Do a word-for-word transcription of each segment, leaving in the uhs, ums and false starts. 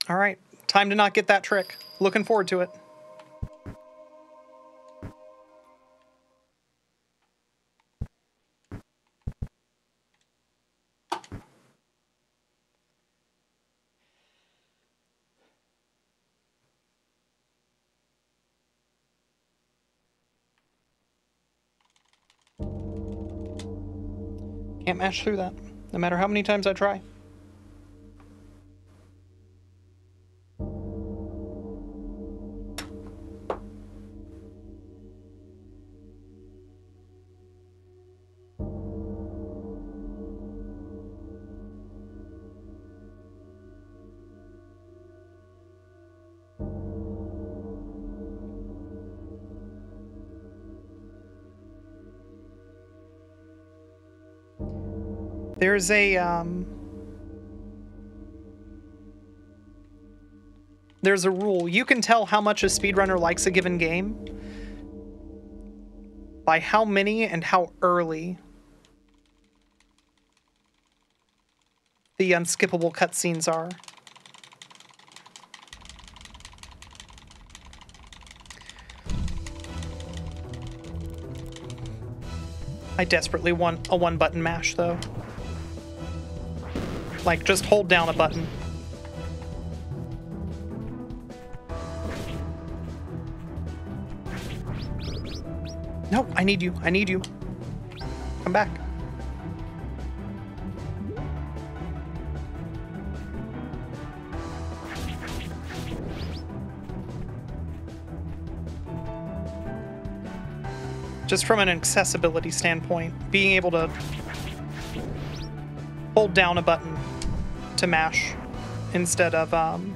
All right, time to not get that trick. Looking forward to it. Can't mash through that, no matter how many times I try. There's a, um... There's a rule. You can tell how much a speedrunner likes a given game by how many and how early the unskippable cutscenes are. I desperately want a one-button mash, though. Like, just hold down a button. No, I need you. I need you. Come back. Just from an accessibility standpoint, being able to hold down a button to mash instead of um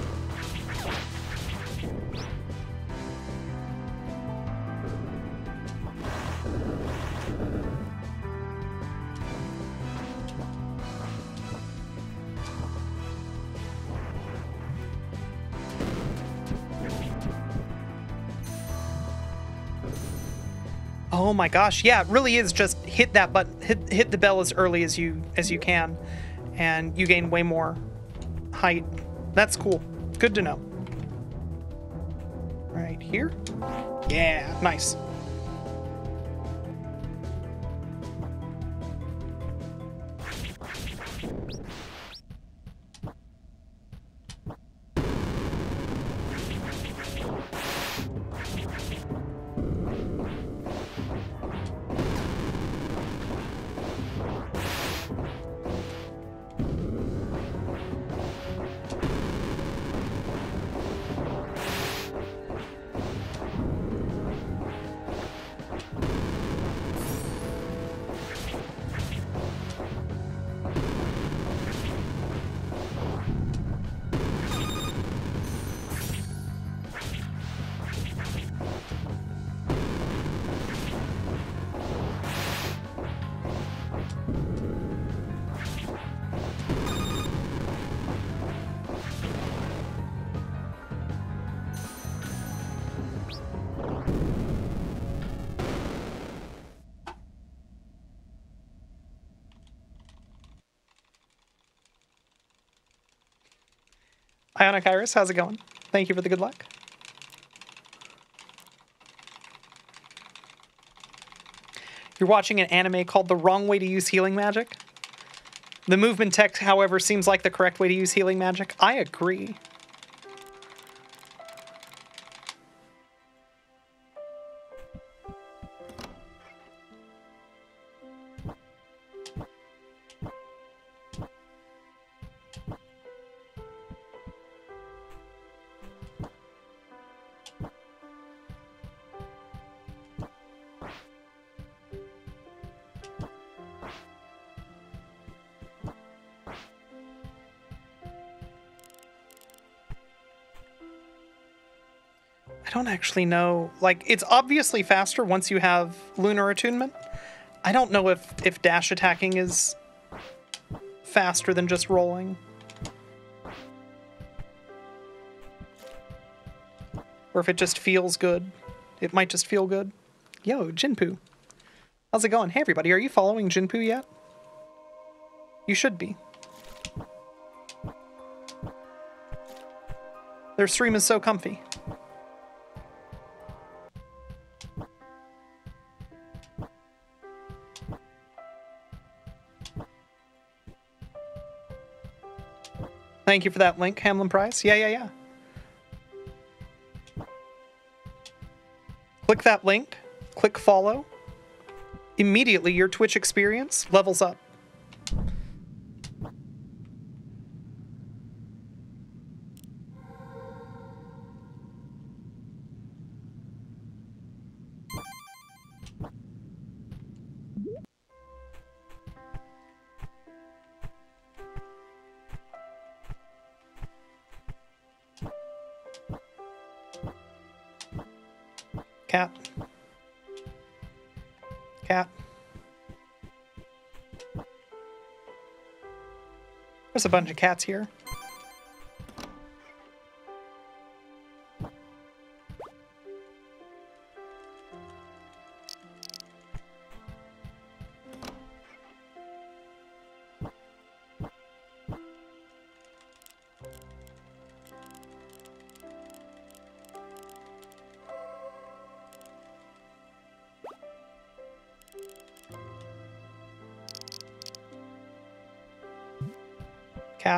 Oh my gosh, yeah, it really is just hit that button, hit hit the bell as early as you as you can, and you gain way more height. That's cool. Good to know. Right here? Yeah, nice. Ionic Iris, how's it going? Thank you for the good luck. You're watching an anime called The Wrong Way to Use Healing Magic. The movement tech, however, seems like the correct way to use healing magic. I agree. I don't actually know. Like, it's obviously faster once you have Lunar Attunement. I don't know if, if dash attacking is faster than just rolling. Or if it just feels good. It might just feel good. Yo, Jinpoo. How's it going? Hey, everybody. Are you following Jinpoo yet? You should be. Their stream is so comfy. Thank you for that link, Hamlin Price. Yeah, yeah, yeah. Click that link, click follow. Immediately, your Twitch experience levels up. Cat. Cat. There's a bunch of cats here. Cat.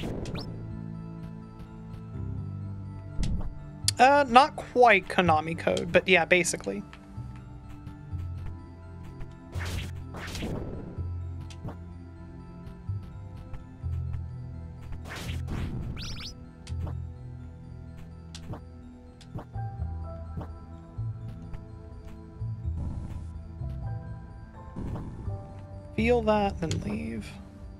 Uh, not quite Konami code, but yeah, basically. Feel that, then leave.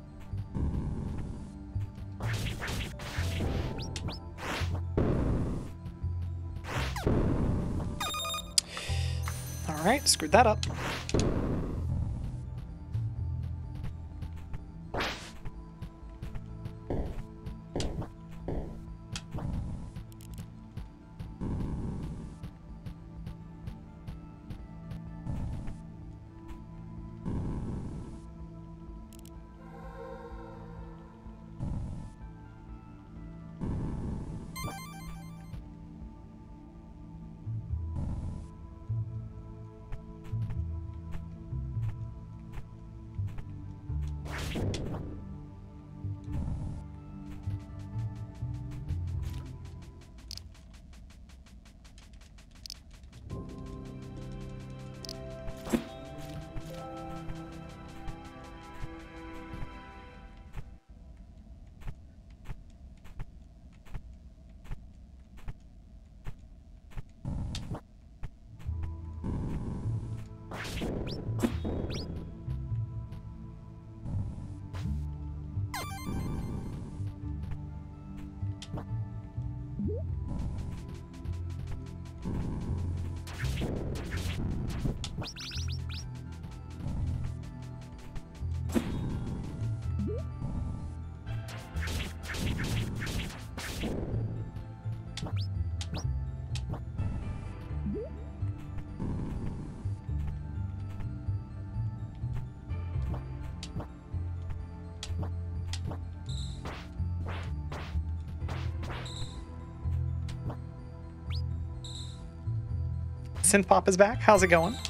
All right, screwed that up. Synthpop is back. How's it going?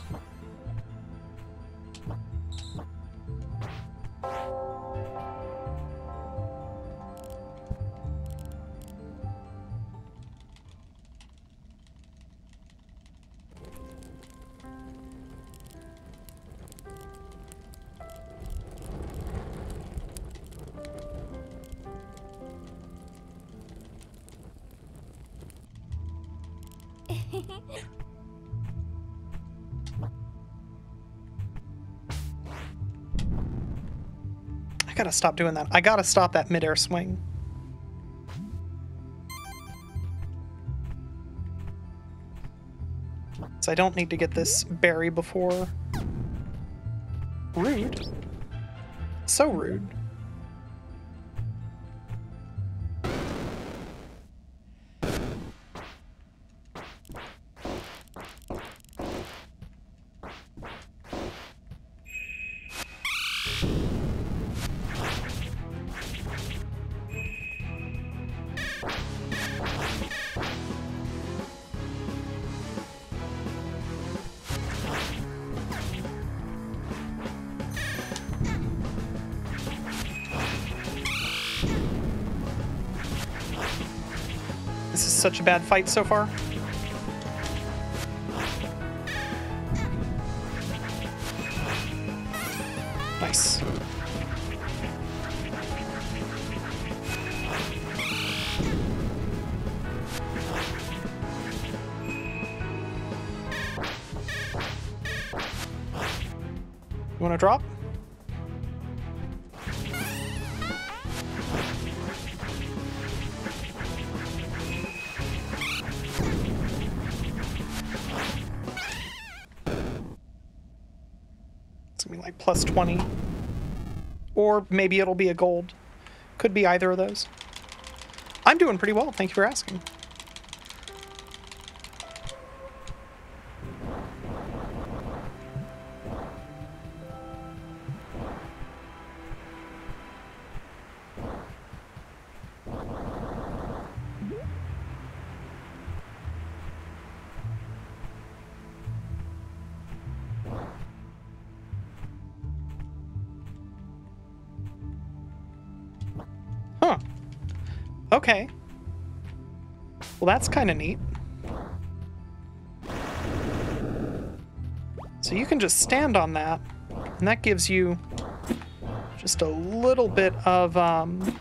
I gotta stop doing that. I gotta stop that midair swing. So I don't need to get this berry before. Rude. So rude. This is such a bad fight so far. Nice. You want to drop? It's gonna be like plus twenty. Or maybe it'll be a gold. Could be either of those. I'm doing pretty well, thank you for asking. Huh. Okay. Well, that's kind of neat. So you can just stand on that, and that gives you just a little bit of, um,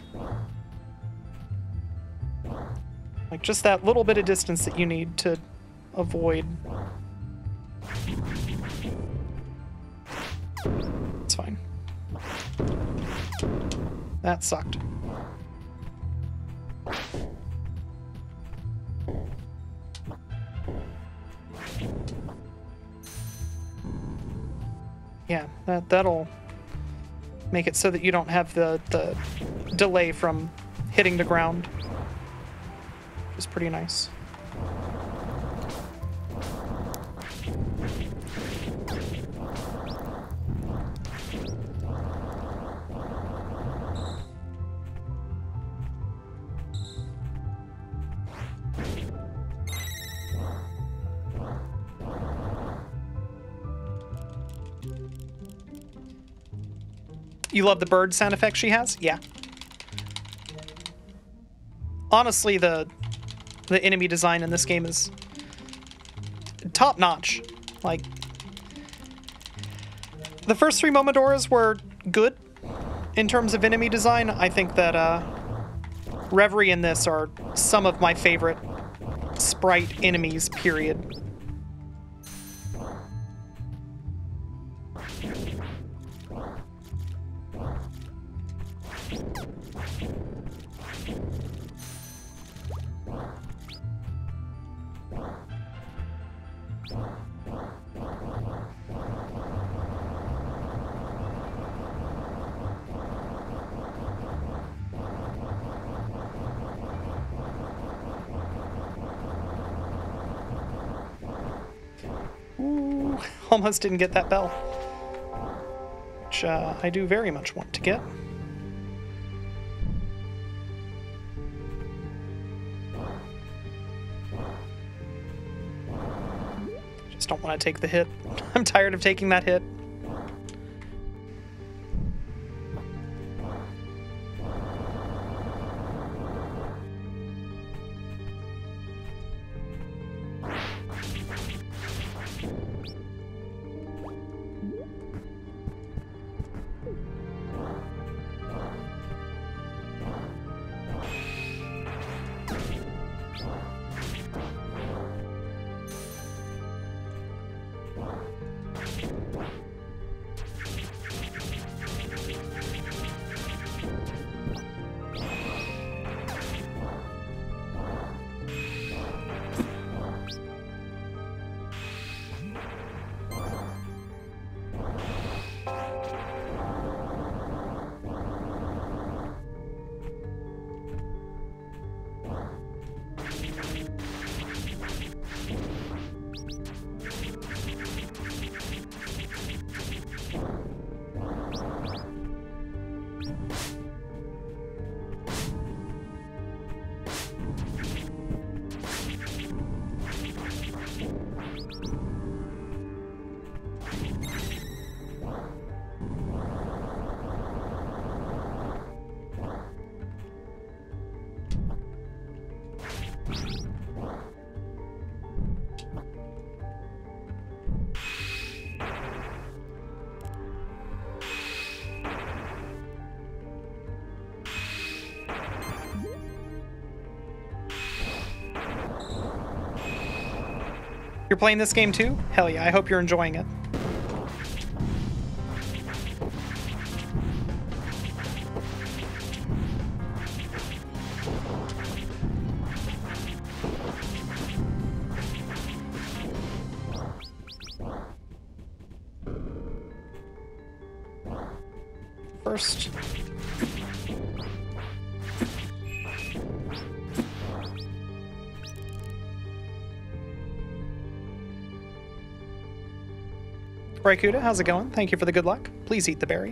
like just that little bit of distance that you need to avoid. It's fine. That sucked. Yeah, that, that'll make it so that you don't have the, the delay from hitting the ground, which is pretty nice. You love the bird sound effect she has? Yeah. Honestly, the the enemy design in this game is top notch. Like, the first three Momodoras were good in terms of enemy design. I think that uh, Reverie and this are some of my favorite sprite enemies, period. Ooh, almost didn't get that bell, which uh, I do very much want to get. Just don't want to take the hit. I'm tired of taking that hit. You're playing this game too? Hell yeah, I hope you're enjoying it. First. Raikuda, how's it going? Thank you for the good luck. Please eat the berry.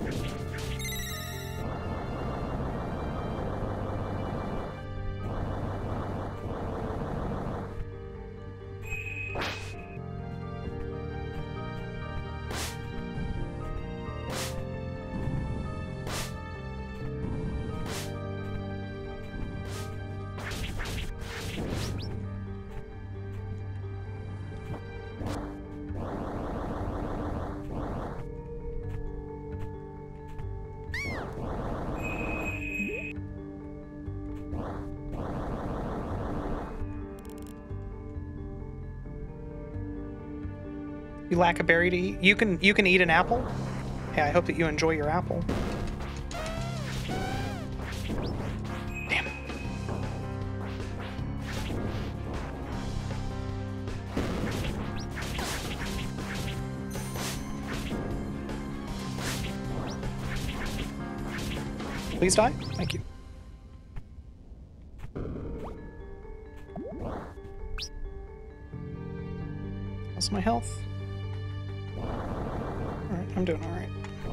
You lack a berry to eat? You can you can eat an apple? Hey, I hope that you enjoy your apple. Damn. Please die. Thank you. How's my health? Alright, I'm doing alright.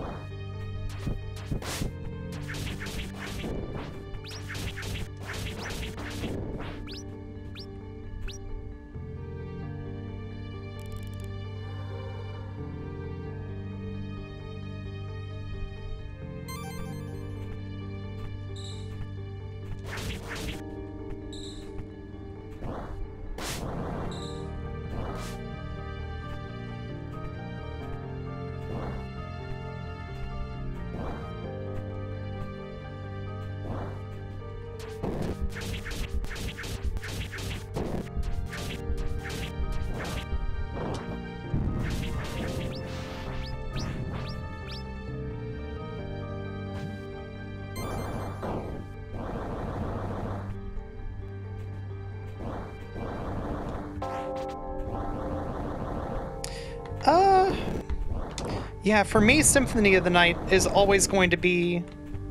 Uh, yeah, for me, Symphony of the Night is always going to be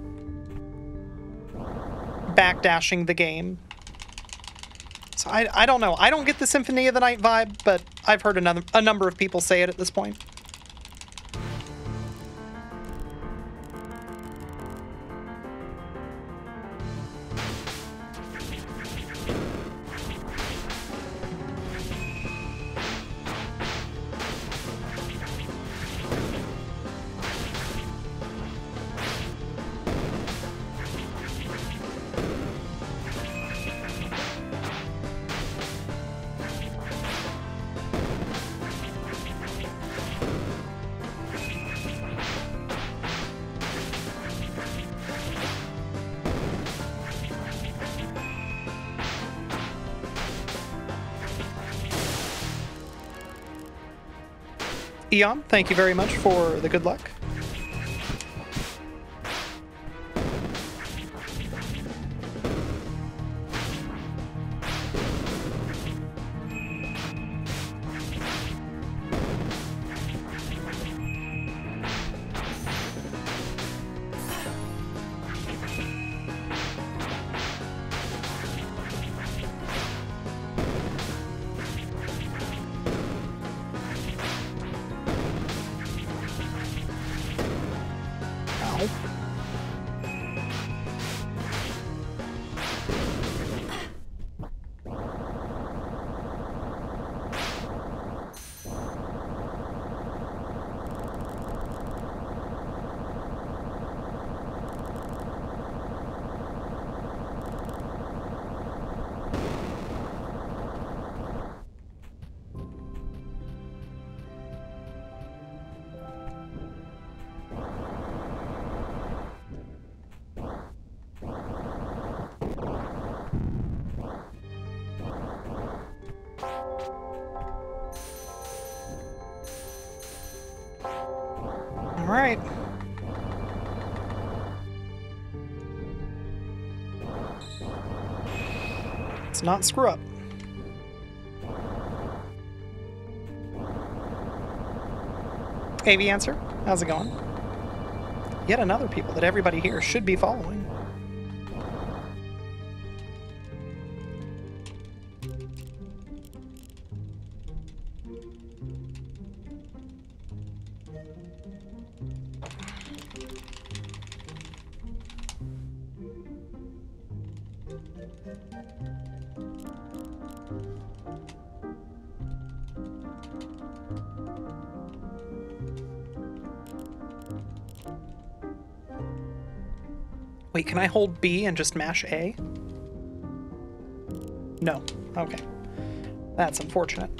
backdashing the game. So I, I don't know. I don't get the Symphony of the Night vibe, but I've heard another, a number of people say it at this point. Eon, thank you very much for the good luck. All right. Let's not screw up. A V Answer, how's it going? Yet another people that everybody here should be following. Wait, can I hold B and just mash A? No. Okay. That's unfortunate.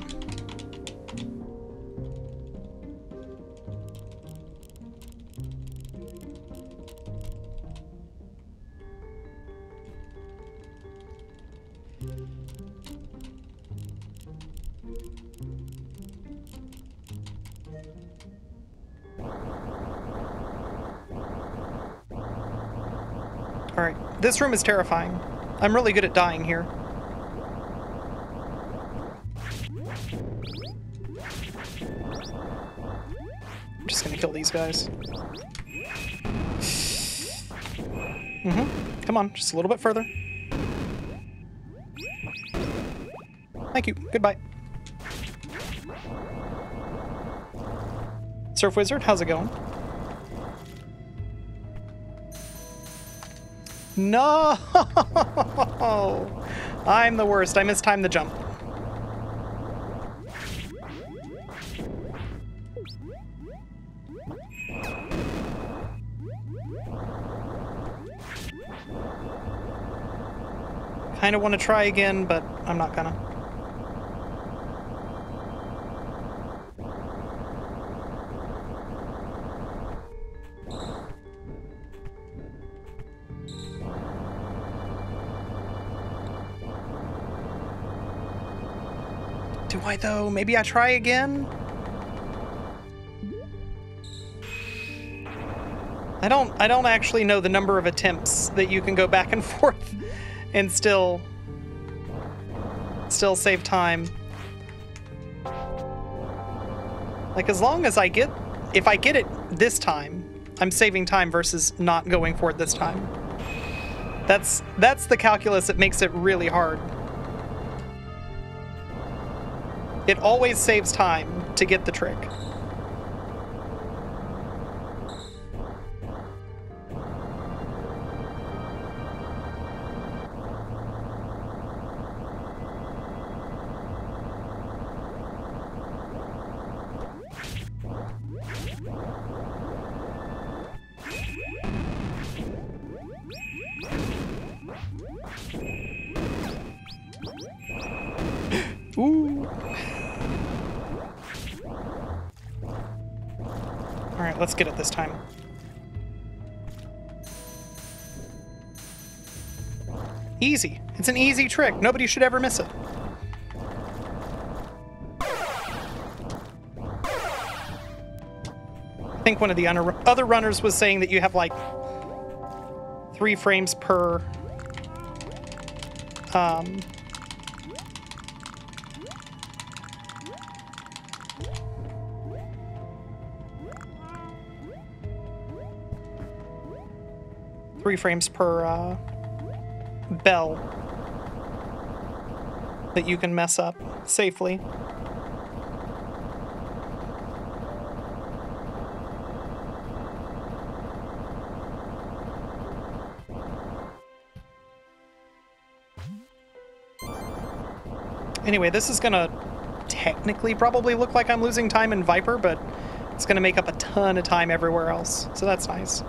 Alright, this room is terrifying. I'm really good at dying here. I'm just gonna kill these guys. Mm-hmm. Come on, just a little bit further. Thank you. Goodbye. Surf Wizard, how's it going? No! I'm the worst. I mistimed the jump. Kind of want to try again, but I'm not gonna. Do I though? Maybe I try again? I don't I don't actually know the number of attempts that you can go back and forth and still still save time. Like, as long as I get if I get it this time, I'm saving time versus not going for it this time. That's that's the calculus that makes it really hard. It always saves time to get the trick. Ooh. All right, let's get it this time. Easy. It's an easy trick. Nobody should ever miss it. I think one of the other runners was saying that you have like three frames per um, three frames per uh, bell that you can mess up safely. Anyway, this is gonna technically probably look like I'm losing time in Viper, but it's gonna make up a ton of time everywhere else, so that's nice.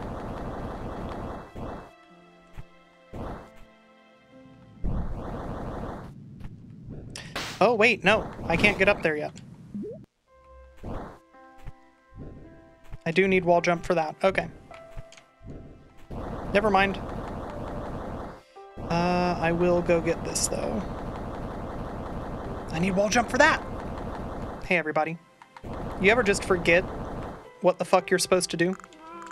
Oh, wait, no. I can't get up there yet. I do need wall jump for that. Okay. Never mind. Uh, I will go get this, though. I need wall jump for that! Hey, everybody. You ever just forget what the fuck you're supposed to do?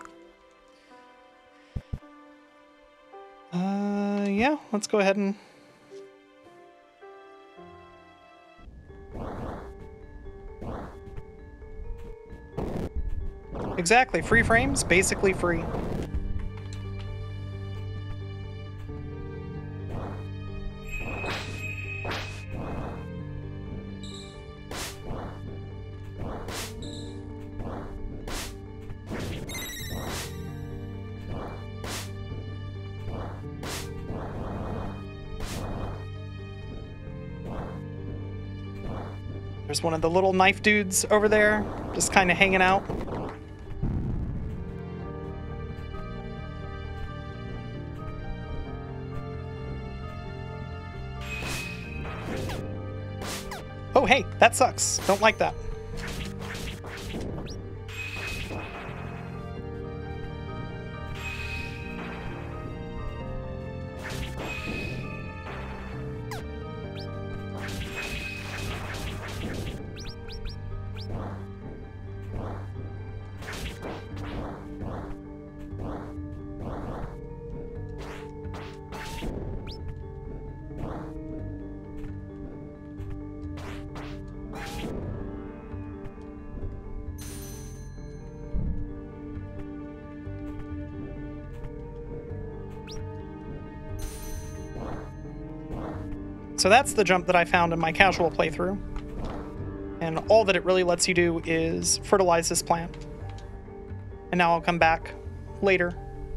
Uh, yeah, let's go ahead and... Exactly, free frames, basically free. There's one of the little knife dudes over there, just kind of hanging out. hey, that sucks. Don't like that. So that's the jump that I found in my casual playthrough. And all that it really lets you do is fertilize this plant. And now I'll come back later.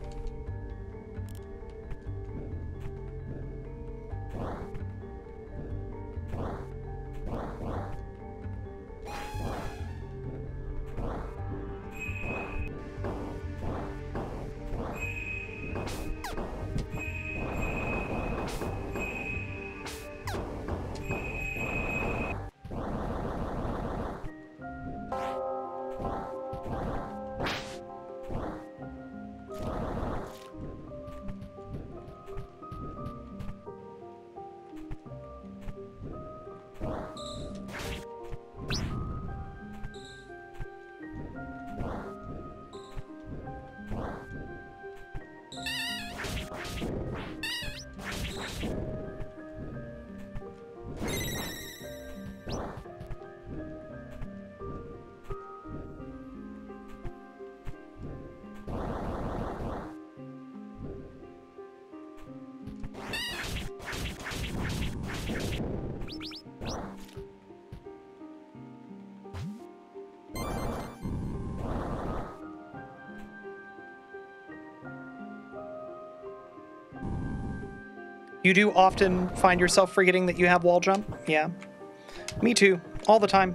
You do often find yourself forgetting that you have wall jump? Yeah. Me too. All the time.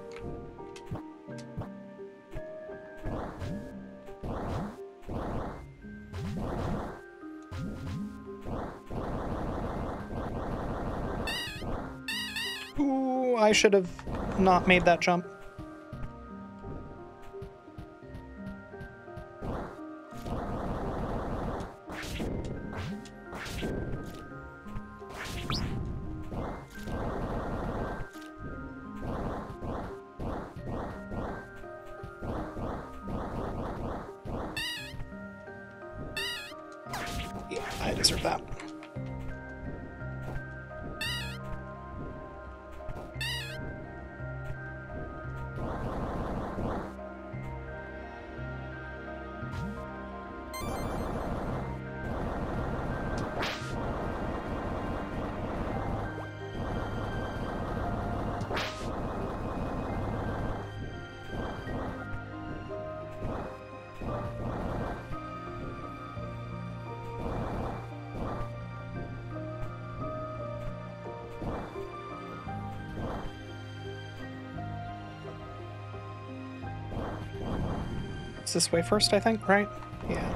Ooh, I should have not made that jump. Yeah, I deserve that. It's this way first, I think, right? Yeah.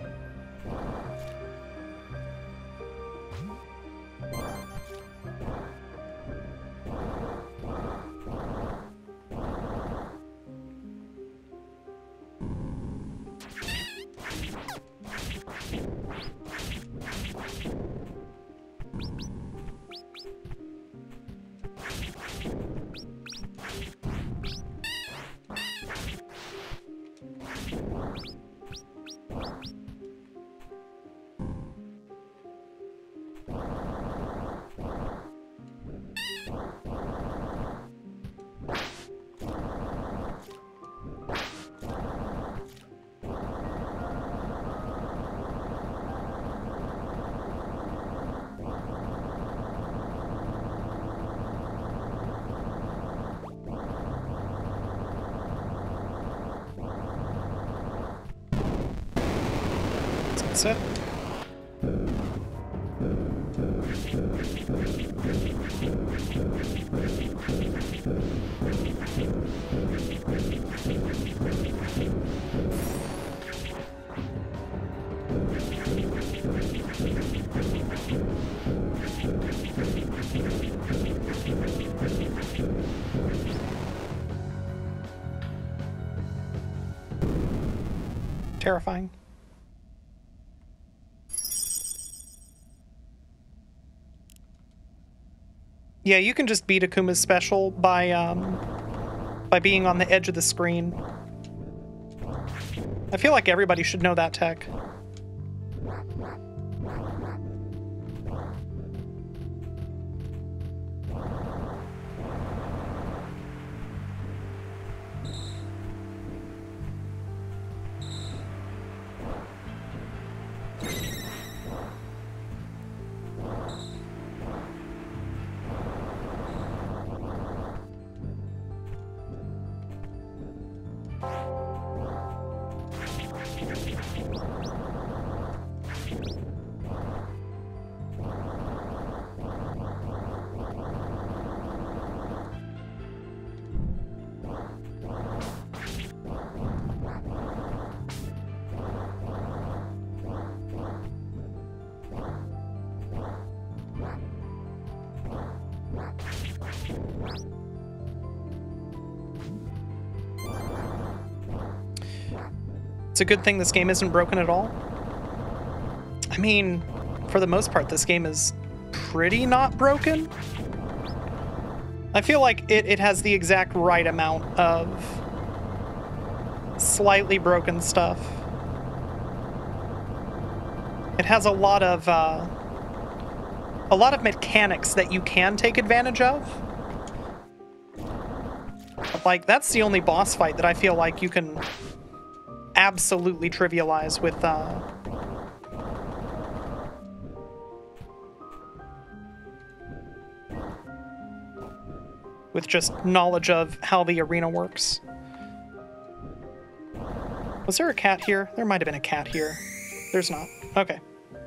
That's it. terrifying. Yeah, you can just beat Akuma's special by um, by being on the edge of the screen. I feel like everybody should know that tech. It's a good thing this game isn't broken at all. I mean, for the most part, this game is pretty not broken. I feel like it, it has the exact right amount of slightly broken stuff. It has a lot of uh, a lot of mechanics that you can take advantage of. But, like, that's the only boss fight that I feel like you can absolutely trivialize with uh, with just knowledge of how the arena works. Was there a cat here? There might have been a cat here. There's not. Okay.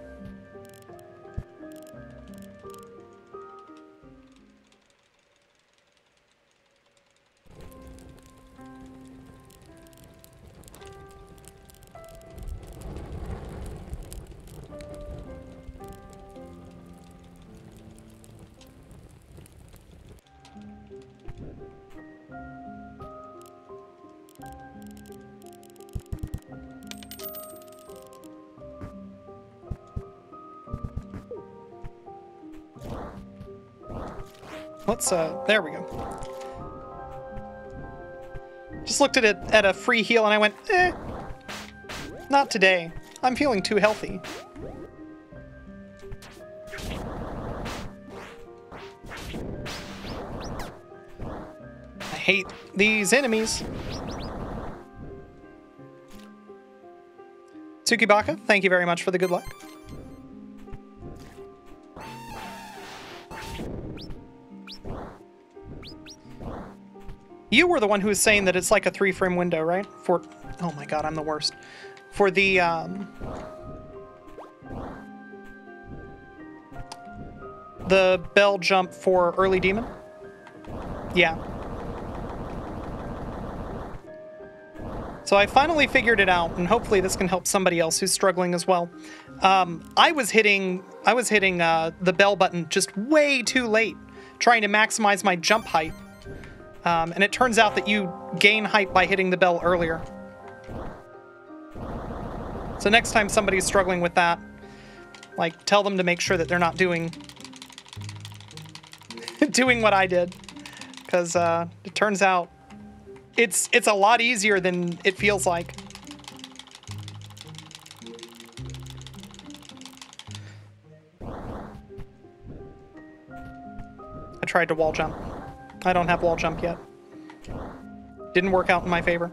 Let's, uh, there we go. Just looked at it at a free heal and I went, eh, not today. I'm feeling too healthy. I hate these enemies. Tsukibaka, thank you very much for the good luck. You were the one who was saying that it's like a three frame window, right? For, oh my god, I'm the worst. For the, um... the bell jump for early demon? Yeah. So I finally figured it out, and hopefully this can help somebody else who's struggling as well. Um, I was hitting, I was hitting uh, the bell button just way too late, trying to maximize my jump height. Um, and it turns out that you gain height by hitting the bell earlier. So next time somebody's struggling with that, like, tell them to make sure that they're not doing doing what I did. Because uh, it turns out it's, it's a lot easier than it feels like. I tried to wall jump. I don't have wall jump yet. Didn't work out in my favor.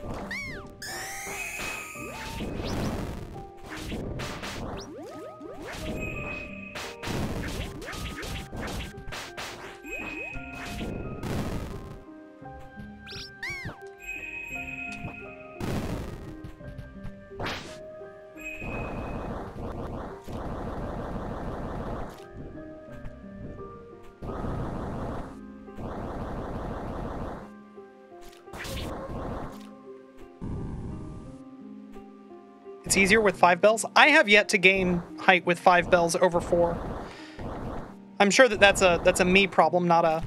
It's easier with five bells. I have yet to gain height with five bells over four. I'm sure that that's a that's a me problem, not a.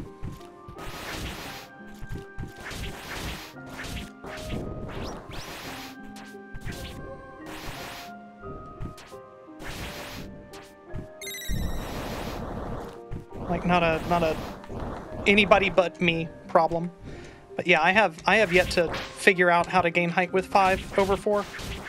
Like not a not a anybody but me problem. But yeah, I have I have yet to figure out how to gain height with five over four.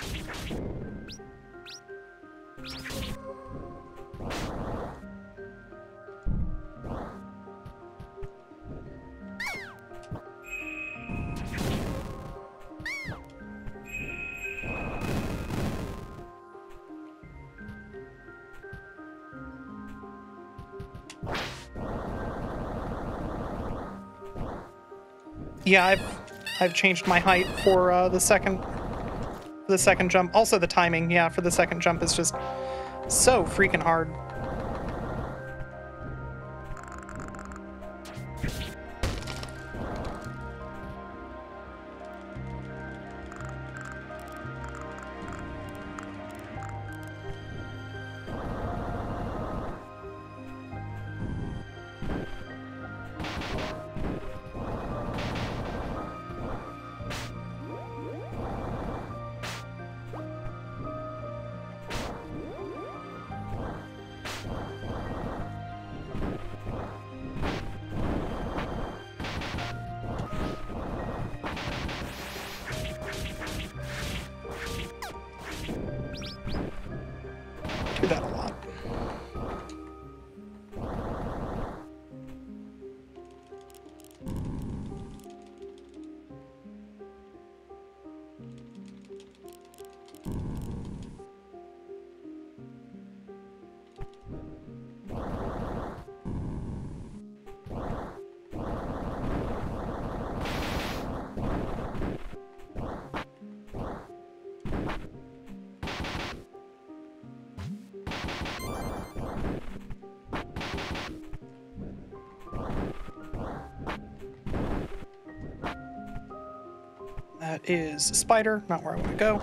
Yeah, I've I've changed my height for uh, the second the second jump. Also the timing, yeah, for the second jump is just so freaking hard. Do that a lot. That is a spider, not where I want to go.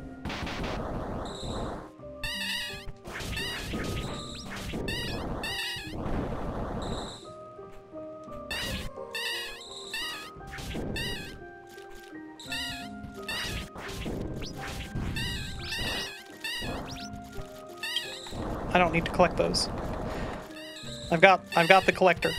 I don't need to collect those. I've got I've got the collector.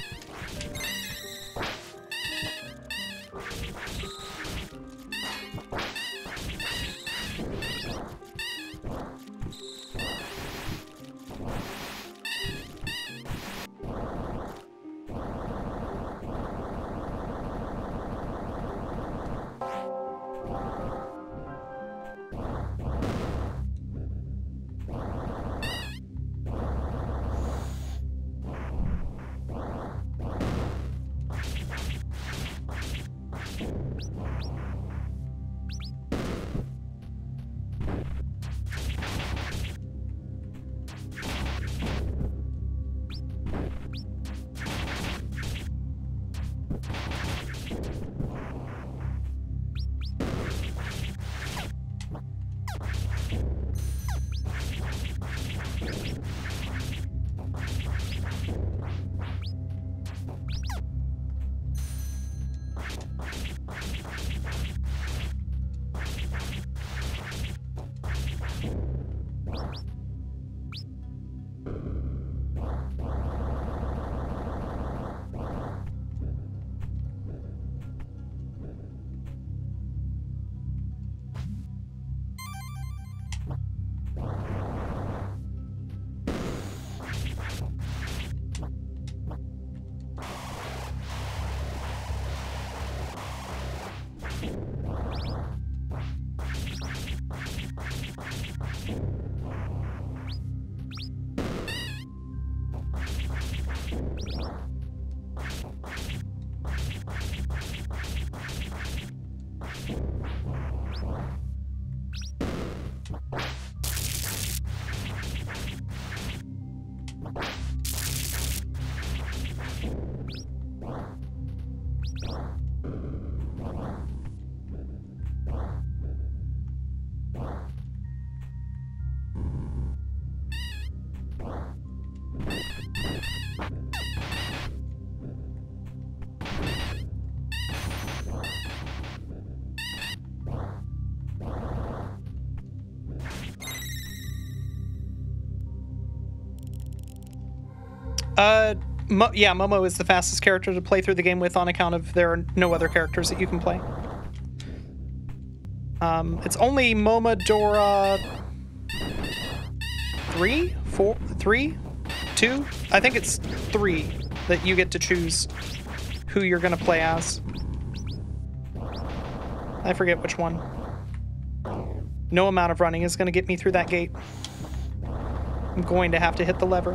Uh, Mo yeah, Momo is the fastest character to play through the game with on account of there are no other characters that you can play. Um, it's only Momodora three, four, three, two. I think it's three that you get to choose who you're gonna play as. I forget which one. No amount of running is gonna get me through that gate. I'm going to have to hit the lever.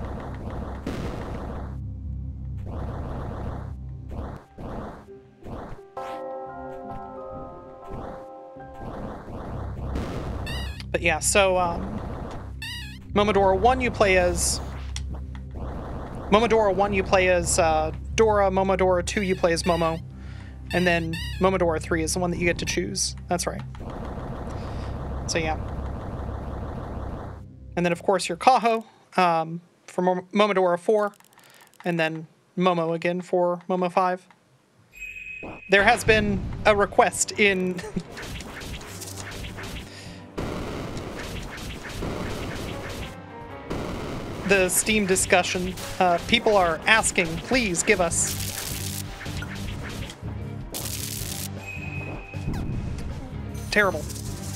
But yeah, so um, Momodora one you play as Momodora one you play as uh, Dora, Momodora two you play as Momo, and then Momodora three is the one that you get to choose. That's right. So yeah. And then of course your Kaho um, for Mom Momodora four, and then Momo again for Momo five. There has been a request in the Steam discussion. Uh, people are asking, please give us. Terrible.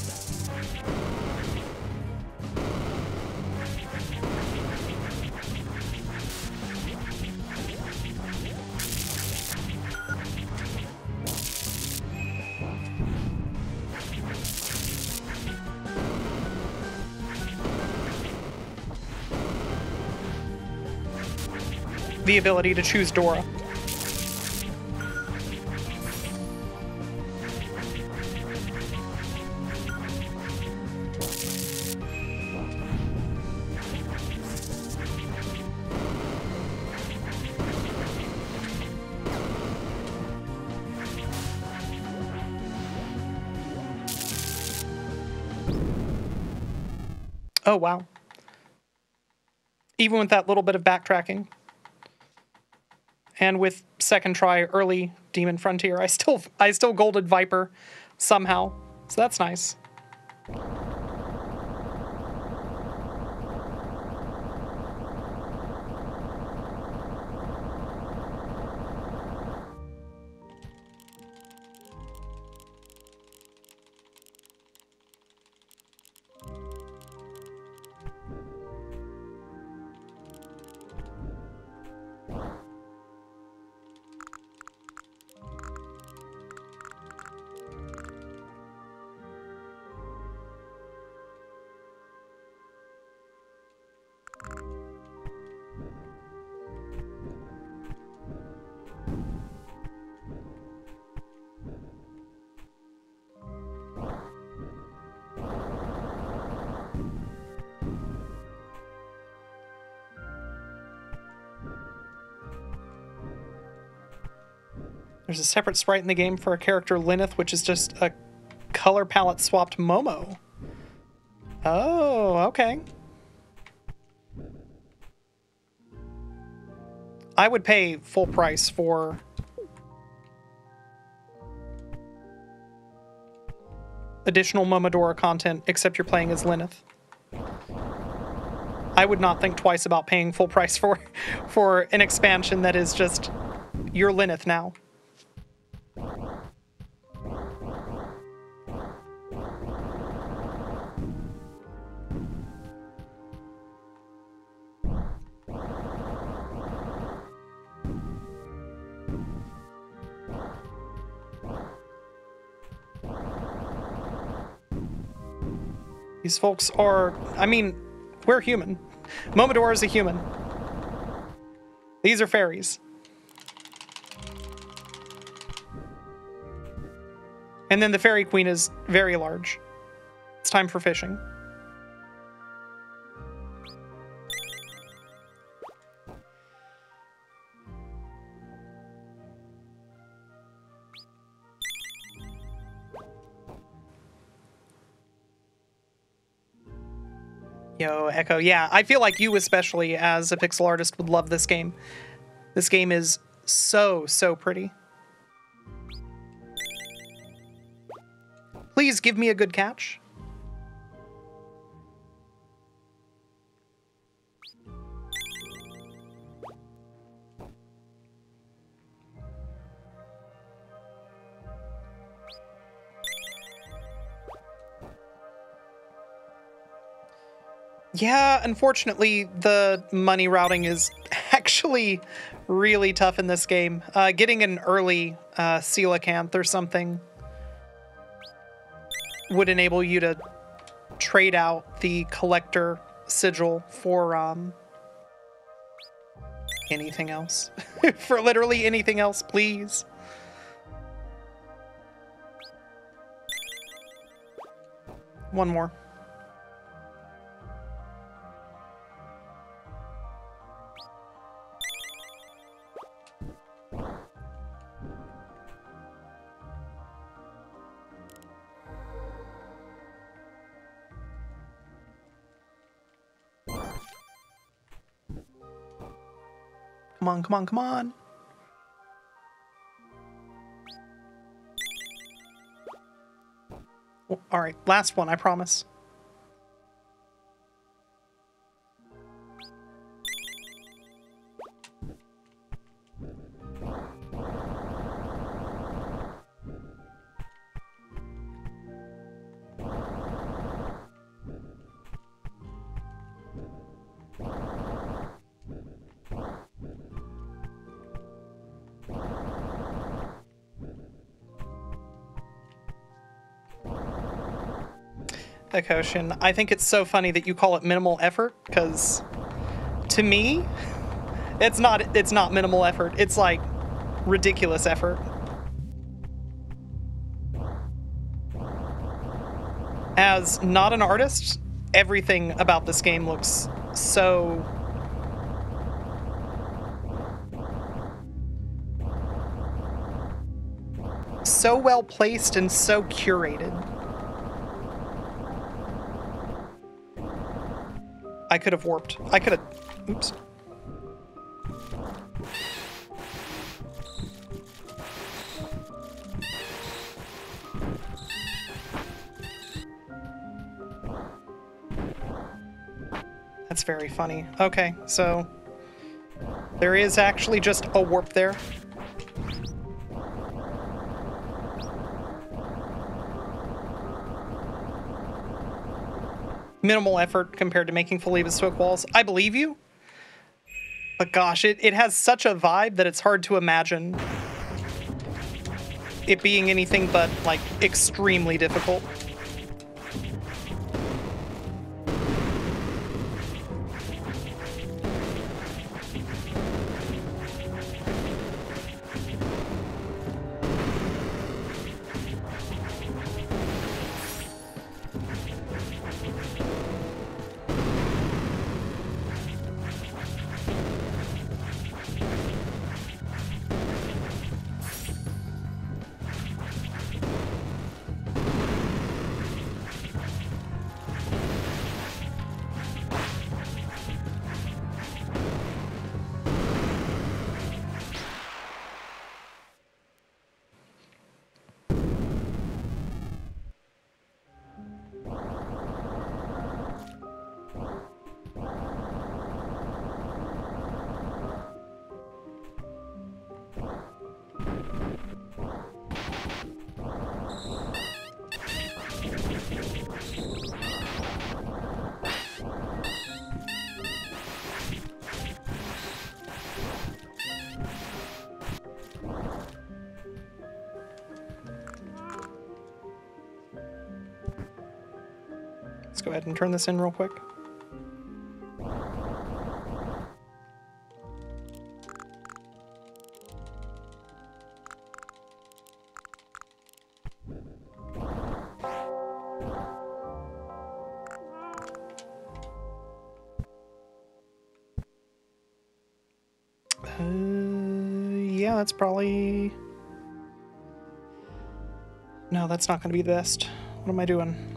The ability to choose Dora. Oh, wow. Even with that little bit of backtracking. And with second try early Demon Frontier, I still I still golded Viper somehow. So that's nice. There's a separate sprite in the game for a character Lyneth, which is just a color palette swapped Momo. Oh, okay. I would pay full price for additional Momodora content, except you're playing as Lyneth. I would not think twice about paying full price for for an expansion that is just you're Lyneth now. These folks are, I mean, we're human. Momodora is a human. These are fairies. And then the Fairy Queen is very large. It's time for fishing. Yo, Echo. Yeah, I feel like you especially as a pixel artist would love this game. This game is so, so pretty. Please give me a good catch. Yeah, unfortunately, the money routing is actually really tough in this game. Uh, getting an early uh, coelacanth or something would enable you to trade out the collector sigil for um, anything else. For literally anything else, please. One more. Come on, come on, come on. All right, last one, I promise. Ocean, I think it's so funny that you call it minimal effort, because to me, it's not it's not minimal effort. It's like ridiculous effort. As not an artist, everything about this game looks so so well placed and so curated. I could have warped. I could have... Oops. That's very funny. Okay, so there is actually just a warp there. Minimal effort compared to making Philebus Swift walls. I believe you. But gosh, it, it has such a vibe that it's hard to imagine it being anything but, like, extremely difficult. Let's go ahead and turn this in real quick. Uh, yeah, that's probably... No, that's not going to be the best. What am I doing?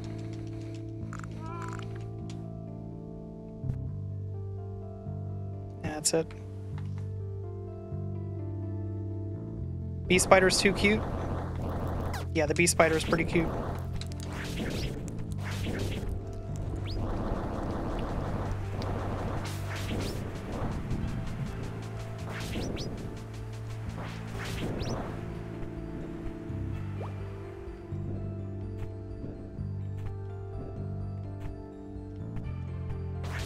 That's it. Bee spider's too cute. Yeah, the bee spider is pretty cute.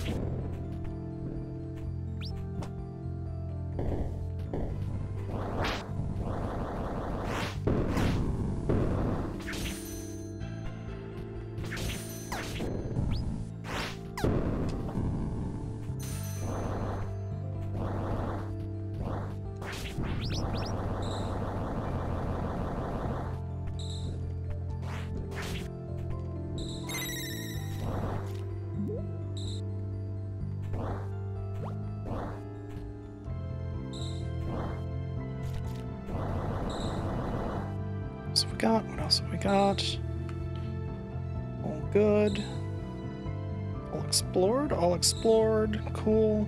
Got? What else have we got? All good. All explored, all explored. Cool.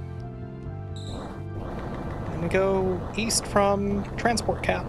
And we go east from Transport Cap.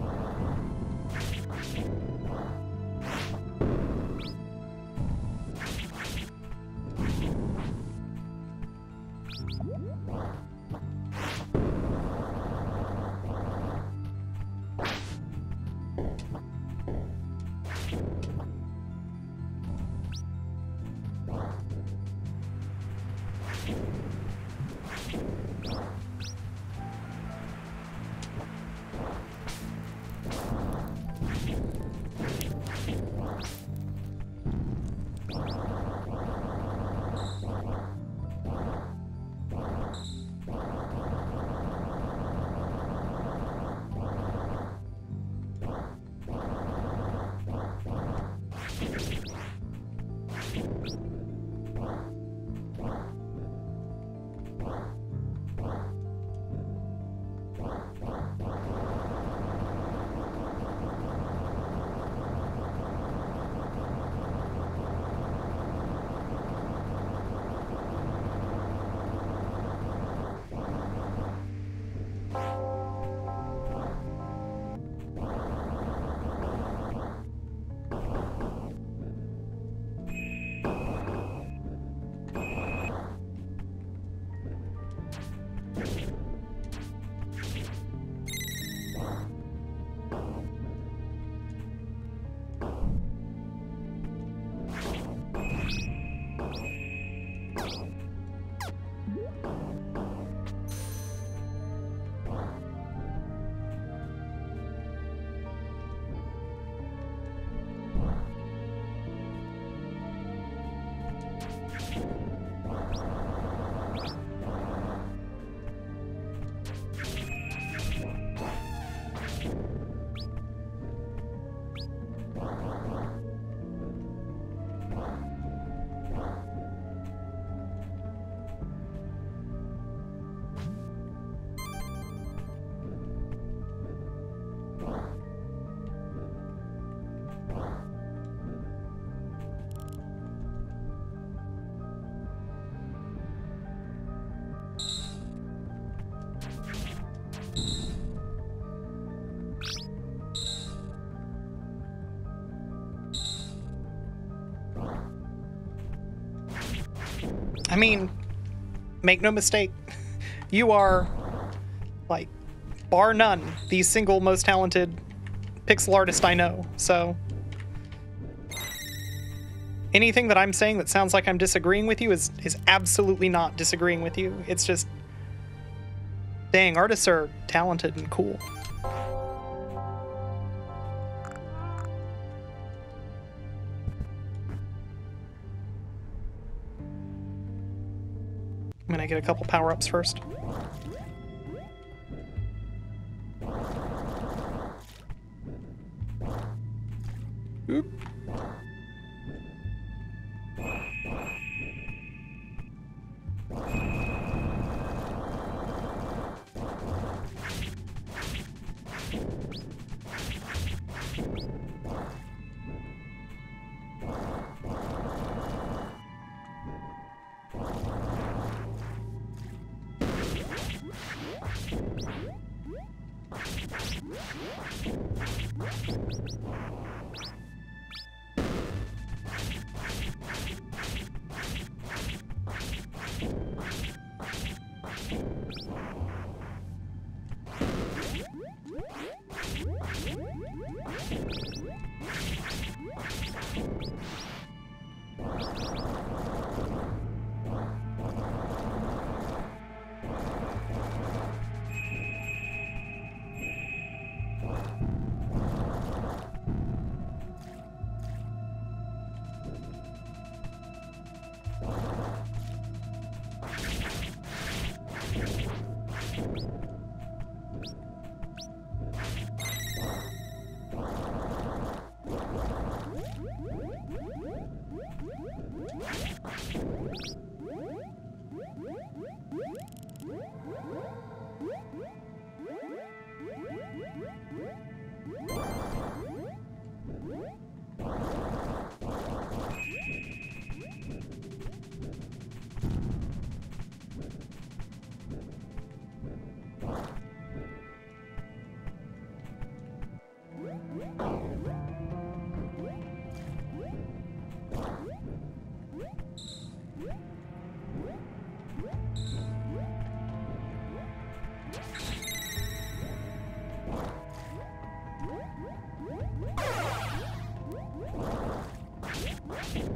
I mean, make no mistake, you are, like, bar none, the single most talented pixel artist I know, so anything that I'm saying that sounds like I'm disagreeing with you is, is absolutely not disagreeing with you. It's just, dang, artists are talented and cool. I'm gonna get a couple power-ups first. Oop.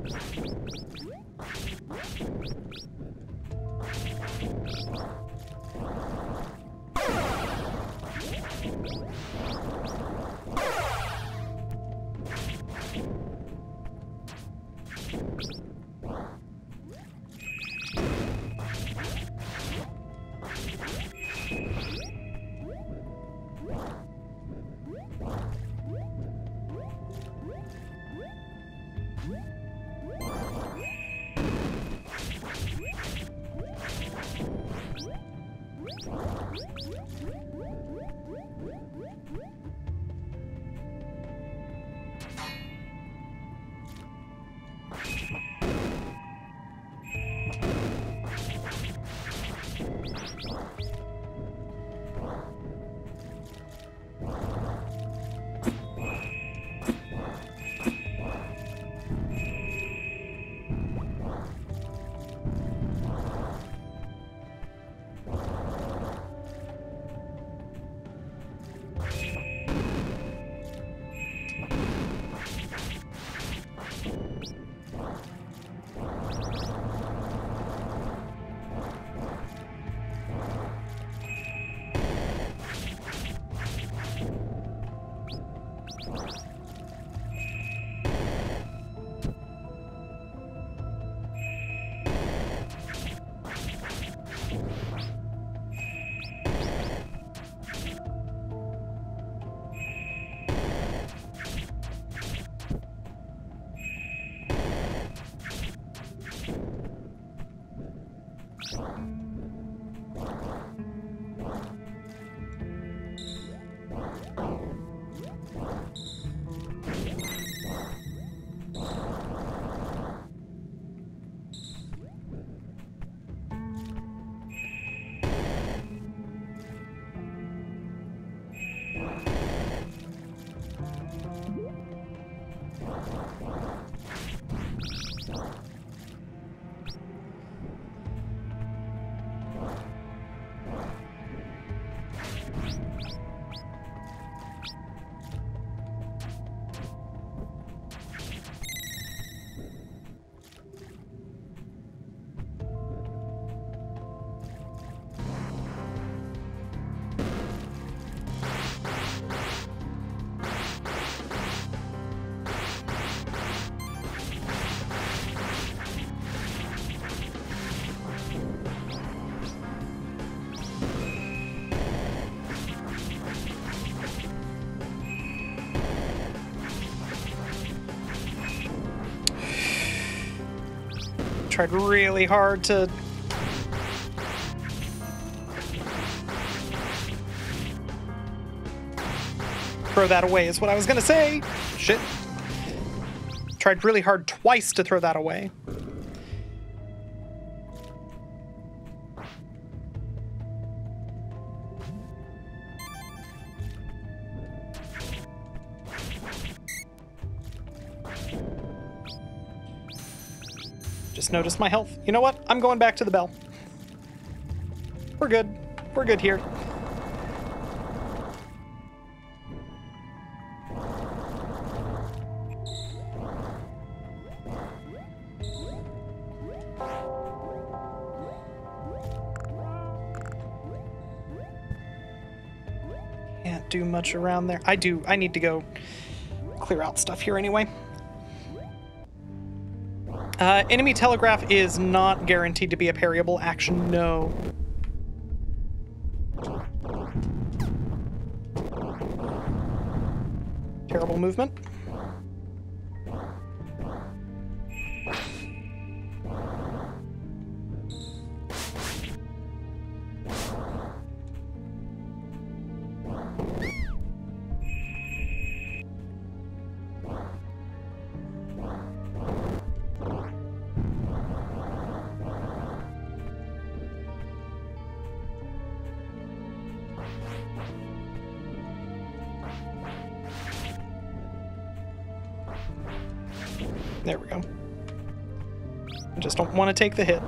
Tried really hard to throw that away is what I was gonna say. Shit. Tried really hard twice to throw that away. Just noticed my health. You know what? I'm going back to the bell. We're good. We're good here. Can't do much around there. I do. I need to go clear out stuff here anyway. Uh, enemy telegraph is not guaranteed to be a parryable action, no. Terrible movement. There we go. I just don't want to take the hit.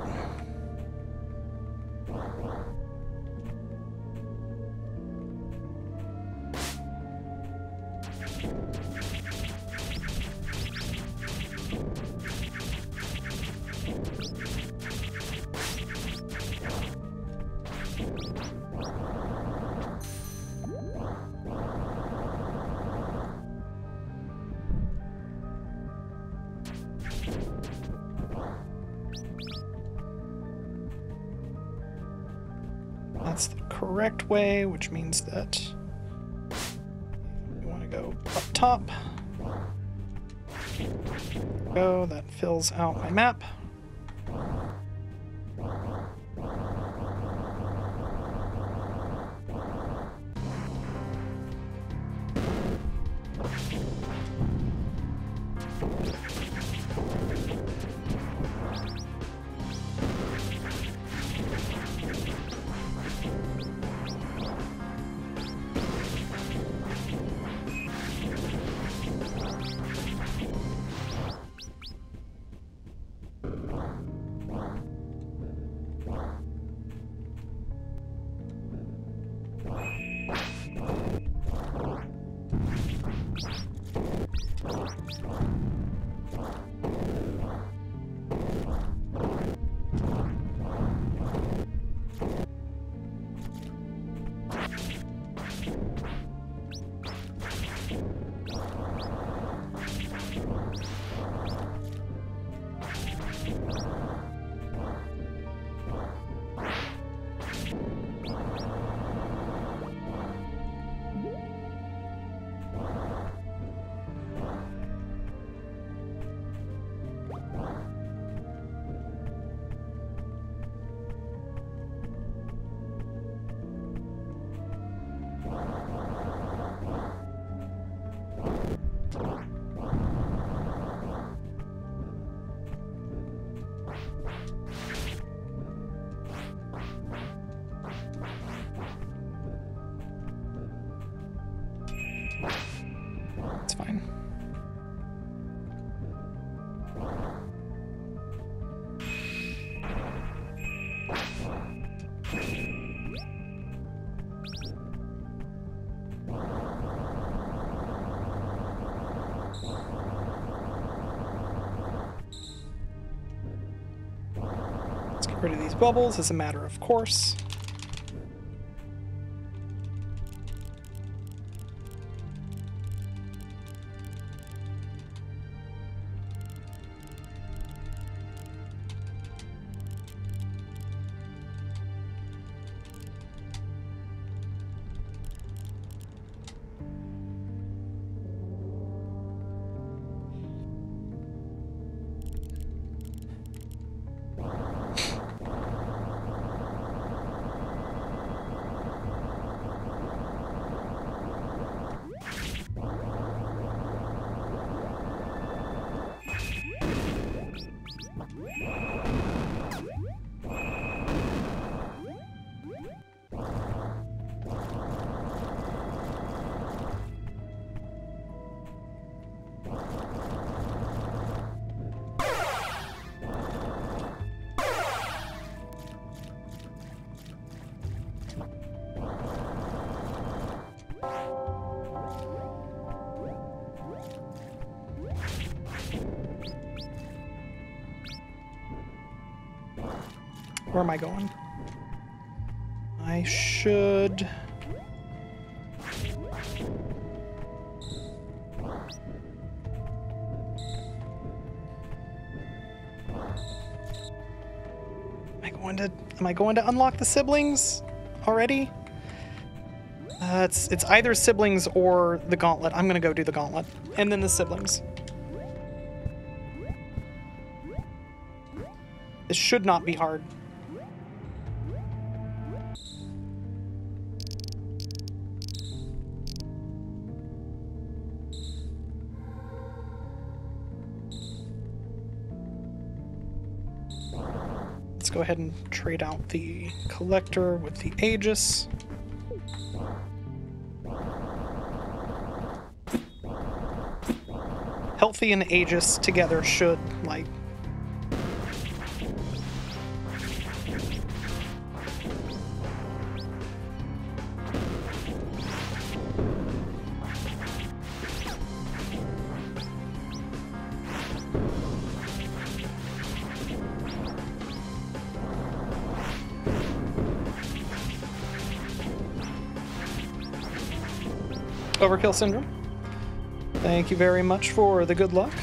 That's the correct way, which means that we want to go up top. Go, that fills out my map. It's fine. Let's get rid of these bubbles as a matter of course. Where am I going? I should... Am I going to... Am I going to unlock the siblings already? Uh, it's, it's either siblings or the gauntlet. I'm gonna go do the gauntlet. And then the siblings. This should not be hard. Let's go ahead and trade out the collector with the Aegis. Healthy and Aegis together should, like... Overkill Syndrome. Thank you very much for the good luck.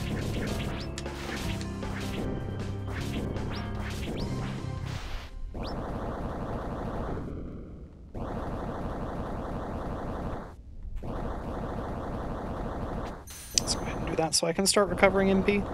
that so I can start recovering M P.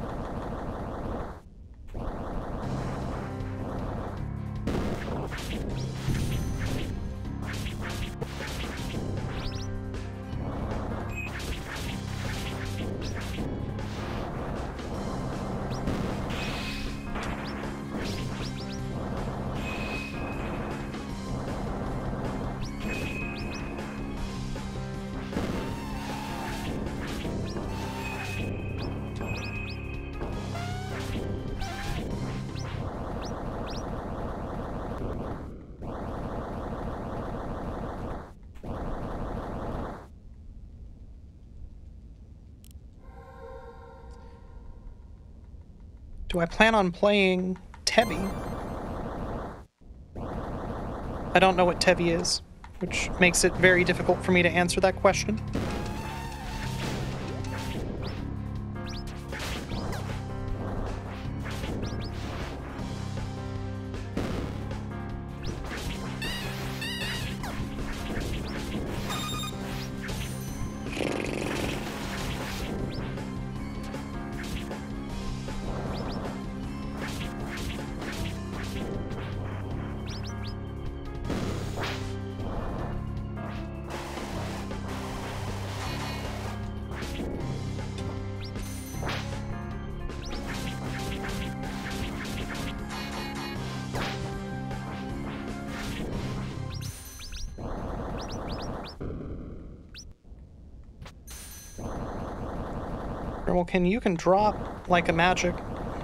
Do I plan on playing Tevi? I don't know what Tevi is, which makes it very difficult for me to answer that question. Well, can you can drop like a magic.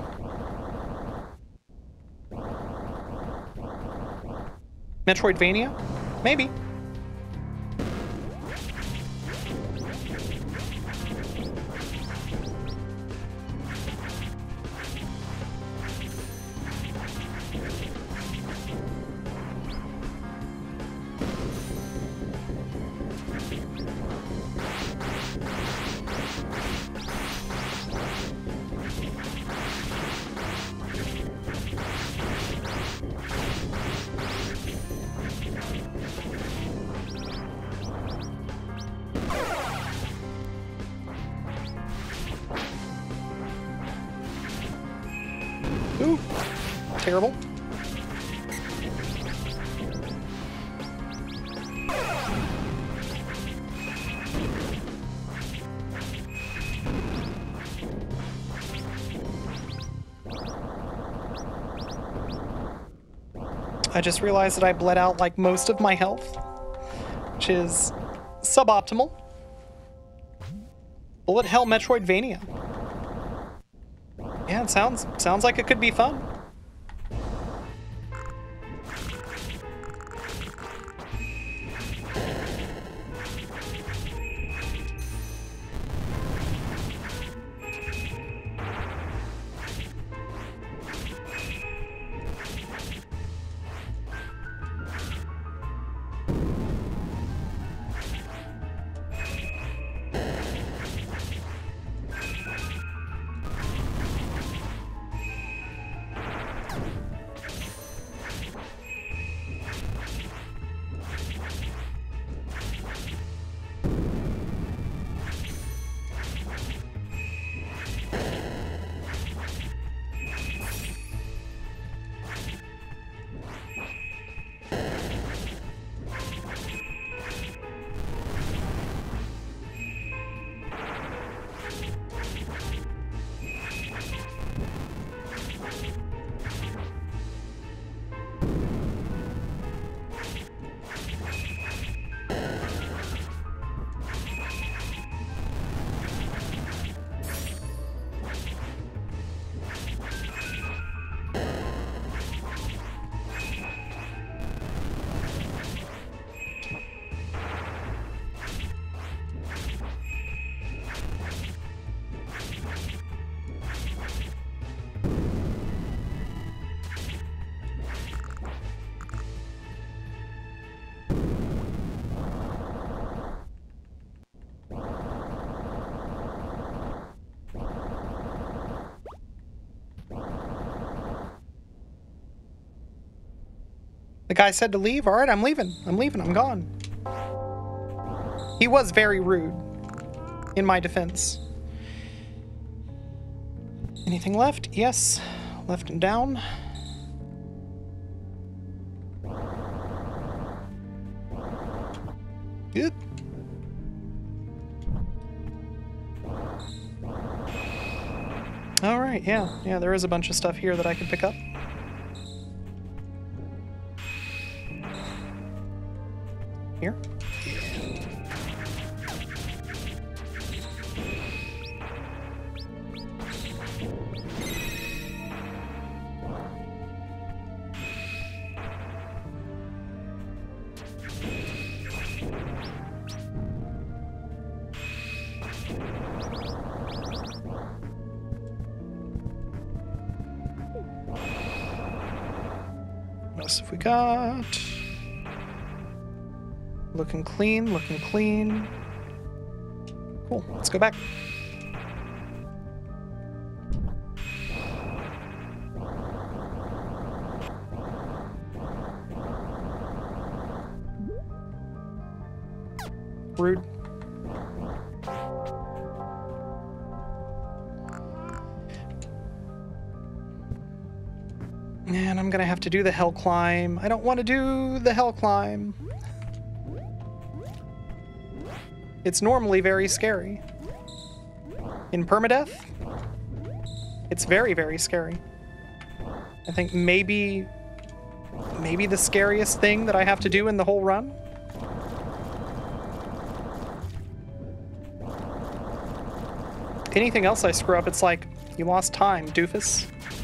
Metroidvania? Maybe. Ooh, terrible. I just realized that I bled out like most of my health, which is suboptimal. Bullet Hell Metroidvania. Yeah, it sounds sounds like it could be fun. The guy said to leave. All right, I'm leaving. I'm leaving. I'm gone. He was very rude, in my defense. Anything left? Yes. Left and down. Good. All right, yeah. Yeah, there is a bunch of stuff here that I can pick up. Here. What else have we got? Looking clean, looking clean. Cool, let's go back. Rude. And I'm gonna have to do the hell climb. I don't want to do the hell climb. It's normally very scary. In permadeath, it's very, very scary. I think maybe, maybe the scariest thing that I have to do in the whole run. Anything else I screw up, it's like, you lost time, doofus.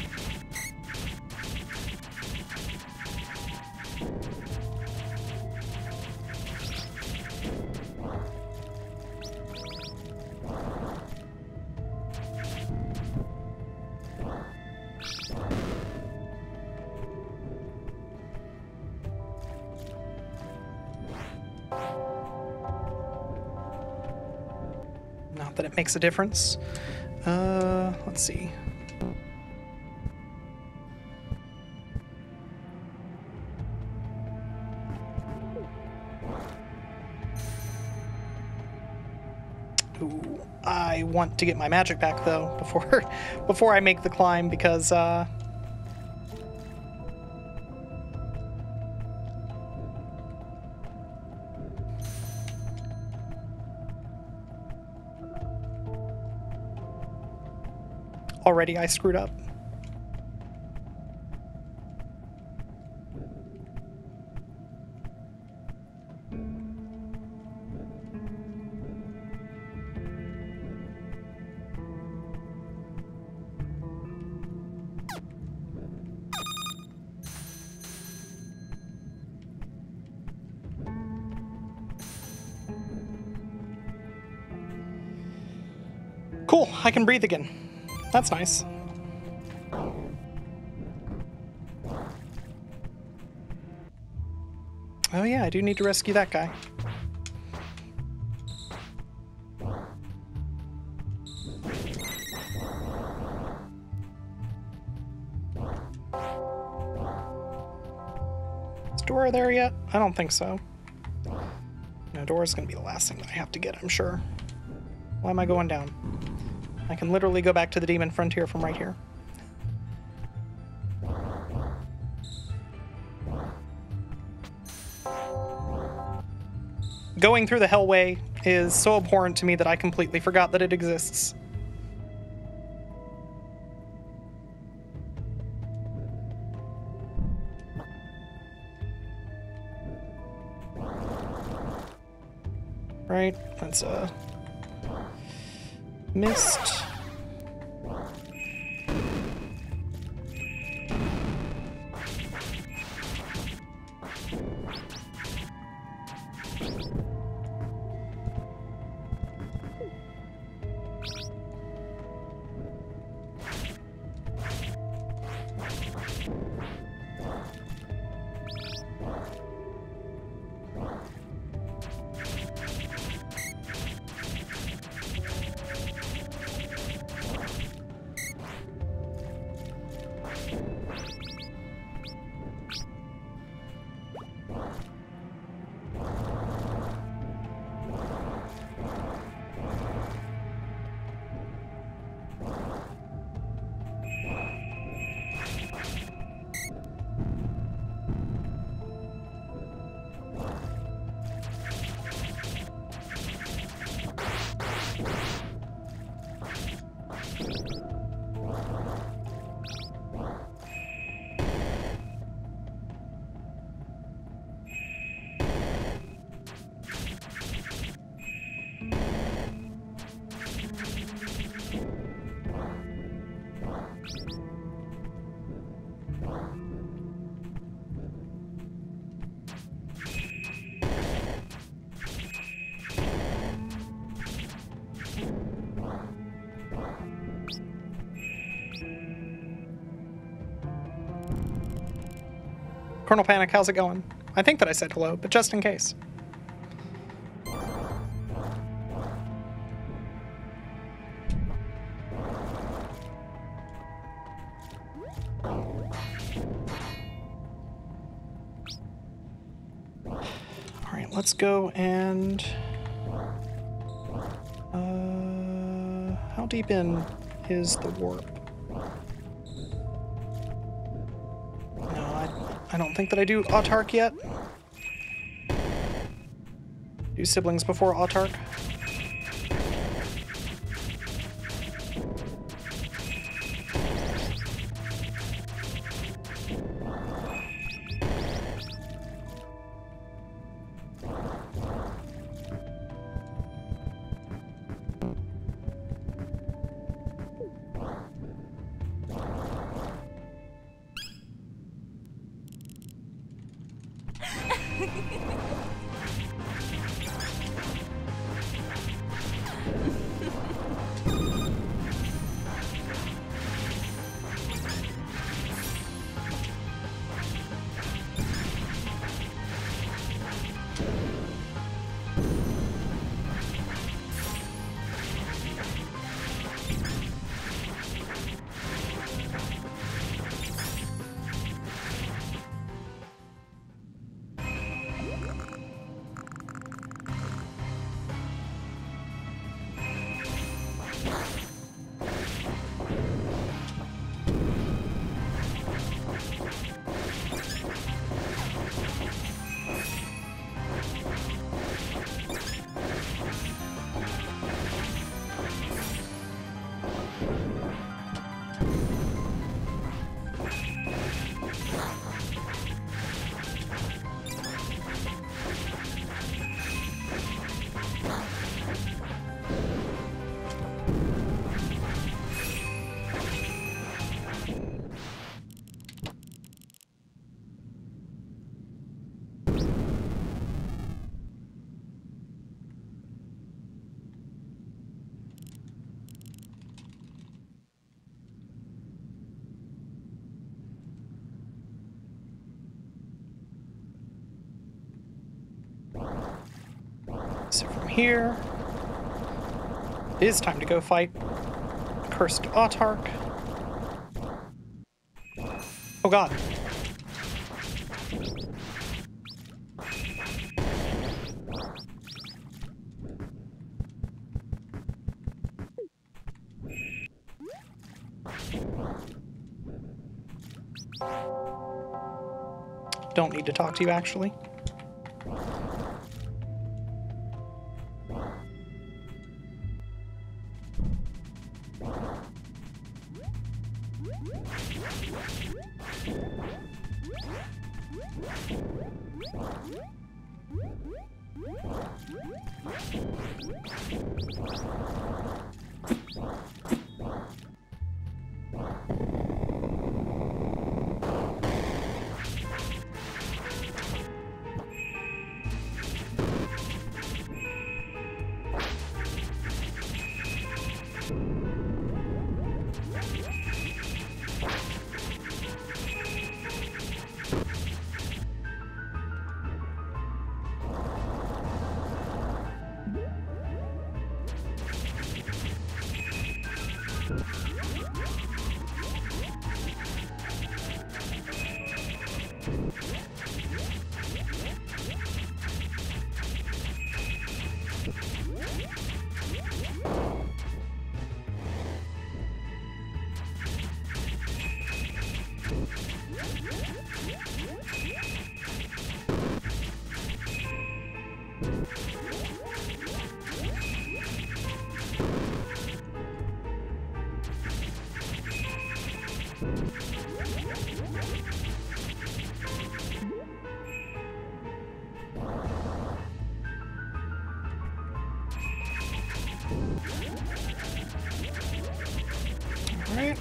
Not that it makes a difference. Uh, let's see. Ooh, I want to get my magic back though before before I make the climb because uh already I screwed up. Cool, I can breathe again. That's nice. Oh yeah, I do need to rescue that guy. Is Dora there yet? I don't think so. No, Dora's gonna be the last thing that I have to get, I'm sure. Why am I going down? I can literally go back to the Demon Frontier from right here. Going through the Hellway is so abhorrent to me that I completely forgot that it exists. Right, that's a mist. Colonel Panic, how's it going? I think that I said hello, but just in case. Alright, let's go and... Uh, how deep in is the warp? No, I, I don't think that I do Autark yet. Do siblings before Autark? So from here, it is time to go fight Cursed Autark. Oh god. Don't need to talk to you, actually.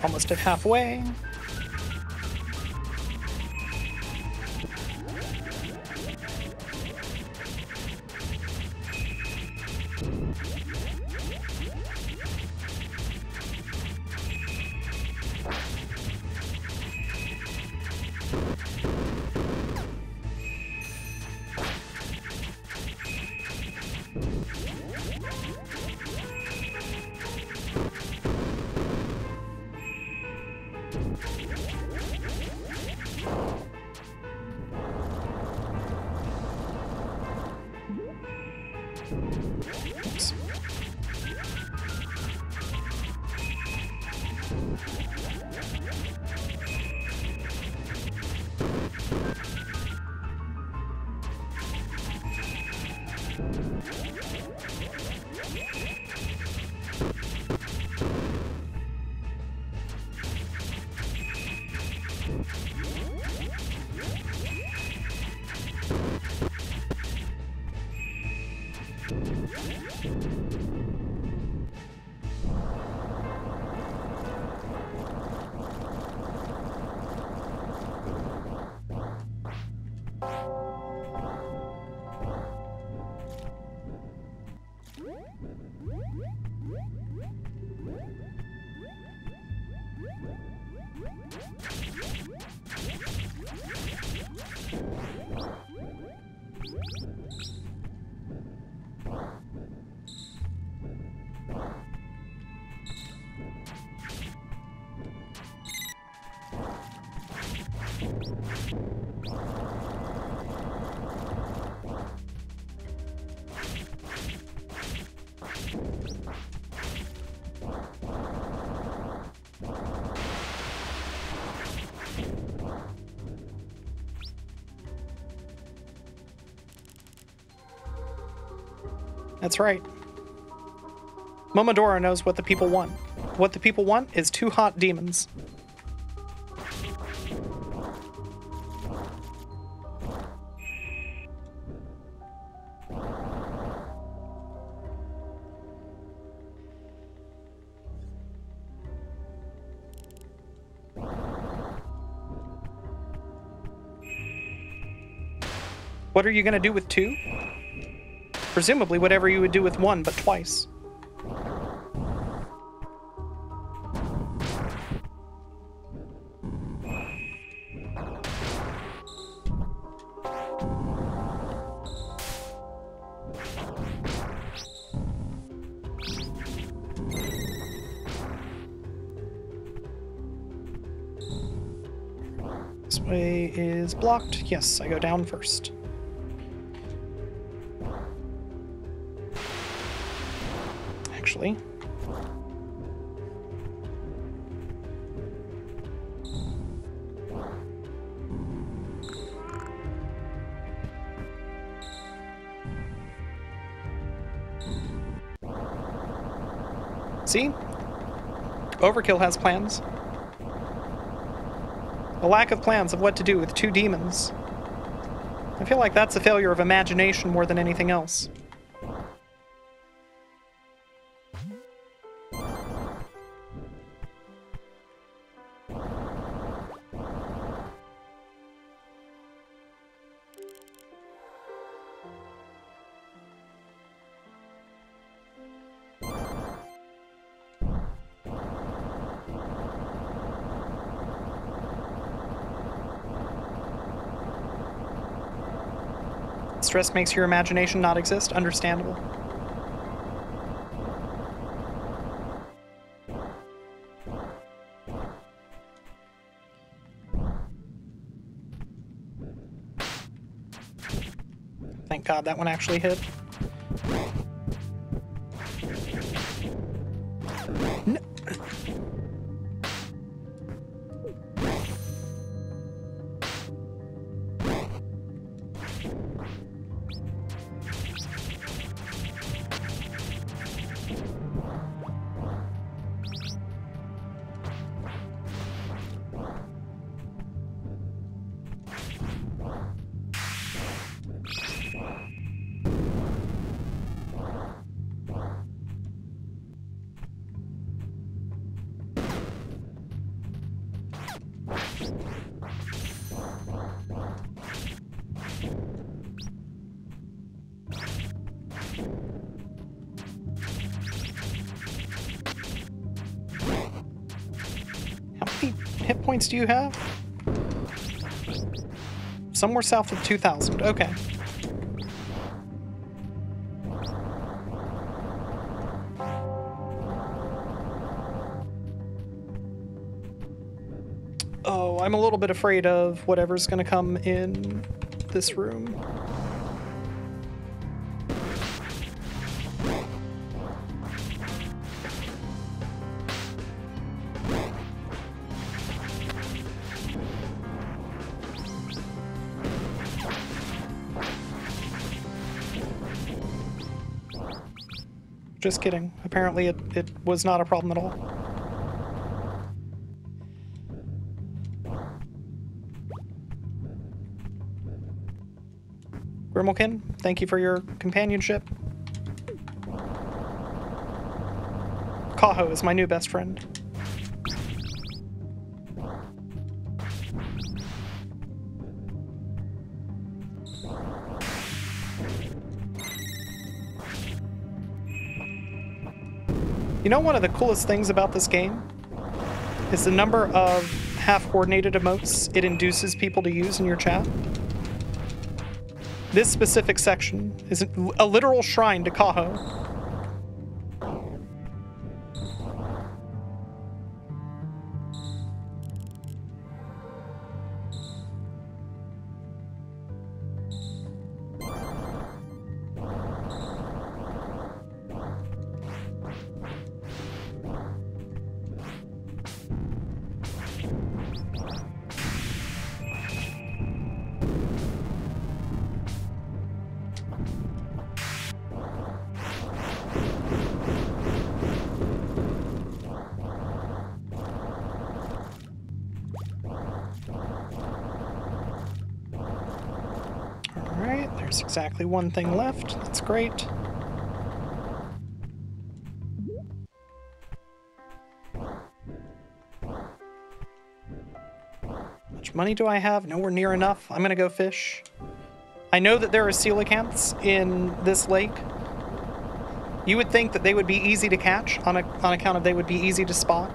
Almost at halfway. Oops. That's right. Momodora knows what the people want. What the people want is two hot demons. What are you going to do with two? Presumably whatever you would do with one, but twice. This way is blocked. Yes, I go down first. Actually. See? Overkill has plans. A lack of plans of what to do with two demons. I feel like that's a failure of imagination more than anything else. Stress makes your imagination not exist. Understandable. Thank God that one actually hit. No. hit points do you have? Somewhere south of two thousand. Okay. Oh, I'm a little bit afraid of whatever's going to come in this room. Just kidding. Apparently it, it was not a problem at all. Grimalkin, thank you for your companionship. Kaho is my new best friend. You know, one of the coolest things about this game is the number of half-coordinated emotes it induces people to use in your chat. This specific section is a literal shrine to Kaho. There's exactly one thing left. That's great. How much money do I have? Nowhere near enough. I'm gonna go fish. I know that there are coelacanths in this lake. You would think that they would be easy to catch on, a, on account of they would be easy to spot.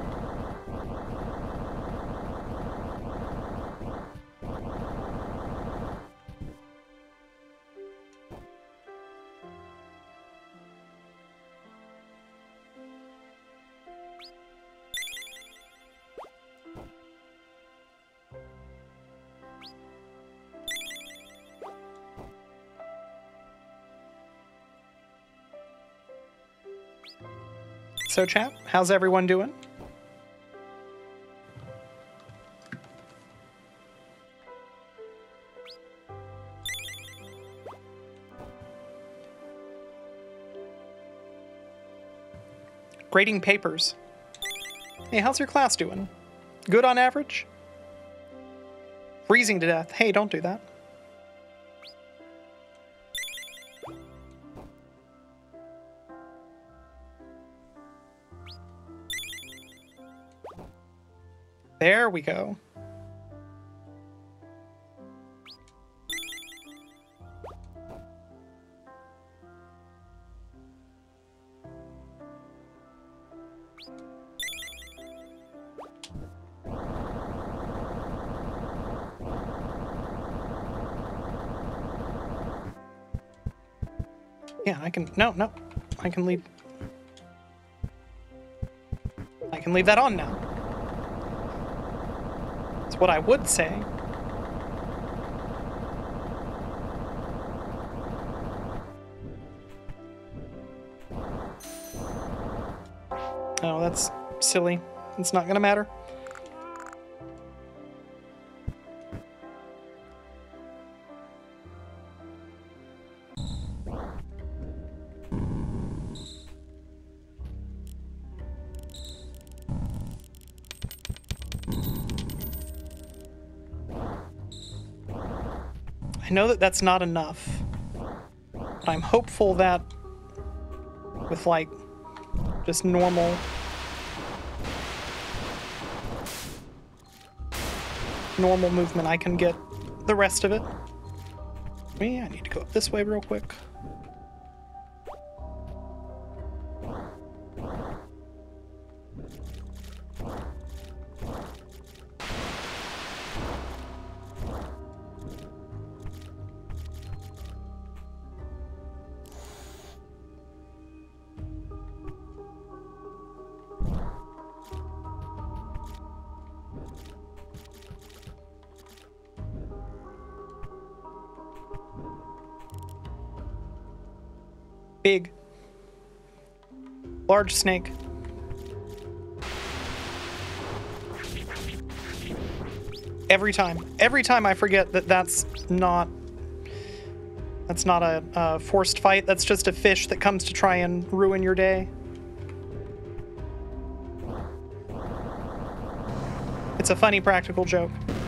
So chat, how's everyone doing? Grading papers. Hey, how's your class doing? Good on average? Freezing to death. Hey, don't do that. There we go. Yeah, I can, no, no, I can leave. I can leave that on now. That's what I would say. Oh, that's silly. It's not gonna matter. I know that that's not enough, but I'm hopeful that with, like, just normal normal movement, I can get the rest of it. Me, I need to go up this way real quick. Big. Large snake. Every time. Every time I forget that that's not... That's not a, a forced fight. That's just a fish that comes to try and ruin your day. It's a funny practical joke.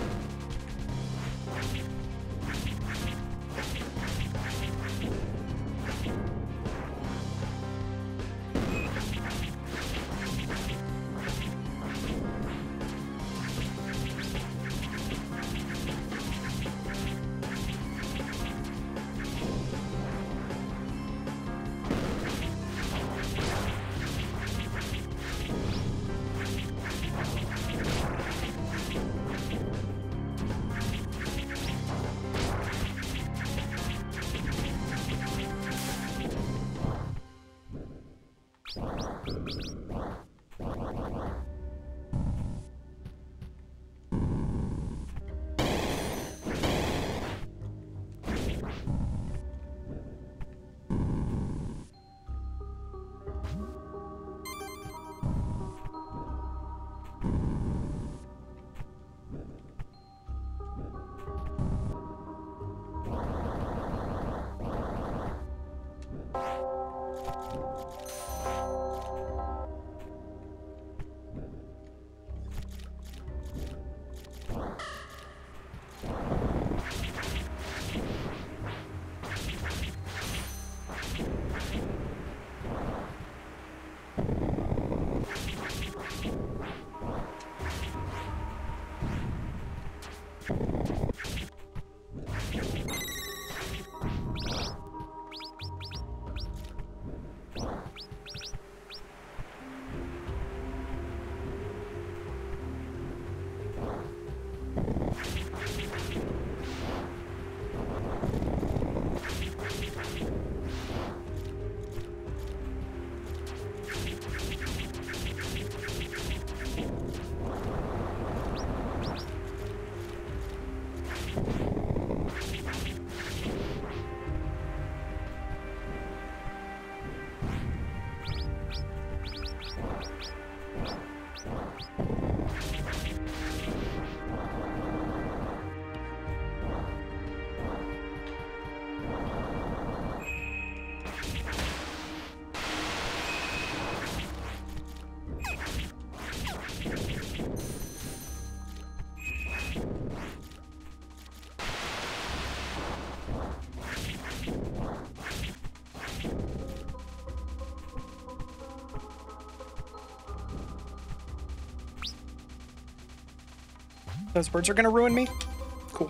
Those birds are gonna ruin me? Cool.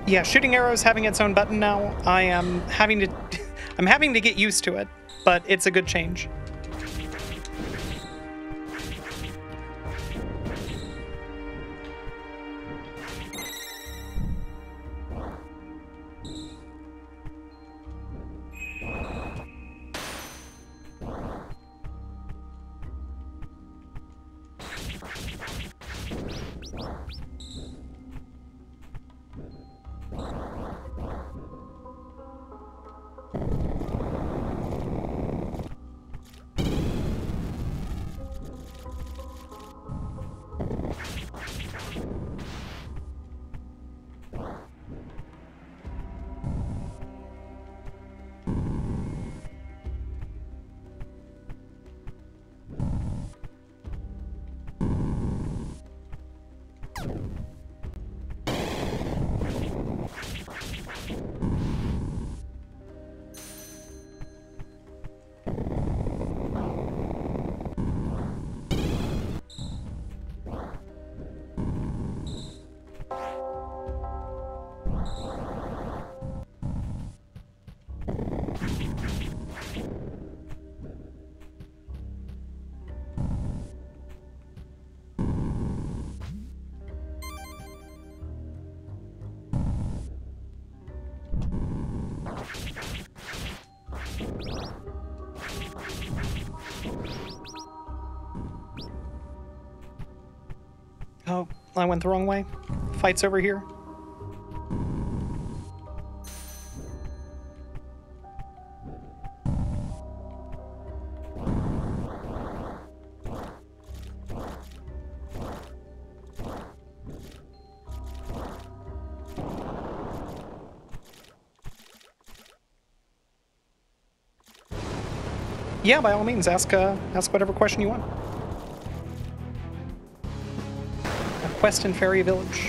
Yeah, shooting arrows having its own button now, I am having to I'm having to get used to it, but it's a good change. Oh, I went the wrong way. Fight's over here. Yeah, by all means, ask uh, ask whatever question you want. A quest in Fairy Village.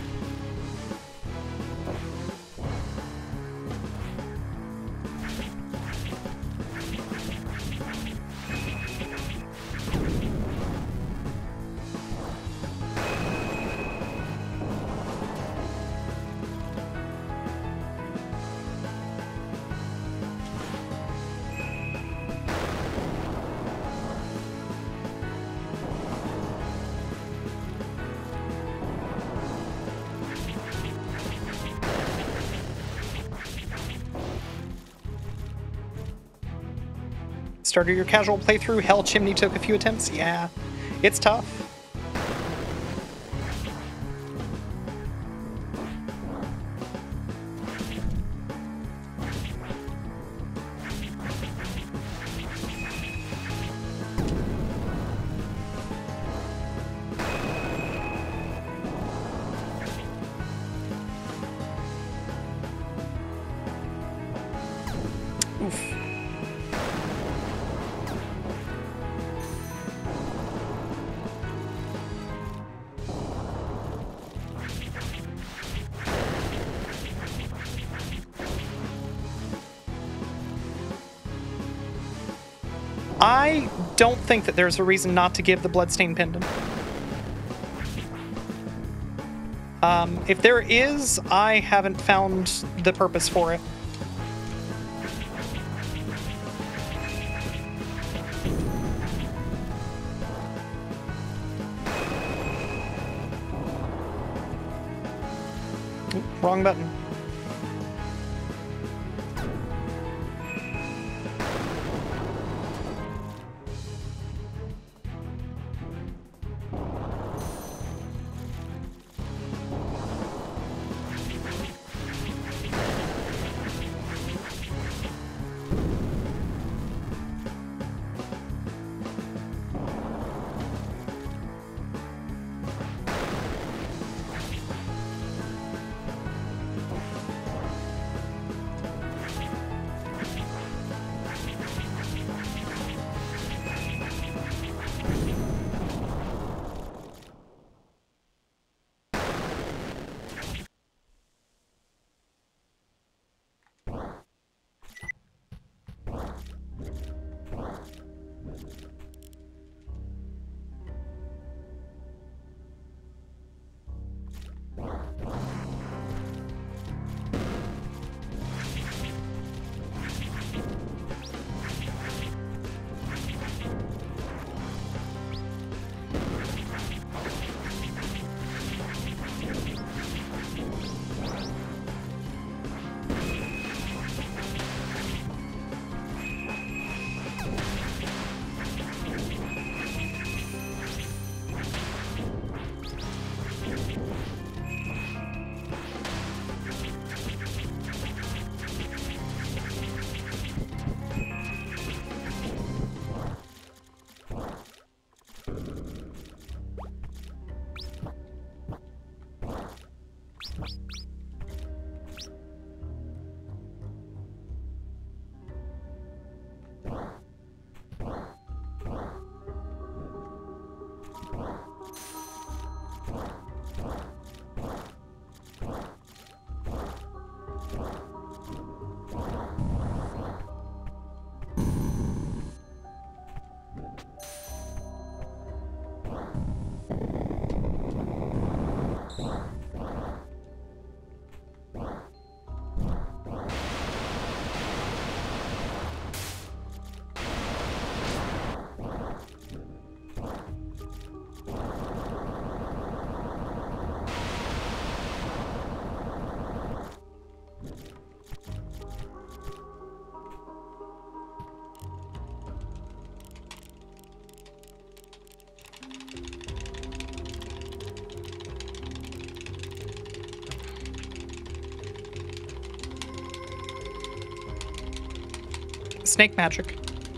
Started your casual playthrough, Hell Chimney took a few attempts. Yeah, it's tough. Oof. I don't think that there's a reason not to give the Bloodstained Pendant. Um, if there is, I haven't found the purpose for it. Oop, wrong button. snake magic.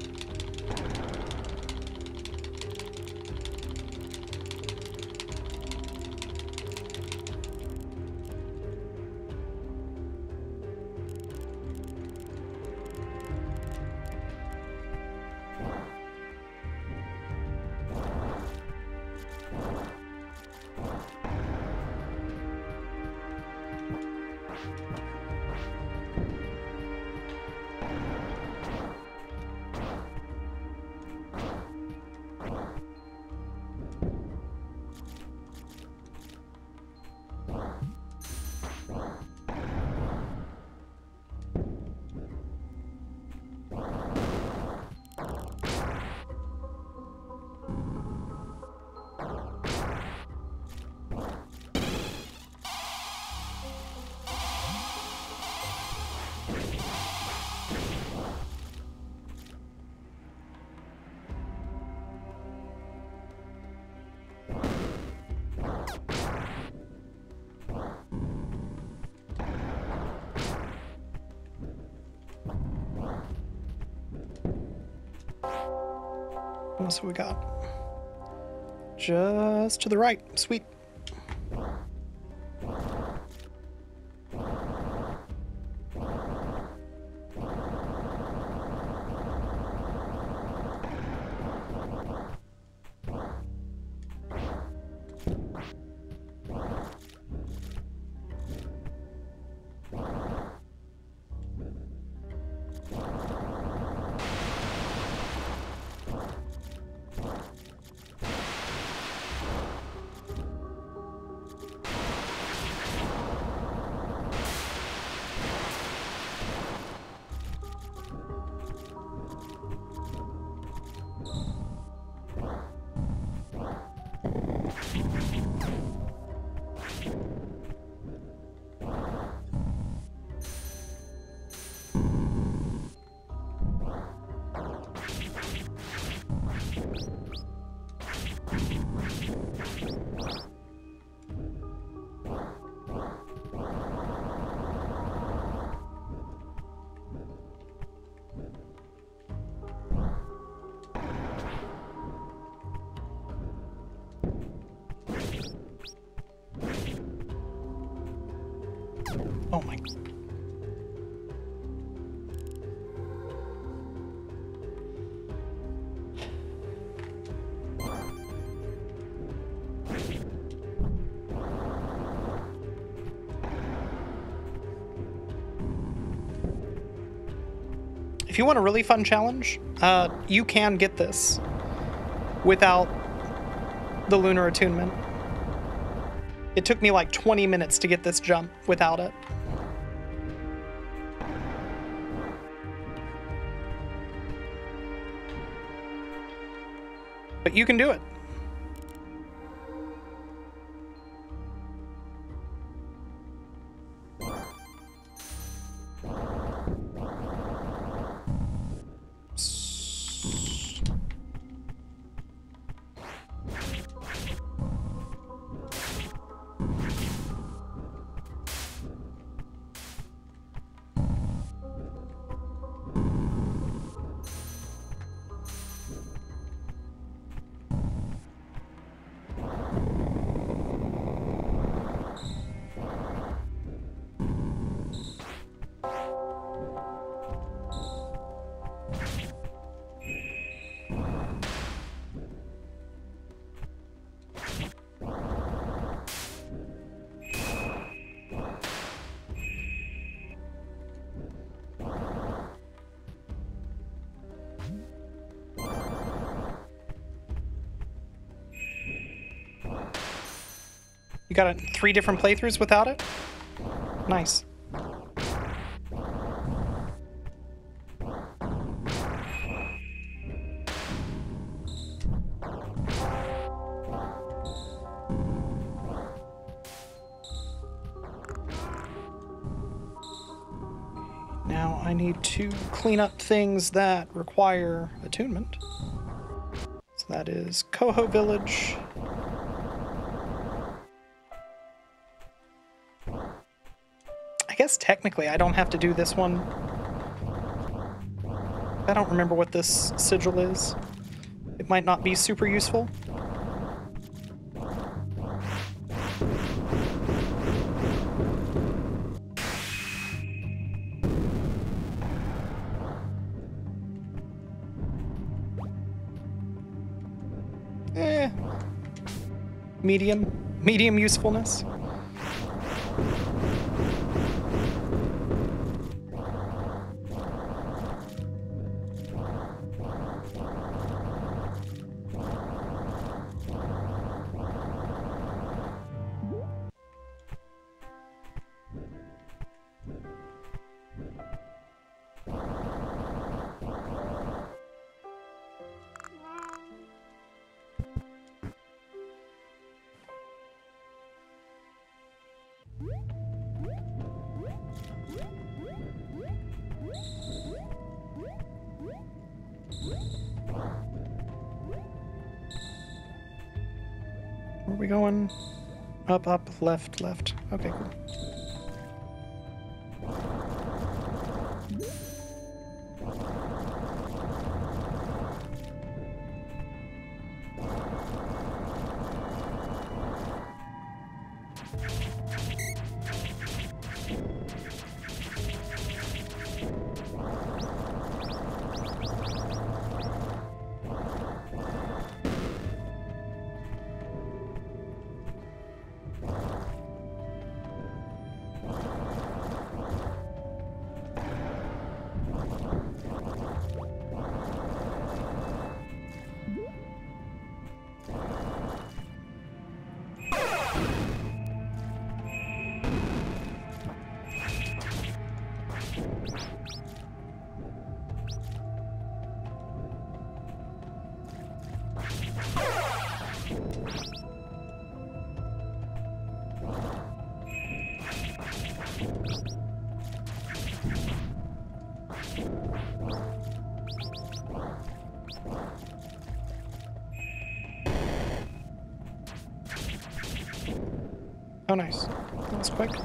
What else have we got? Just to the right. Sweet. Oh my. If you want a really fun challenge, uh, you can get this without the lunar attunement. It took me like twenty minutes to get this jump without it. But you can do it. You got it three different playthroughs without it? Nice. Now I need to clean up things that require attunement. So that is Coho Village. I guess technically I don't have to do this one. I don't remember what this sigil is. It might not be super useful. Eh. Medium. Medium usefulness. Where are we going? Up, up, left, left. Okay, cool. Oh, nice. That was quick.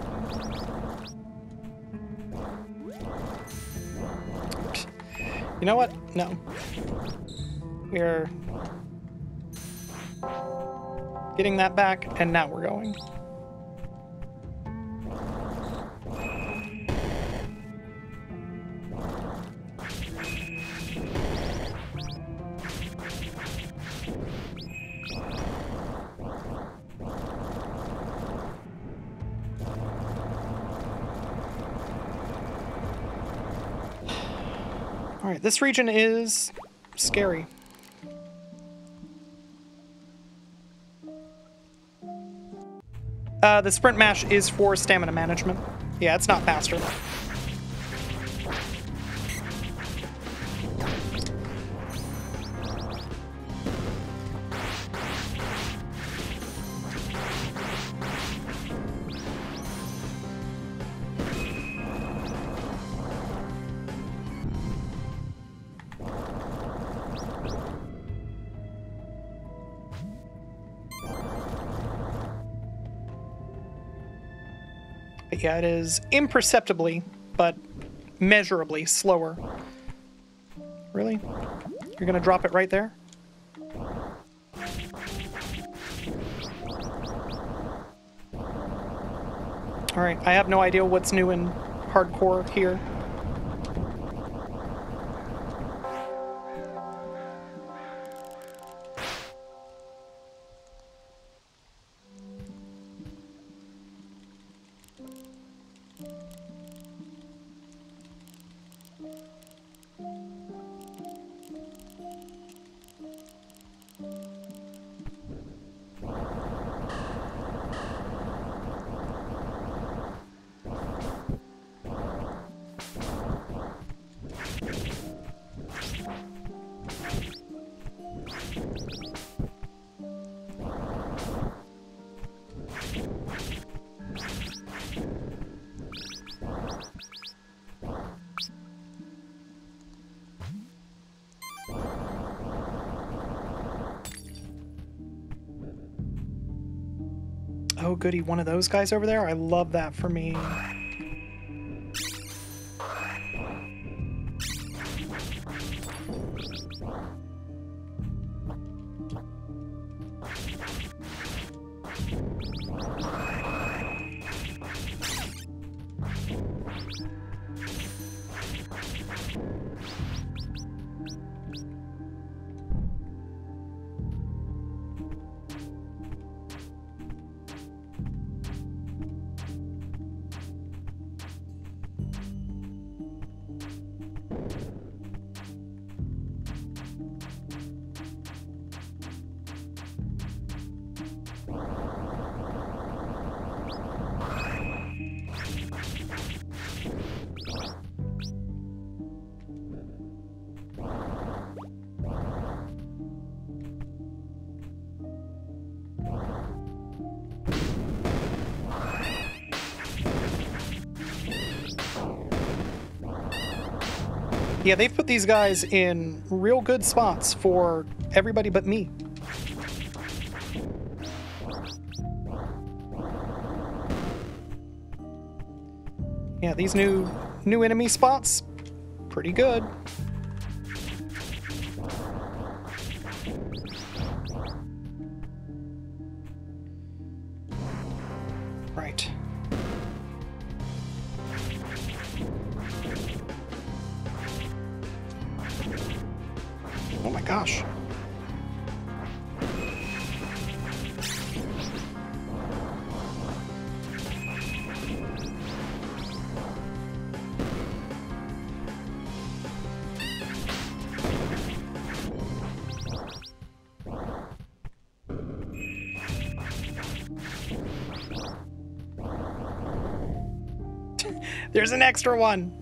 You know what? No. We're getting that back, and now we're going. Alright, this region is scary. Uh, the sprint mash is for stamina management. Yeah, it's not faster. But yeah, it is imperceptibly, but measurably slower. Really? You're gonna drop it right there? Alright, I have no idea what's new in hardcore here. Oh goody, one of those guys over there? I love that for me. Yeah, they've put these guys in real good spots for everybody but me. Yeah, these new new enemy spots, pretty good. Right. Oh my gosh. There's an extra one.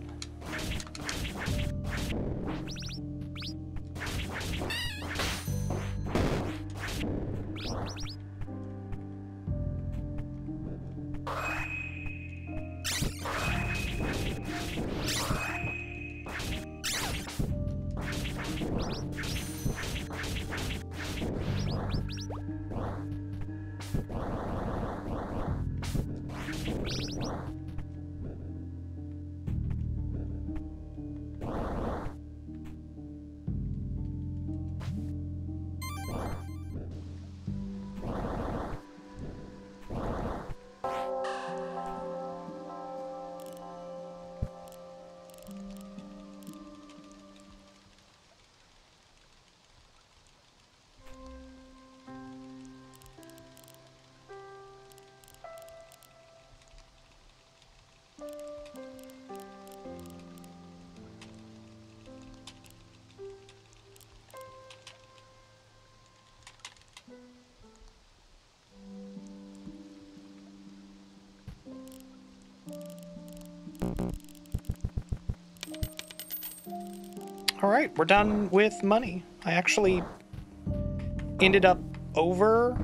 All right, we're done with money. I actually ended up over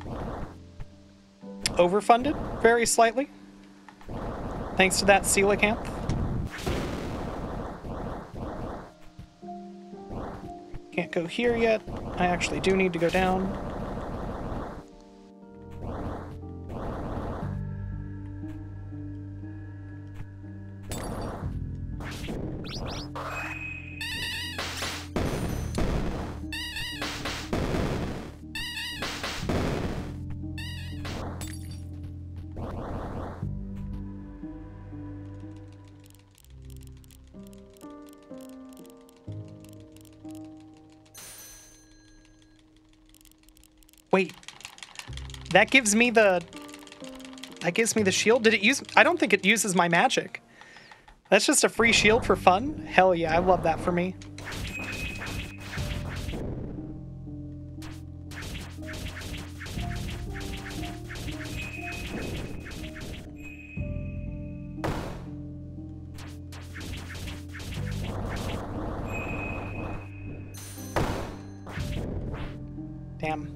overfunded very slightly, thanks to that coelacanth. Can't go here yet. I actually do need to go down. Wait, that gives me the, that gives me the shield? Did it use, I don't think it uses my magic. That's just a free shield for fun? Hell yeah, I love that for me. Damn.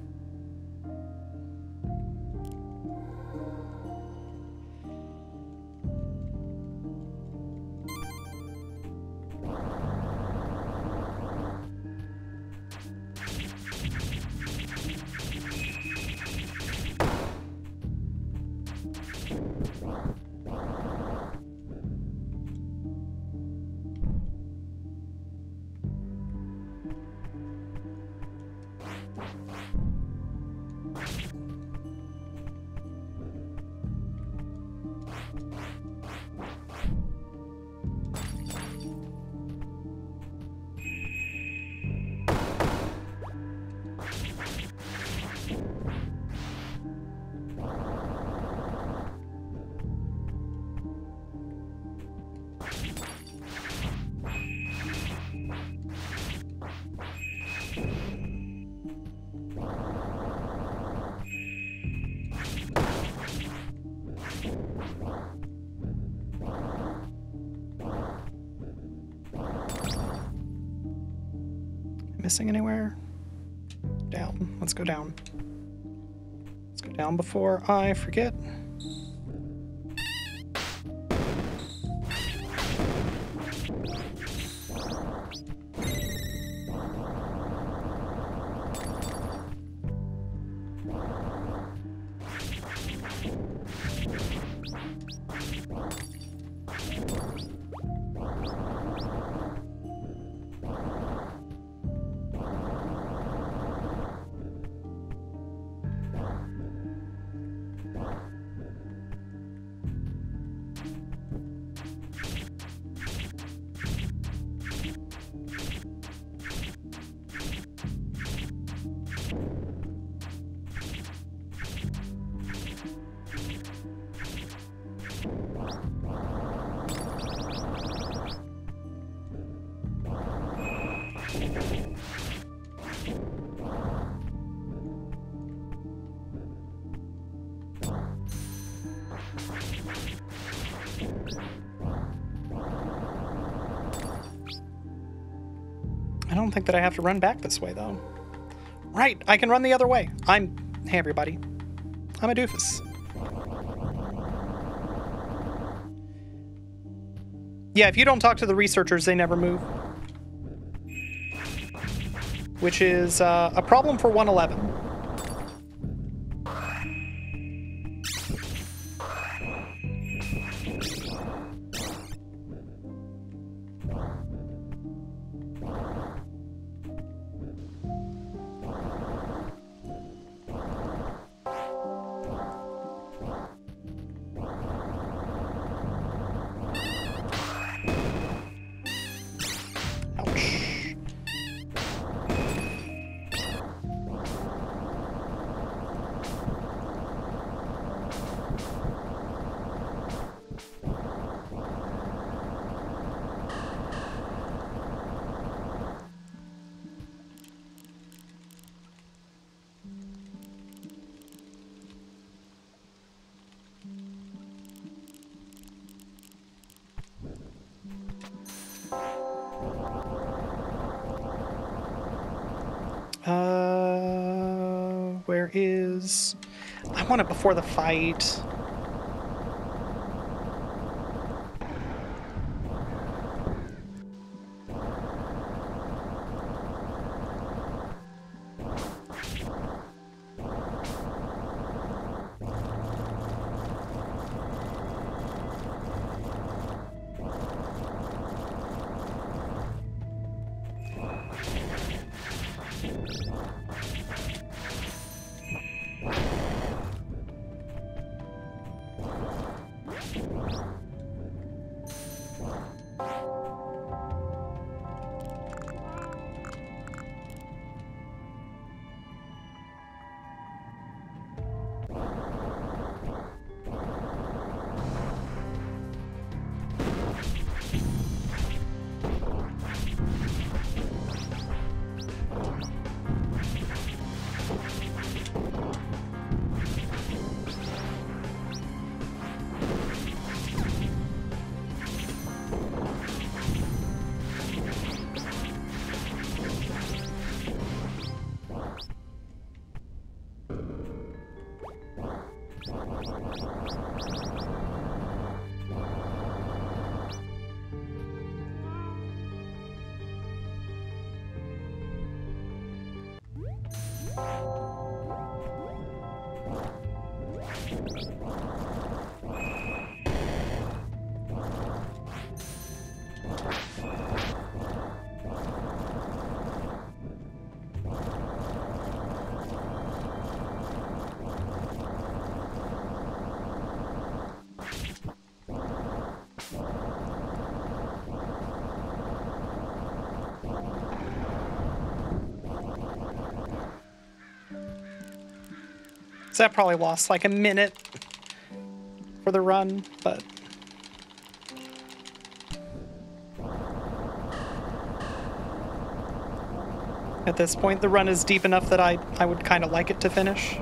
Missing anywhere? Down. Let's go down. Let's go down before I forget. I don't think that I have to run back this way, though. Right, I can run the other way. I'm... Hey, everybody. I'm a doofus. Yeah, if you don't talk to the researchers, they never move. Which is uh, a problem for one eleven. Uh, where is... I want it before the fight. So that probably lost like a minute for the run, but... At this point, the run is deep enough that I, I would kind of like it to finish.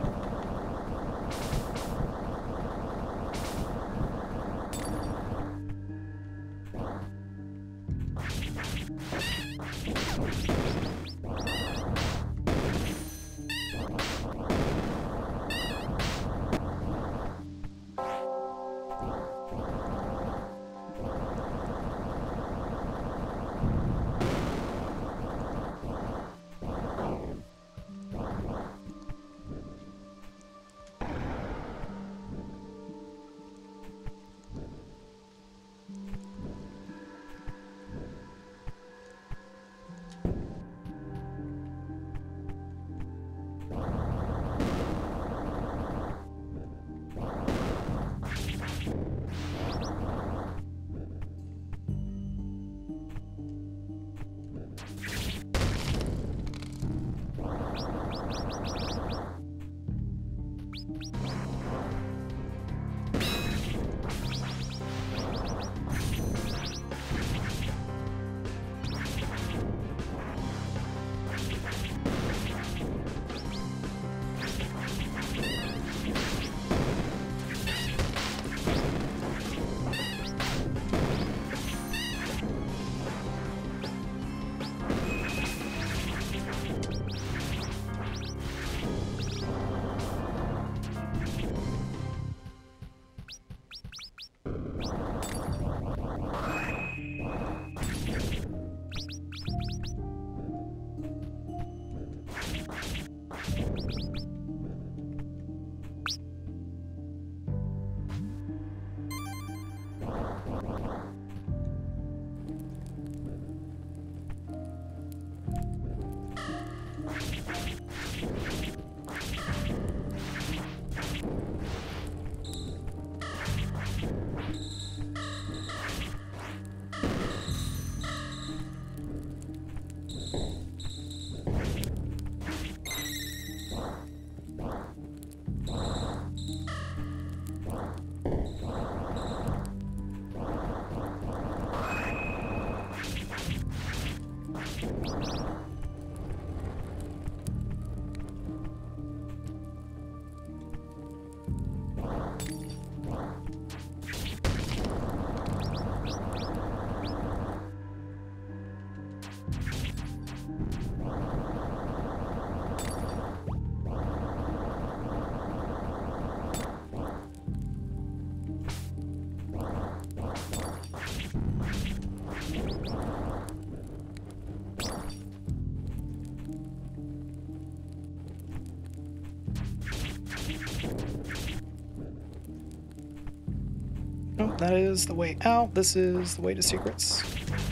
Oh, that is the way out. This is the way to secrets.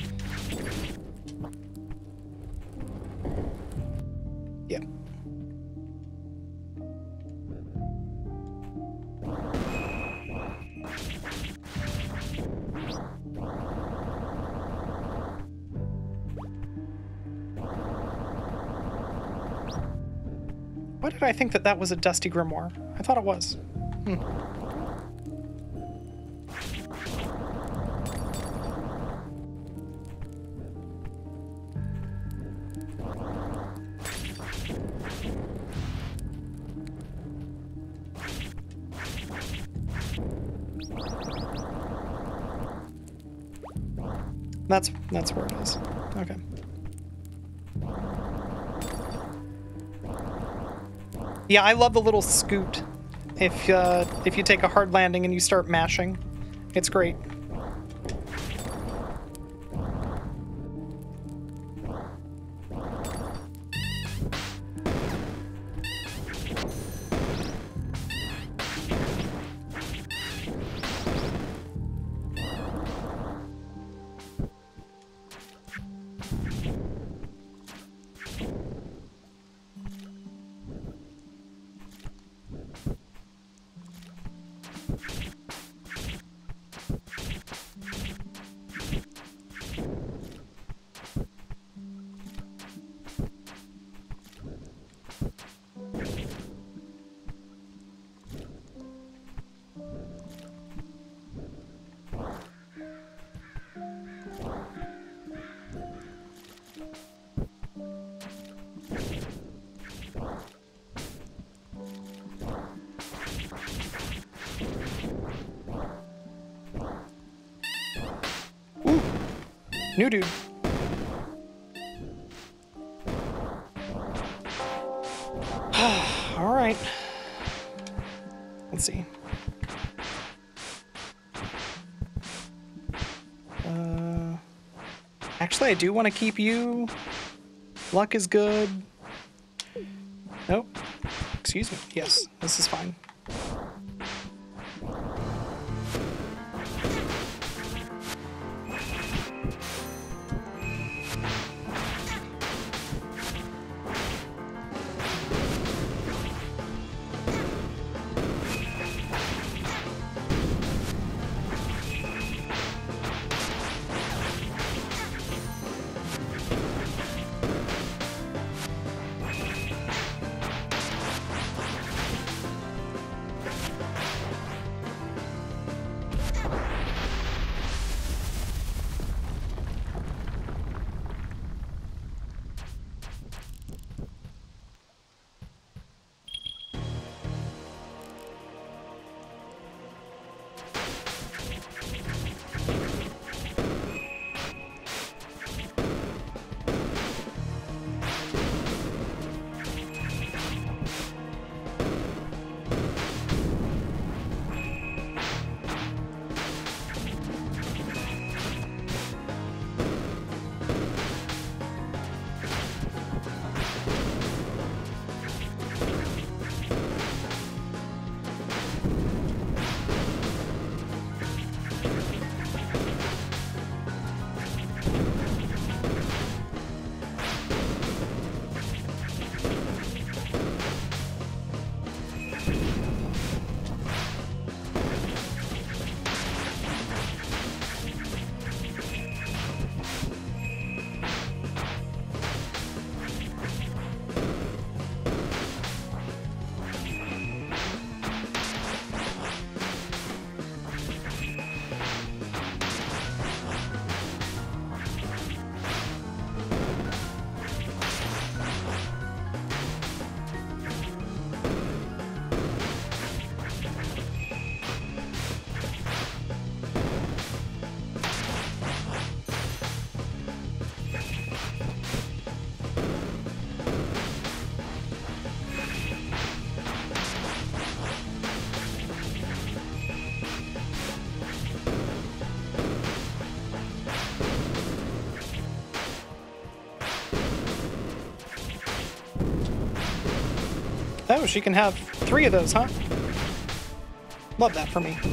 Yep. Why did I think that that was a dusty grimoire? I thought it was. Hmm. That's that's where it is. Okay. Yeah, I love the little scoot. If uh, if you take a hard landing and you start mashing, it's great. New dude. All right. Let's see. Uh, actually, I do want to keep you. Luck is good. Nope. Excuse me. Yes, this is fine. Oh, she can have three of those, huh? Love that for me.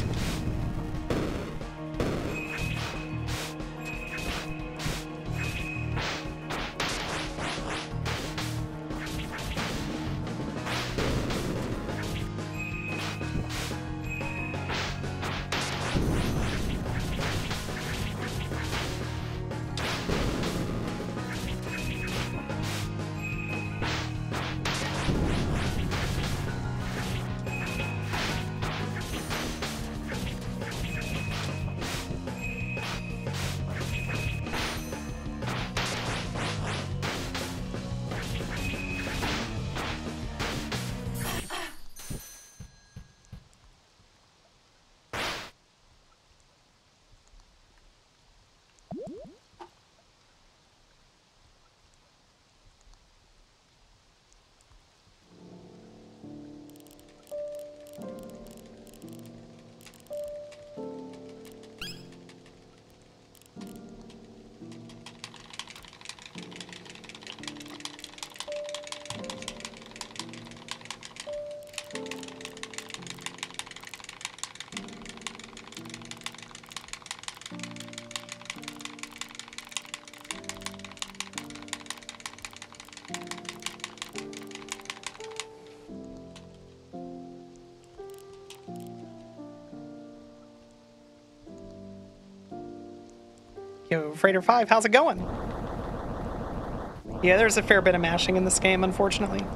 Yo, Freighter five, how's it going? Yeah, there's a fair bit of mashing in this game, unfortunately.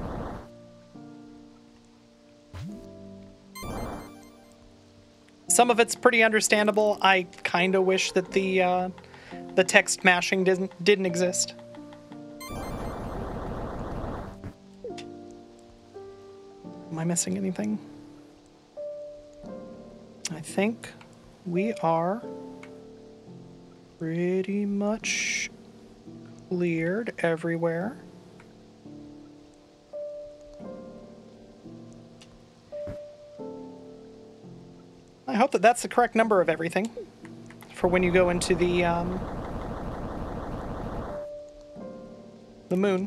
Some of it's pretty understandable. I kind of wish that the uh, the text mashing didn't didn't exist. Am I missing anything? I think we are pretty much cleared everywhere. I hope that that's the correct number of everything for when you go into the um, the moon.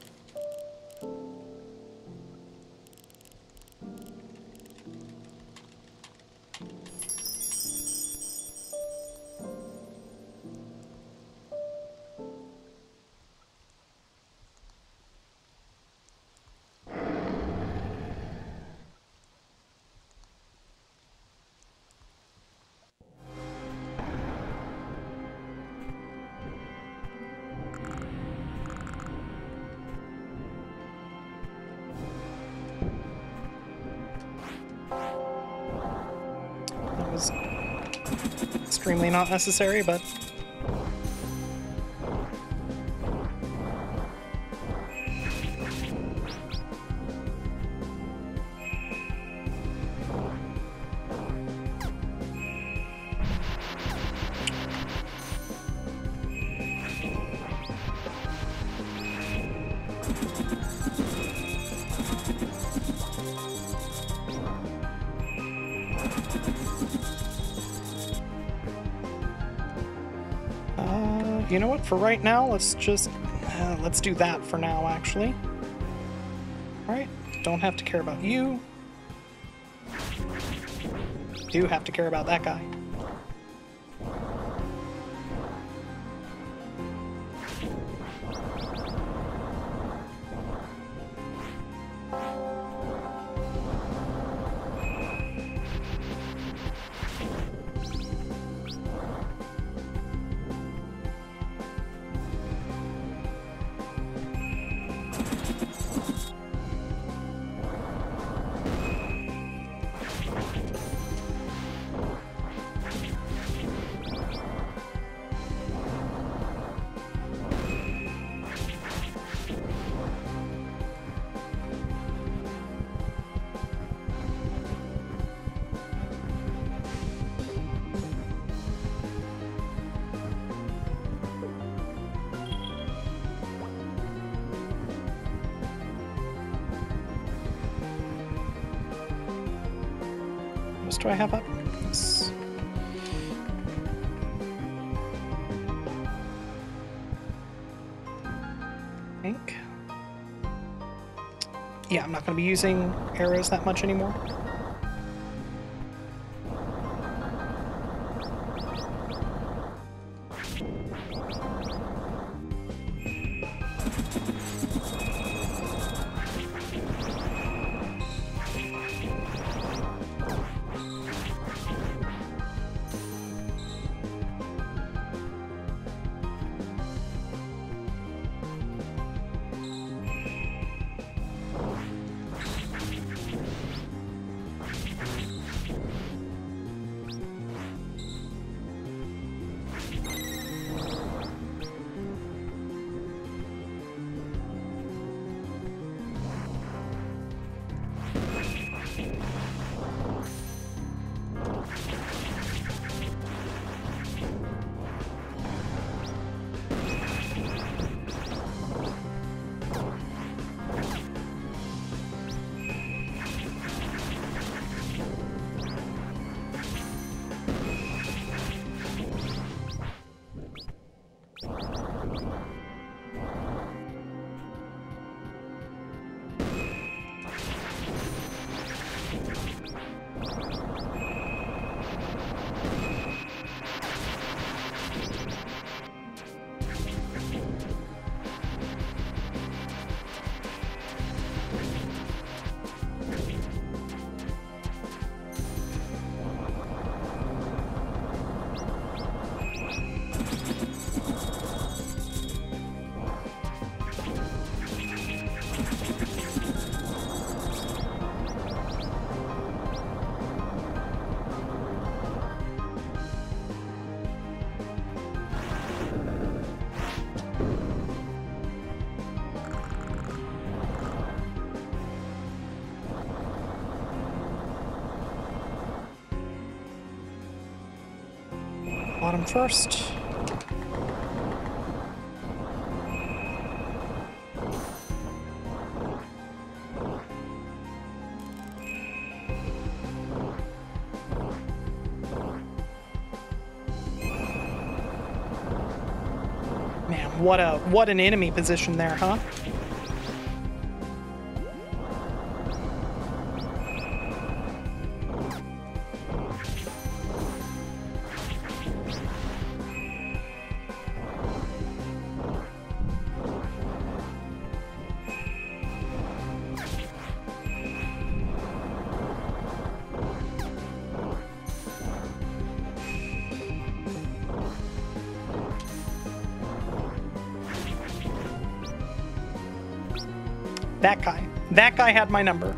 Extremely not necessary, but you know what, for right now, let's just, uh, let's do that for now, actually. Alright, don't have to care about you. Do have to care about that guy. What do I have up? Yes. I think. Yeah, I'm not going to be using arrows that much anymore. Bottom first. Man, what a what an enemy position there, huh? That guy. That guy had my number.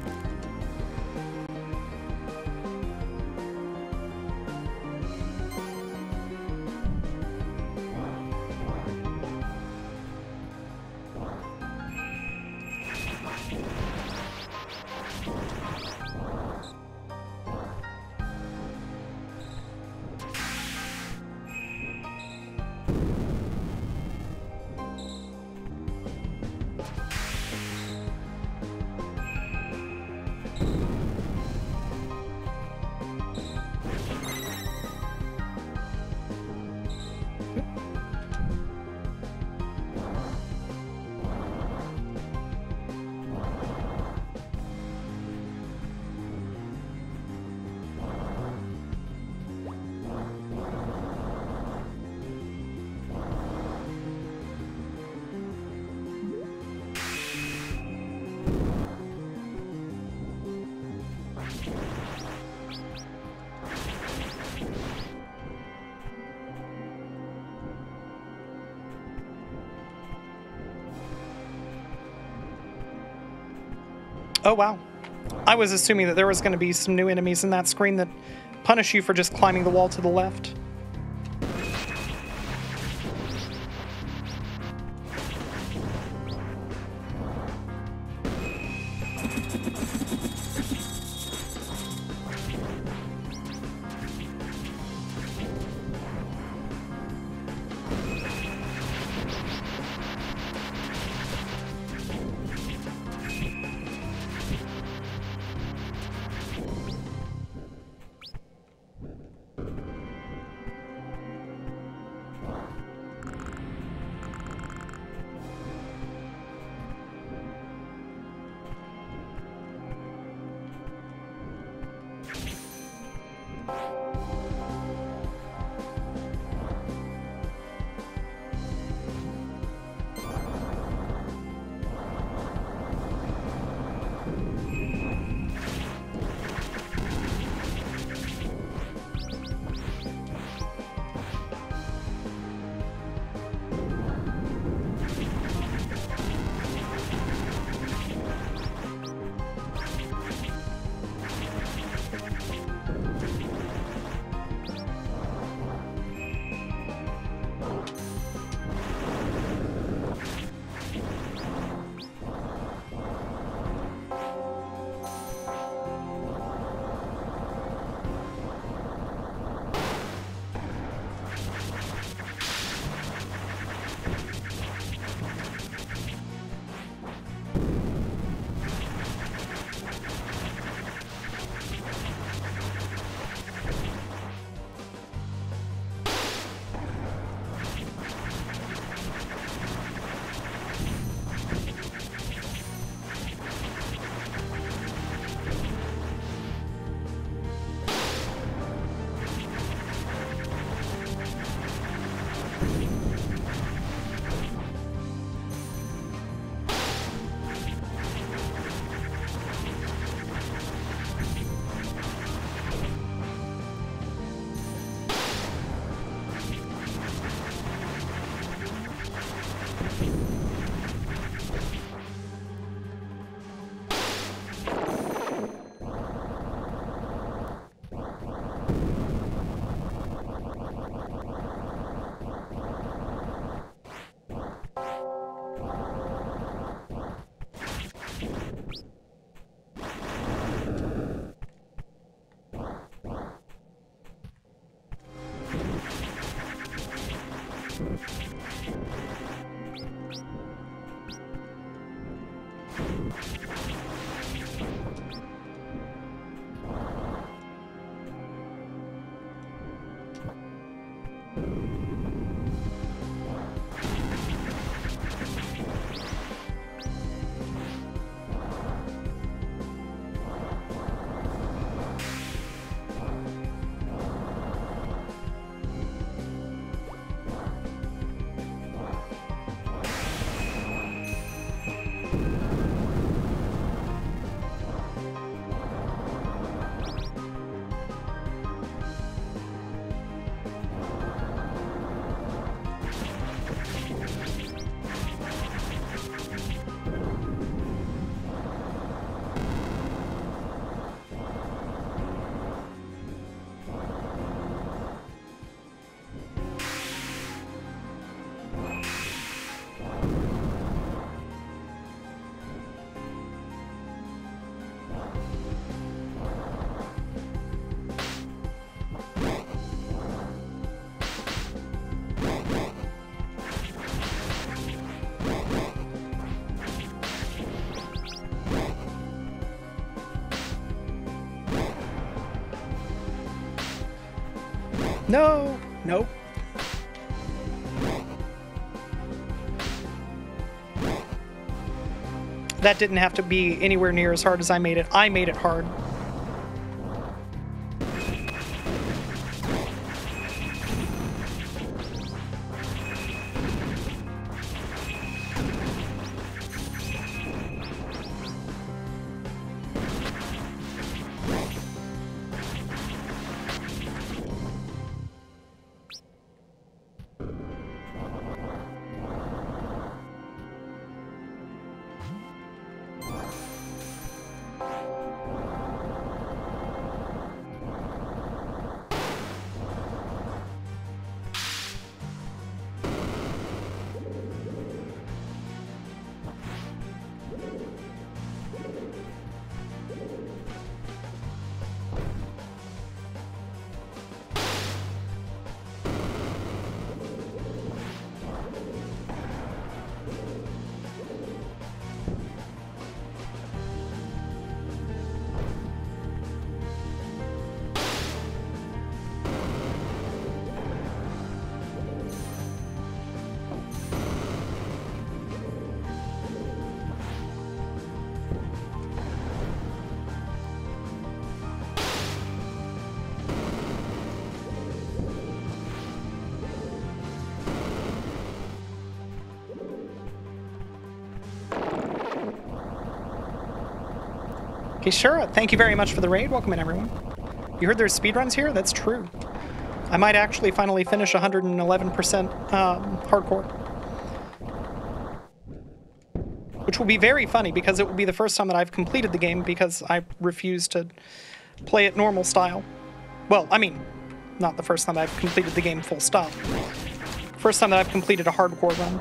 Oh, wow. I was assuming that there was going to be some new enemies in that screen that punish you for just climbing the wall to the left. No, nope. That didn't have to be anywhere near as hard as I made it. I made it hard. Okay, sure. Thank you very much for the raid. Welcome in, everyone. You heard there's speedruns here? That's true. I might actually finally finish one hundred eleven percent um, hardcore. Which will be very funny because it will be the first time that I've completed the game because I refuse to play it normal style. Well, I mean, not the first time I've completed the game full stop. First time that I've completed a hardcore run.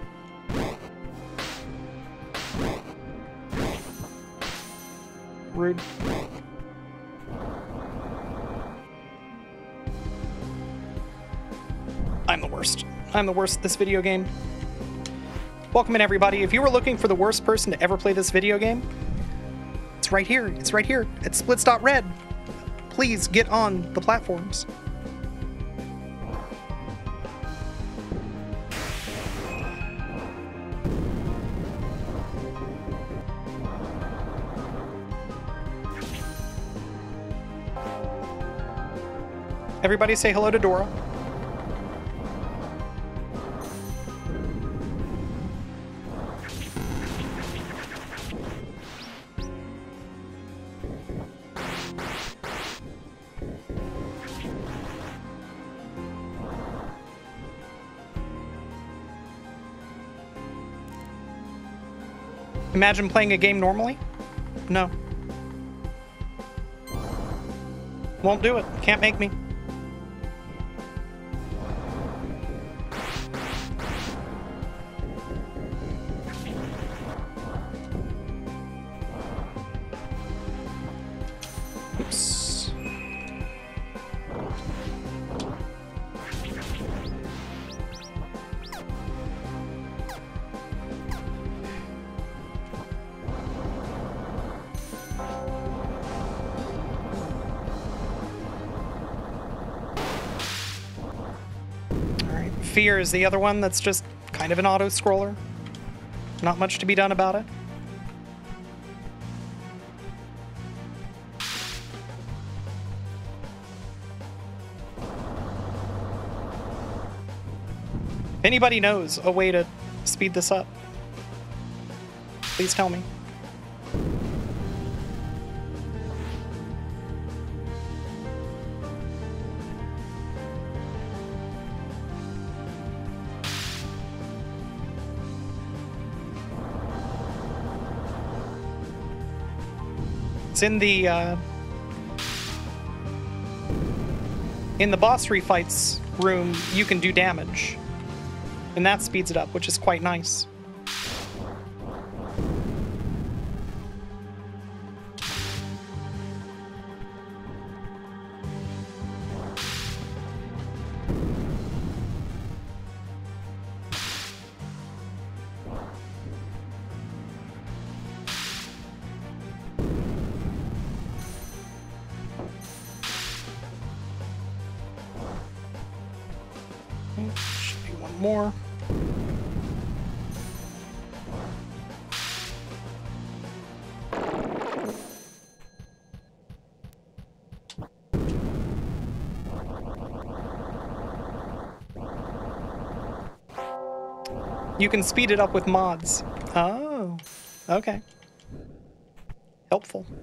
Rude. I'm the worst. I'm the worst at this video game. Welcome in, everybody. If you were looking for the worst person to ever play this video game, it's right here. It's right here at splits dot red. Please get on the platforms. Everybody say hello to Dora. Imagine playing a game normally? No. Won't do it. Can't make me. Oops. Fear is the other one that's just kind of an auto-scroller. Not much to be done about it. If anybody knows a way to speed this up, please tell me. It's in the uh, in the boss refights room. You can do damage, and that speeds it up, which is quite nice. Should be one more. You can speed it up with mods. Oh, okay. Helpful.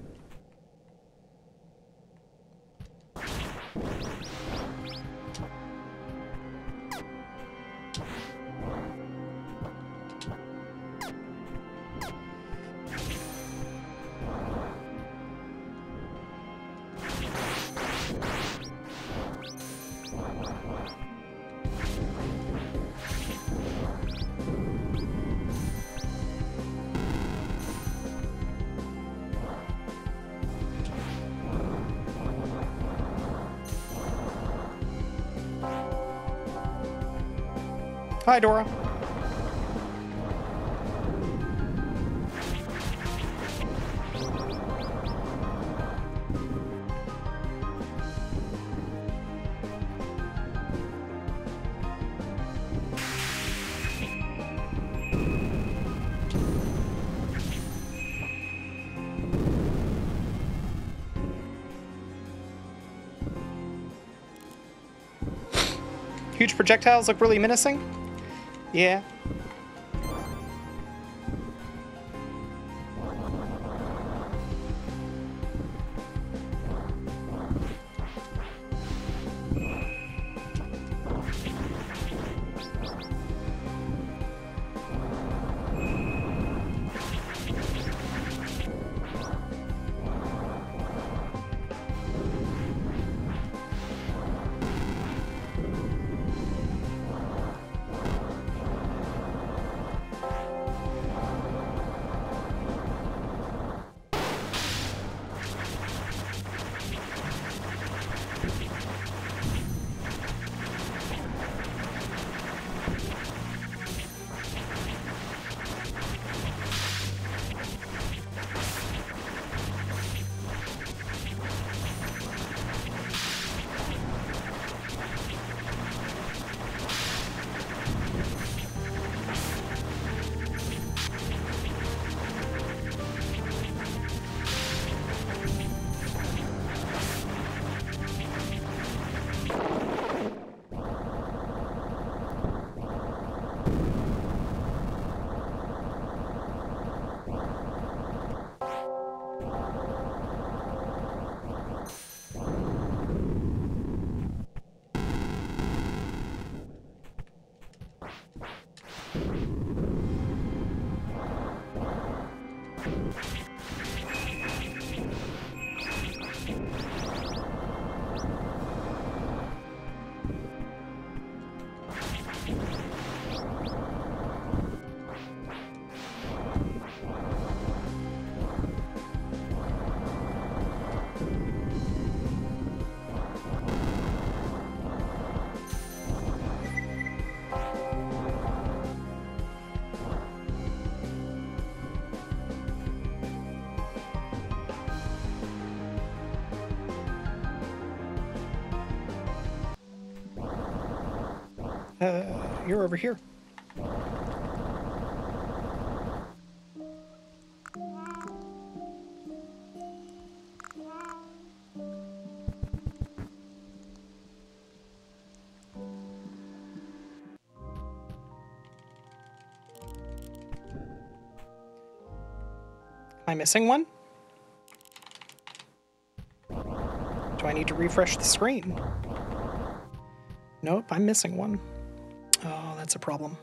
Hi, Dora. Huge projectiles look really menacing. Yeah. Uh, you're over here. Am I missing one? Do I need to refresh the screen? Nope, I'm missing one. Oh, that's a problem.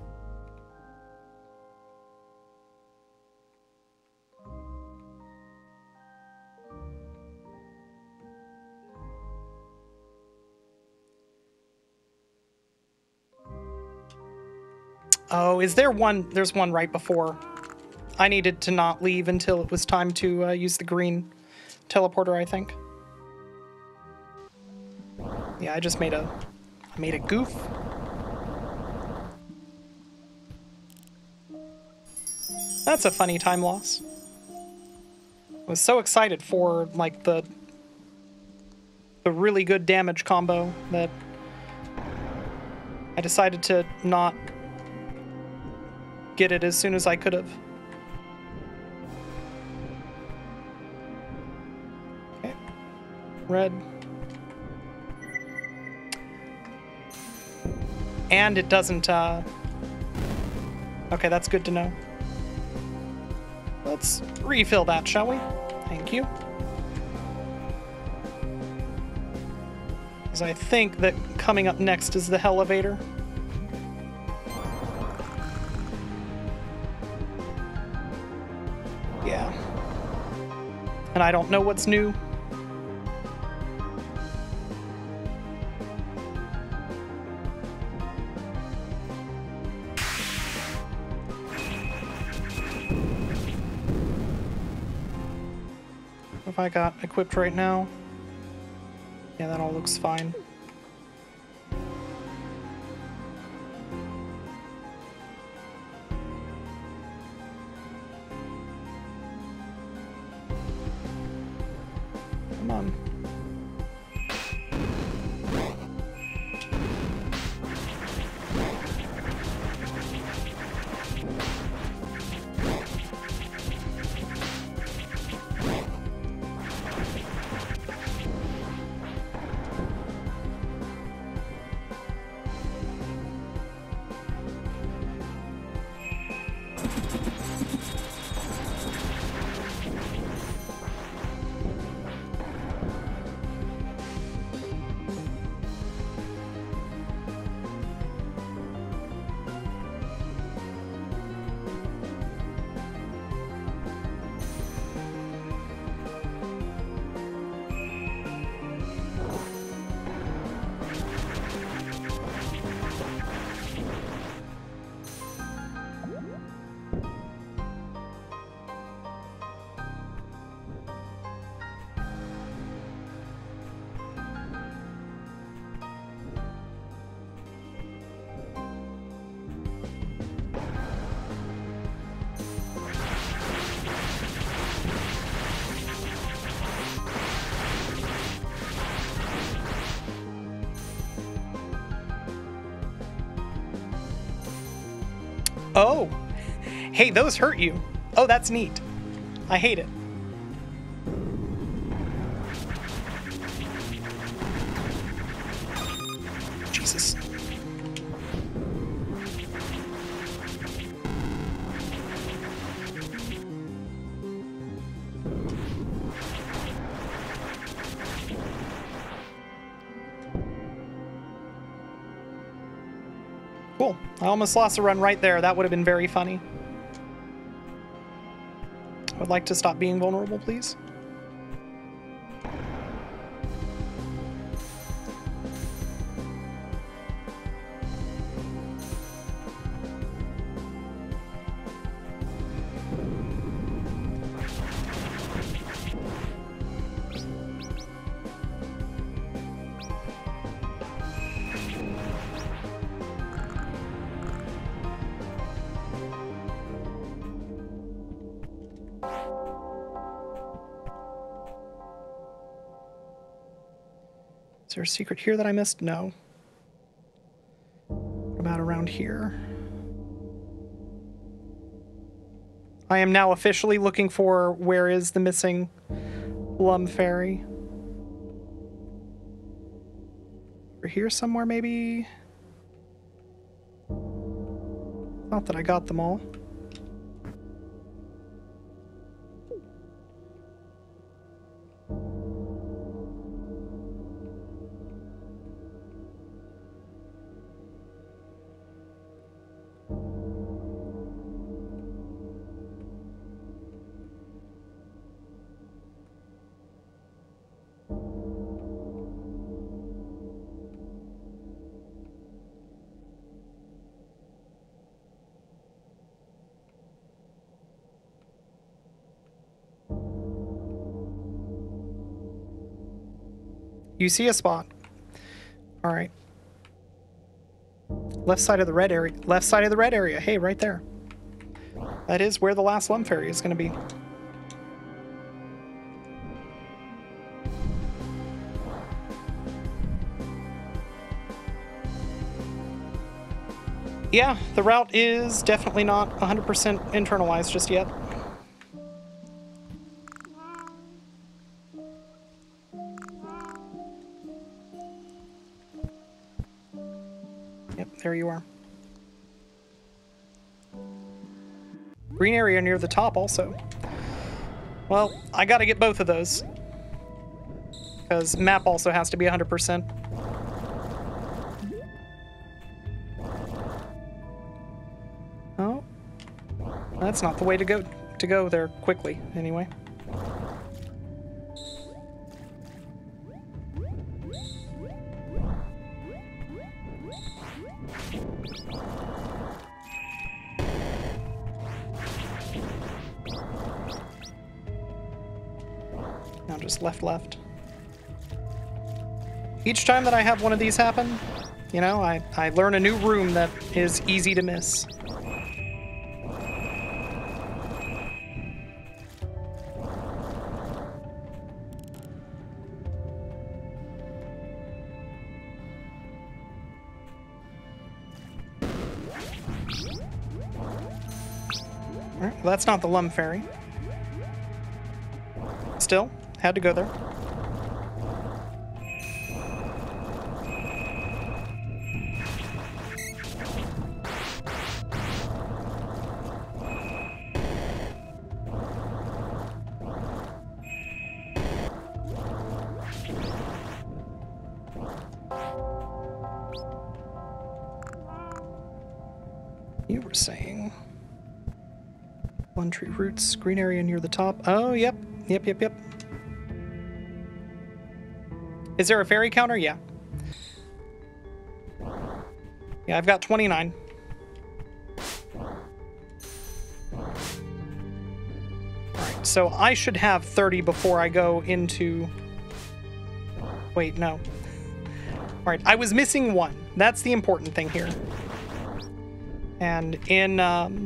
Oh, is there one? There's one right before. I needed to not leave until it was time to uh, use the green teleporter, I think. Yeah, I just made a I made a goof. That's a funny time loss. I was so excited for like the the really good damage combo that I decided to not get it as soon as I could have. Okay. Red. And it doesn't, uh... Okay, that's good to know. Let's refill that, shall we? Thank you. Because I think that coming up next is the elevator. Yeah. And I don't know what's new. What have I got equipped right now? Yeah, that all looks fine. Come on. Oh! Hey, those hurt you. Oh, that's neat. I hate it. Jesus. Cool. I almost lost a run right there. That would have been very funny. I would like to stop being vulnerable, please. Is there a secret here that I missed? No. here? I am now officially looking for where is the missing Lum Fairy. Over here somewhere, maybe? Not that I got them all. You see a spot. All right. Left side of the red area. Left side of the red area. Hey, right there. That is where the last Lum Fairy is going to be. Yeah, the route is definitely not one hundred percent internalized just yet. Yep, there you are. Green area near the top also. Well, I gotta get both of those. Because map also has to be one hundred percent. Oh. That's not the way to go to go there quickly, anyway. Now just left, left. Each time that I have one of these happen, you know, I, I learn a new room that is easy to miss. Alright, well, that's not the Lum Fairy. Still, had to go there. You were saying one tree roots, green area near the top. Oh, yep, yep, yep, yep. Is there a fairy counter? Yeah. Yeah, I've got twenty-nine. Alright, so I should have thirty before I go into... Wait, no. Alright, I was missing one. That's the important thing here. And in... Um,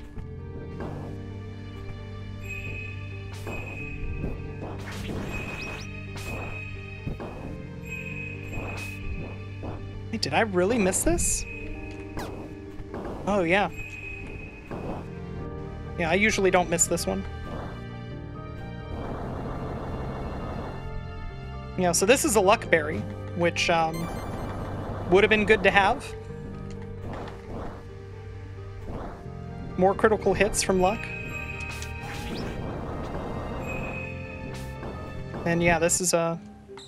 Wait, did I really miss this? Oh, yeah. Yeah, I usually don't miss this one. Yeah, so this is a luck berry, which um, would have been good to have. More critical hits from luck. And yeah, this is a...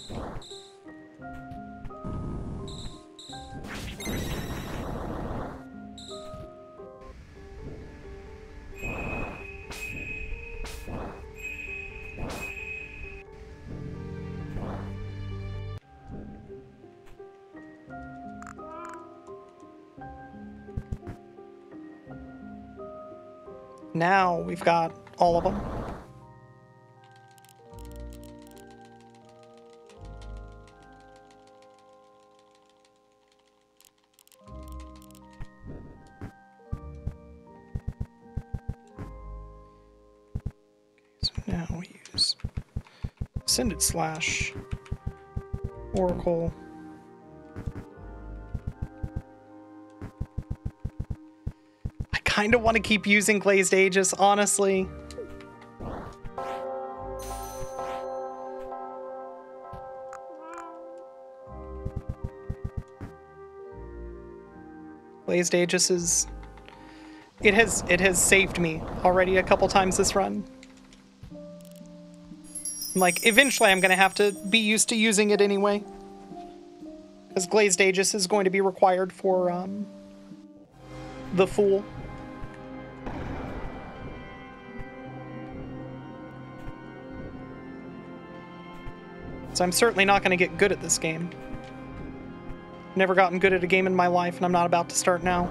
Now we've got all of them. So now we use Ascended Slash, Oracle, kind of want to keep using Glazed Aegis, honestly. Glazed Aegis is... It has, it has saved me already a couple times this run. Like, eventually I'm going to have to be used to using it anyway. Because Glazed Aegis is going to be required for um, the Fool. So I'm certainly not going to get good at this game. Never gotten good at a game in my life, and I'm not about to start now.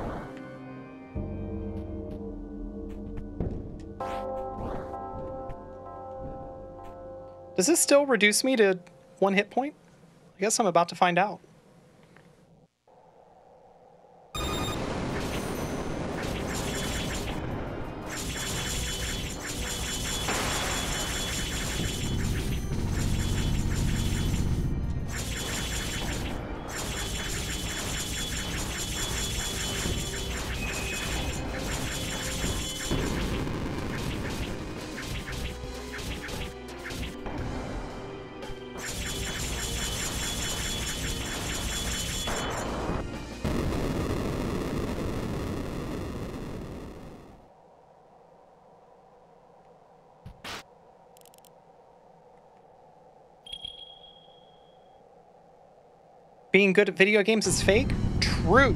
Does this still reduce me to one hit point? I guess I'm about to find out. Being good at video games is fake? True.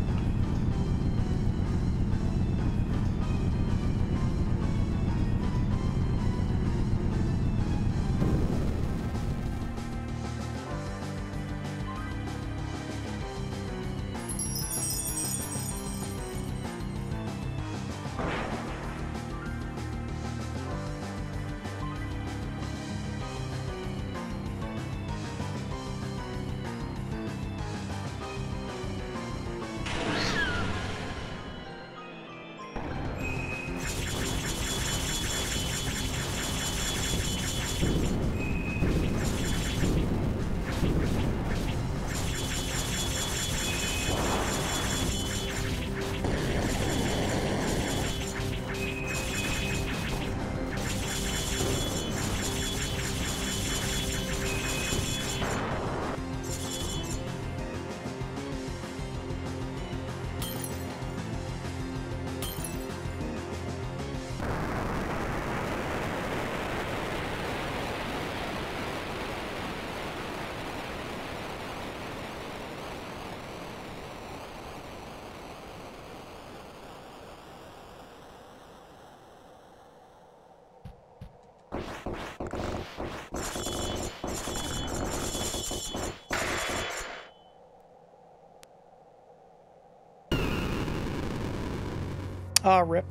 Ah, rip.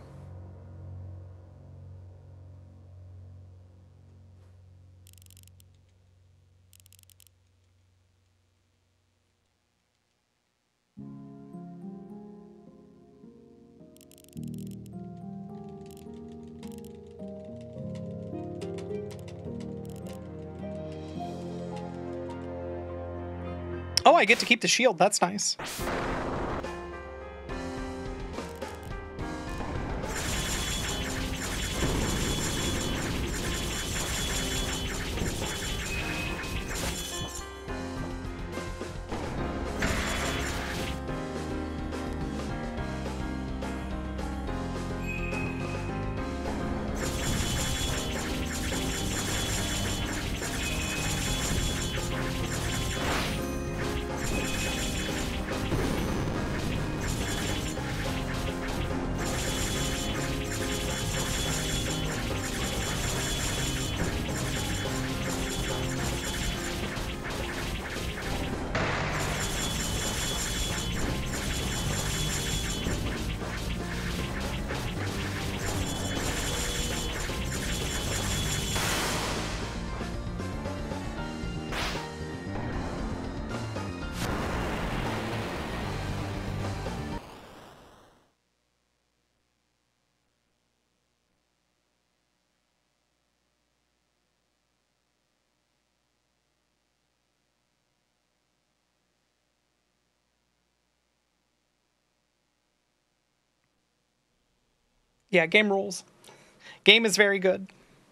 Oh, I get to keep the shield. That's nice. Yeah, game rules. Game is very good.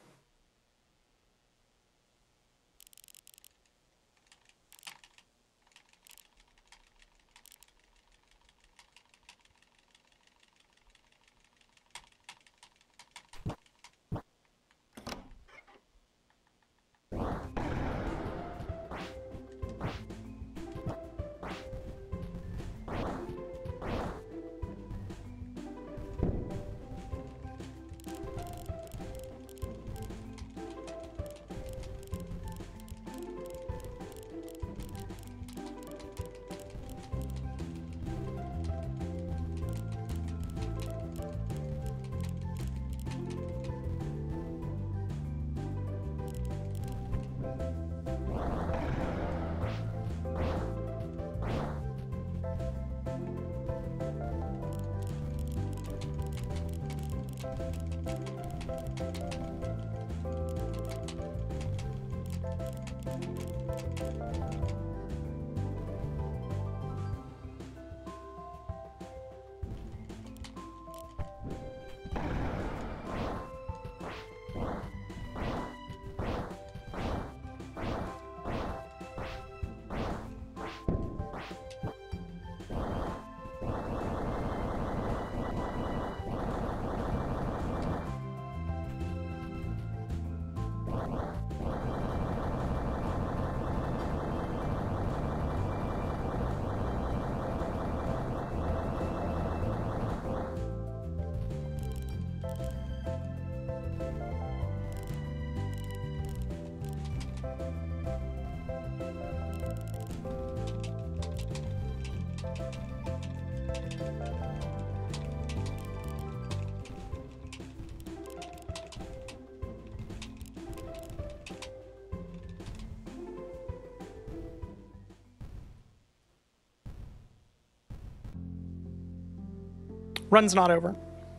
Run's not over.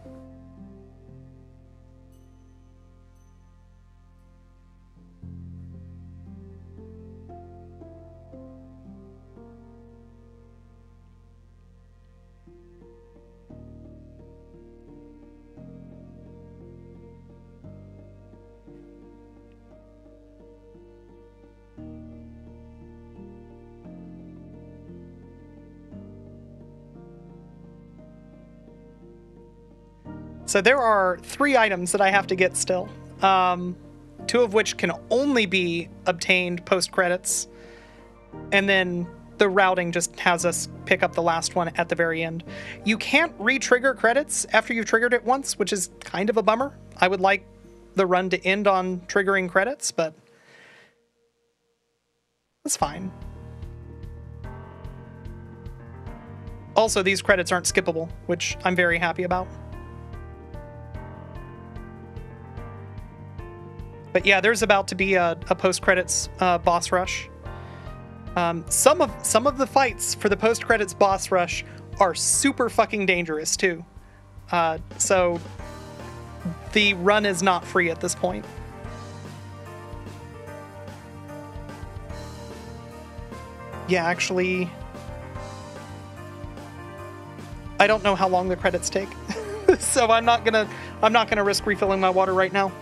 So there are three items that I have to get still, um, two of which can only be obtained post-credits, and then the routing just has us pick up the last one at the very end. You can't re-trigger credits after you've triggered it once, which is kind of a bummer. I would like the run to end on triggering credits, but that's fine. Also, these credits aren't skippable, which I'm very happy about. But yeah, there's about to be a, a post-credits uh, boss rush. Um, some of some of the fights for the post-credits boss rush are super fucking dangerous too. Uh, so the run is not free at this point. Yeah, actually, I don't know how long the credits take, so I'm not gonna I'm not gonna risk refilling my water right now.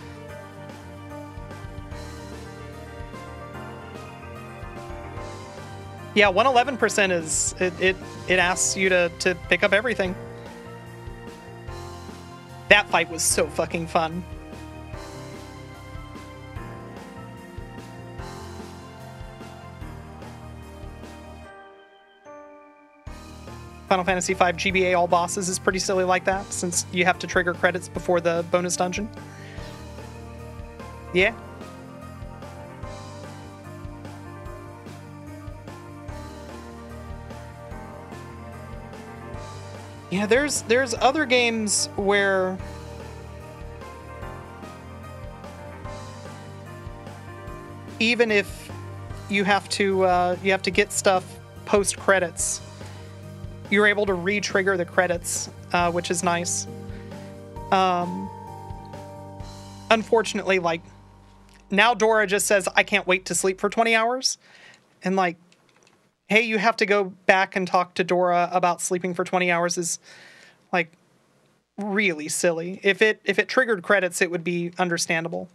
Yeah, one hundred eleven percent is, it, it, it asks you to, to pick up everything. That fight was so fucking fun. Final Fantasy five G B A all bosses is pretty silly like that, since you have to trigger credits before the bonus dungeon. Yeah. Yeah, there's there's other games where even if you have to uh, you have to get stuff post credits, you're able to re-trigger the credits, uh, which is nice. Um, unfortunately, like now Dora just says, "I can't wait to sleep for twenty hours," and like, hey, you have to go back and talk to Dora about sleeping for twenty hours is like, really silly. If it if it triggered credits, it would be understandable.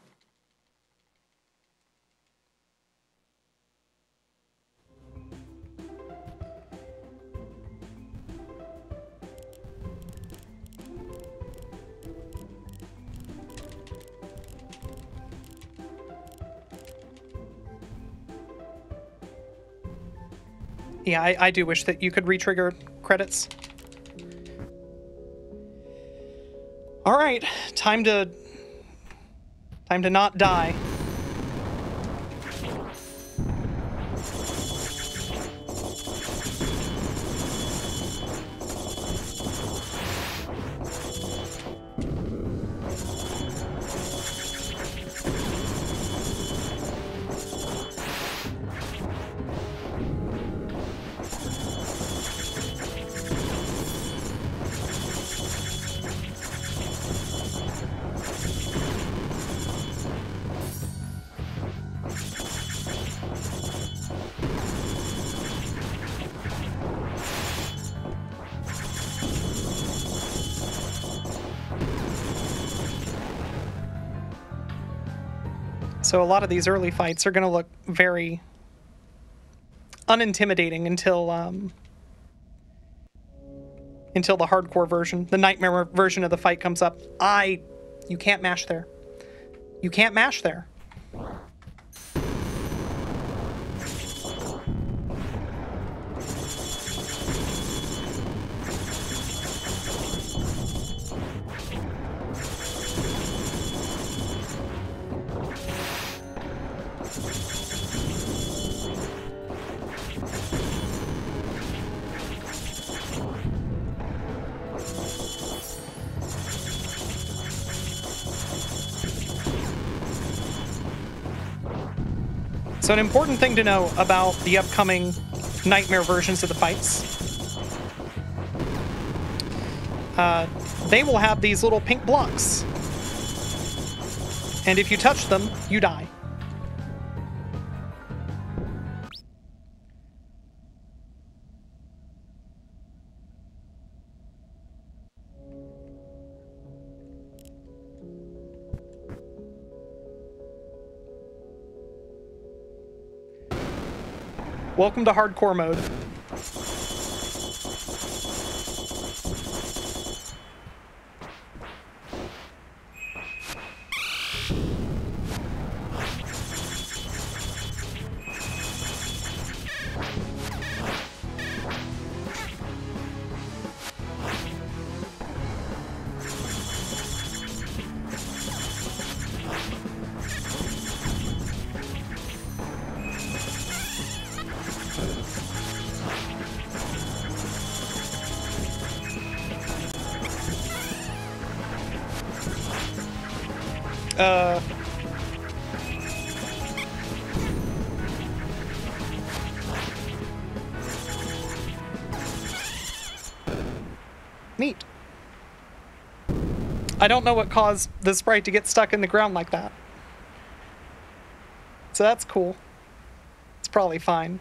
Yeah, I, I do wish that you could re-trigger credits. All right, time to time to not die. So a lot of these early fights are going to look very unintimidating until um, until the hardcore version, the nightmare version of the fight comes up. I, you can't mash there. You can't mash there. So an important thing to know about the upcoming nightmare versions of the fights. Uh, they will have these little pink blocks. And if you touch them, you die. Welcome to hardcore mode. Uh... Neat. I don't know what caused the sprite to get stuck in the ground like that. So that's cool. It's probably fine.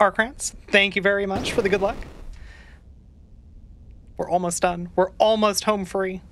Arkrantz, thank you very much for the good luck. We're almost done. We're almost home free.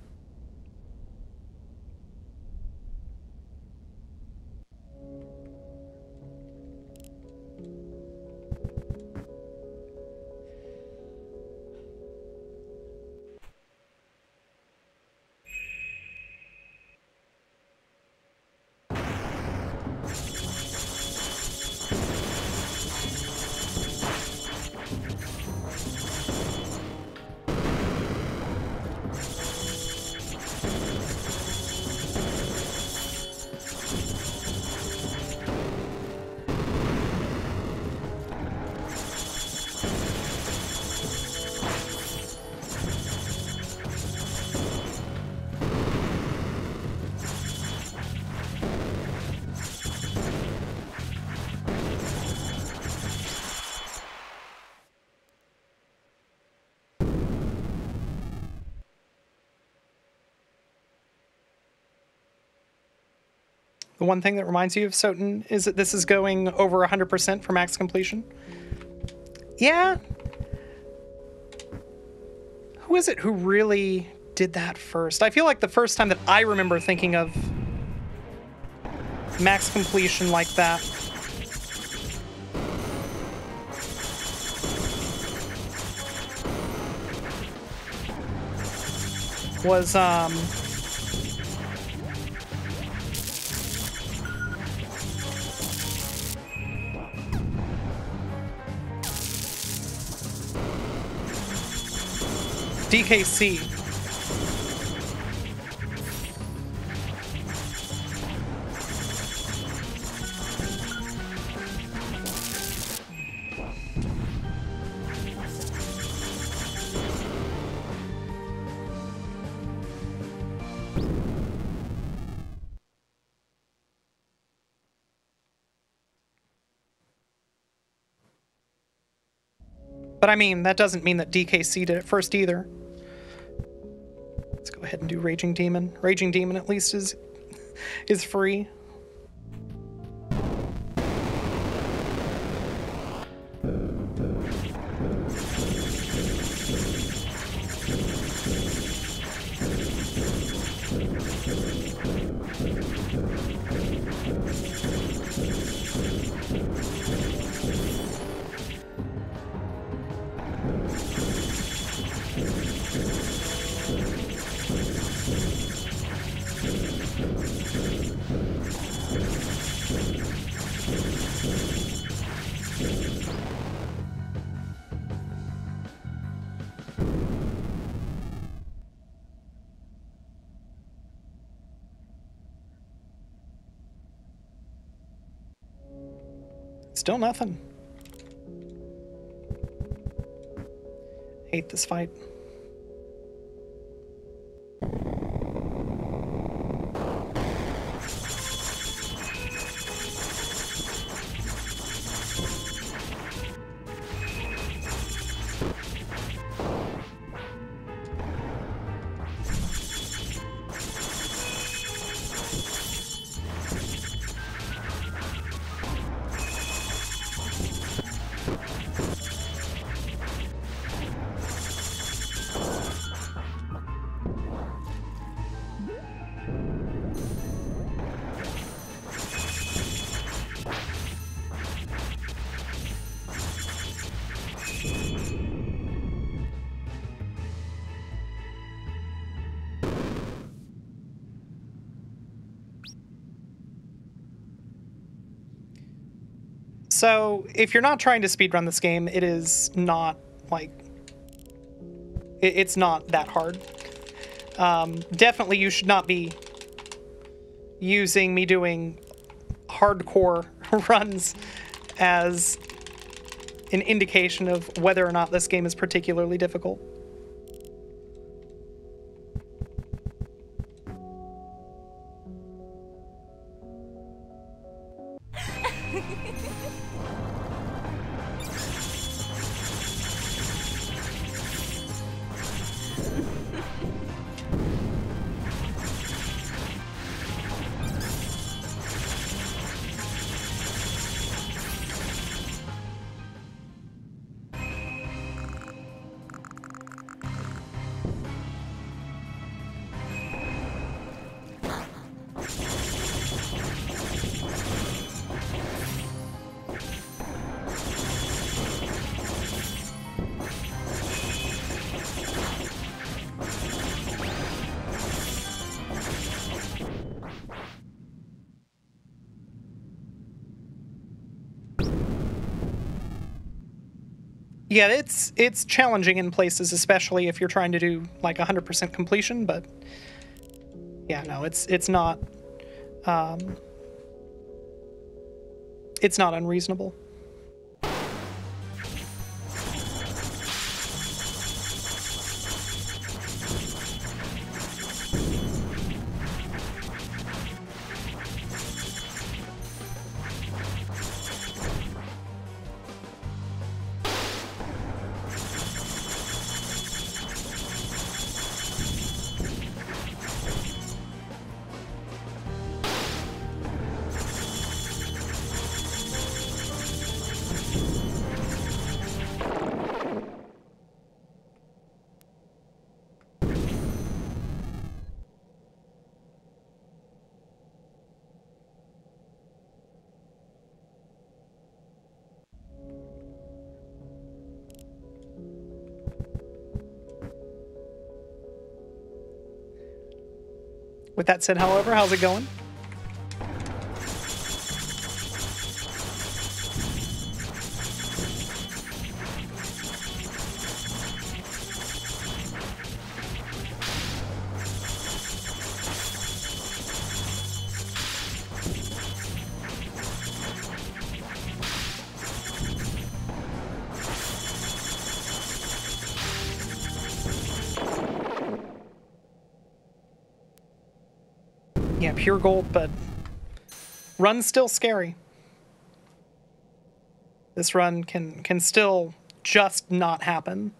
The one thing that reminds you of Soten is that this is going over one hundred percent for max completion. Yeah. Who is it who really did that first? I feel like the first time that I remember thinking of max completion like that was, um... D K C. But I mean, that doesn't mean that D K C did it first either. Let's go ahead and do Raging Demon. Raging Demon at least is is free. Still nothing. Hate this fight. So, if you're not trying to speedrun this game, it is not, like, it, it's not that hard. Um, definitely you should not be using me doing hardcore runs as an indication of whether or not this game is particularly difficult. Yeah, it's it's challenging in places, especially if you're trying to do like one hundred percent completion, but yeah, no, it's it's not um, it's not unreasonable. With that said, however, how's it going? Yeah, pure gold, but run's still scary. This run can can still just not happen.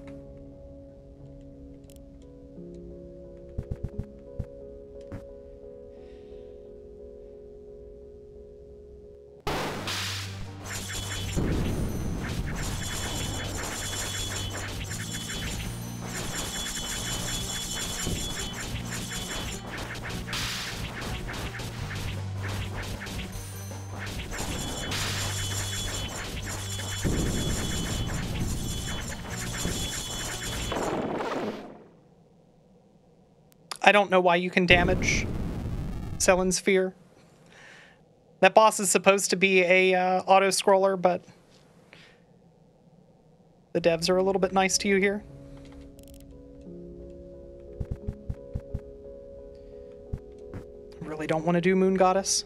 I don't know why you can damage Sellen's Sphere. That boss is supposed to be a uh, auto-scroller, but the devs are a little bit nice to you here. I really don't want to do Moon Goddess.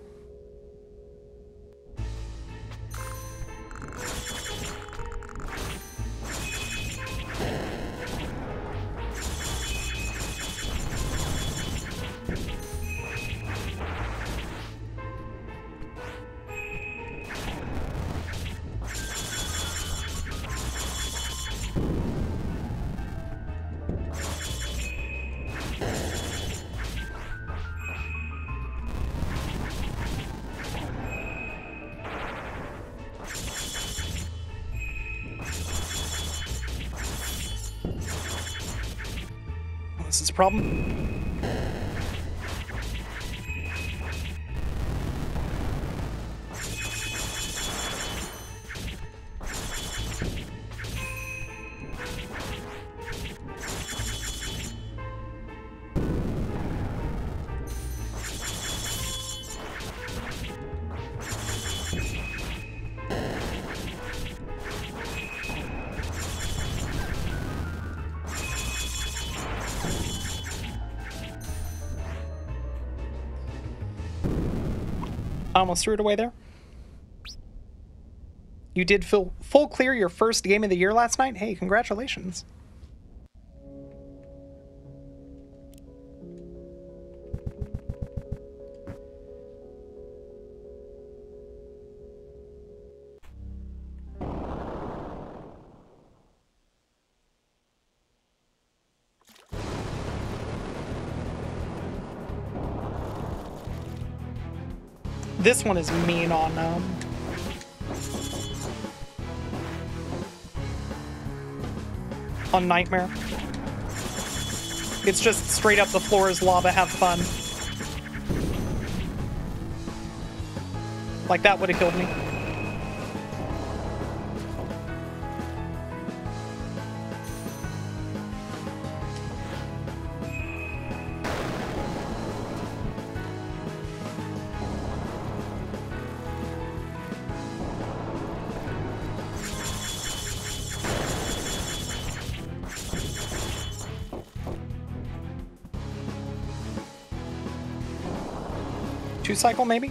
This is a problem. I almost threw it away there. You did full, full clear your first game of the year last night? Hey, congratulations. This one is mean on um, on Nightmare. It's just straight up the floor is lava, have fun. Like that would have killed me. Two cycle, maybe?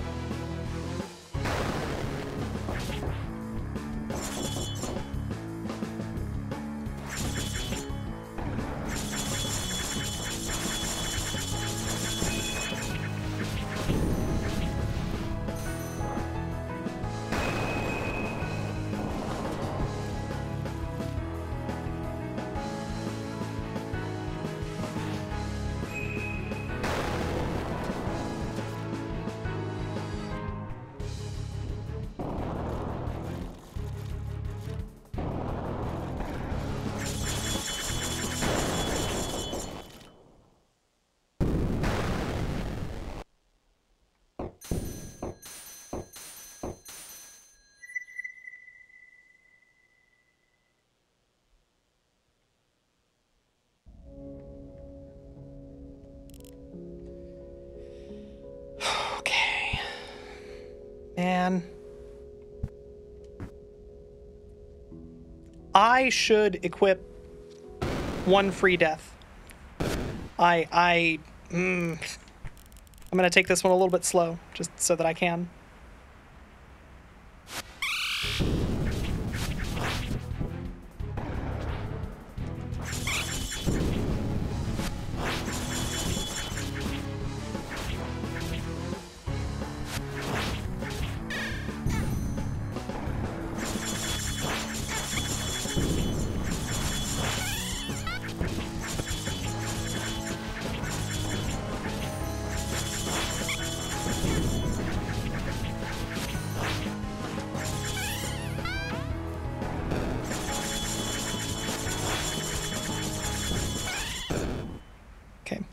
Man. I should equip one free death. I, I, mm, I'm gonna take this one a little bit slow, just so that I can. Okay.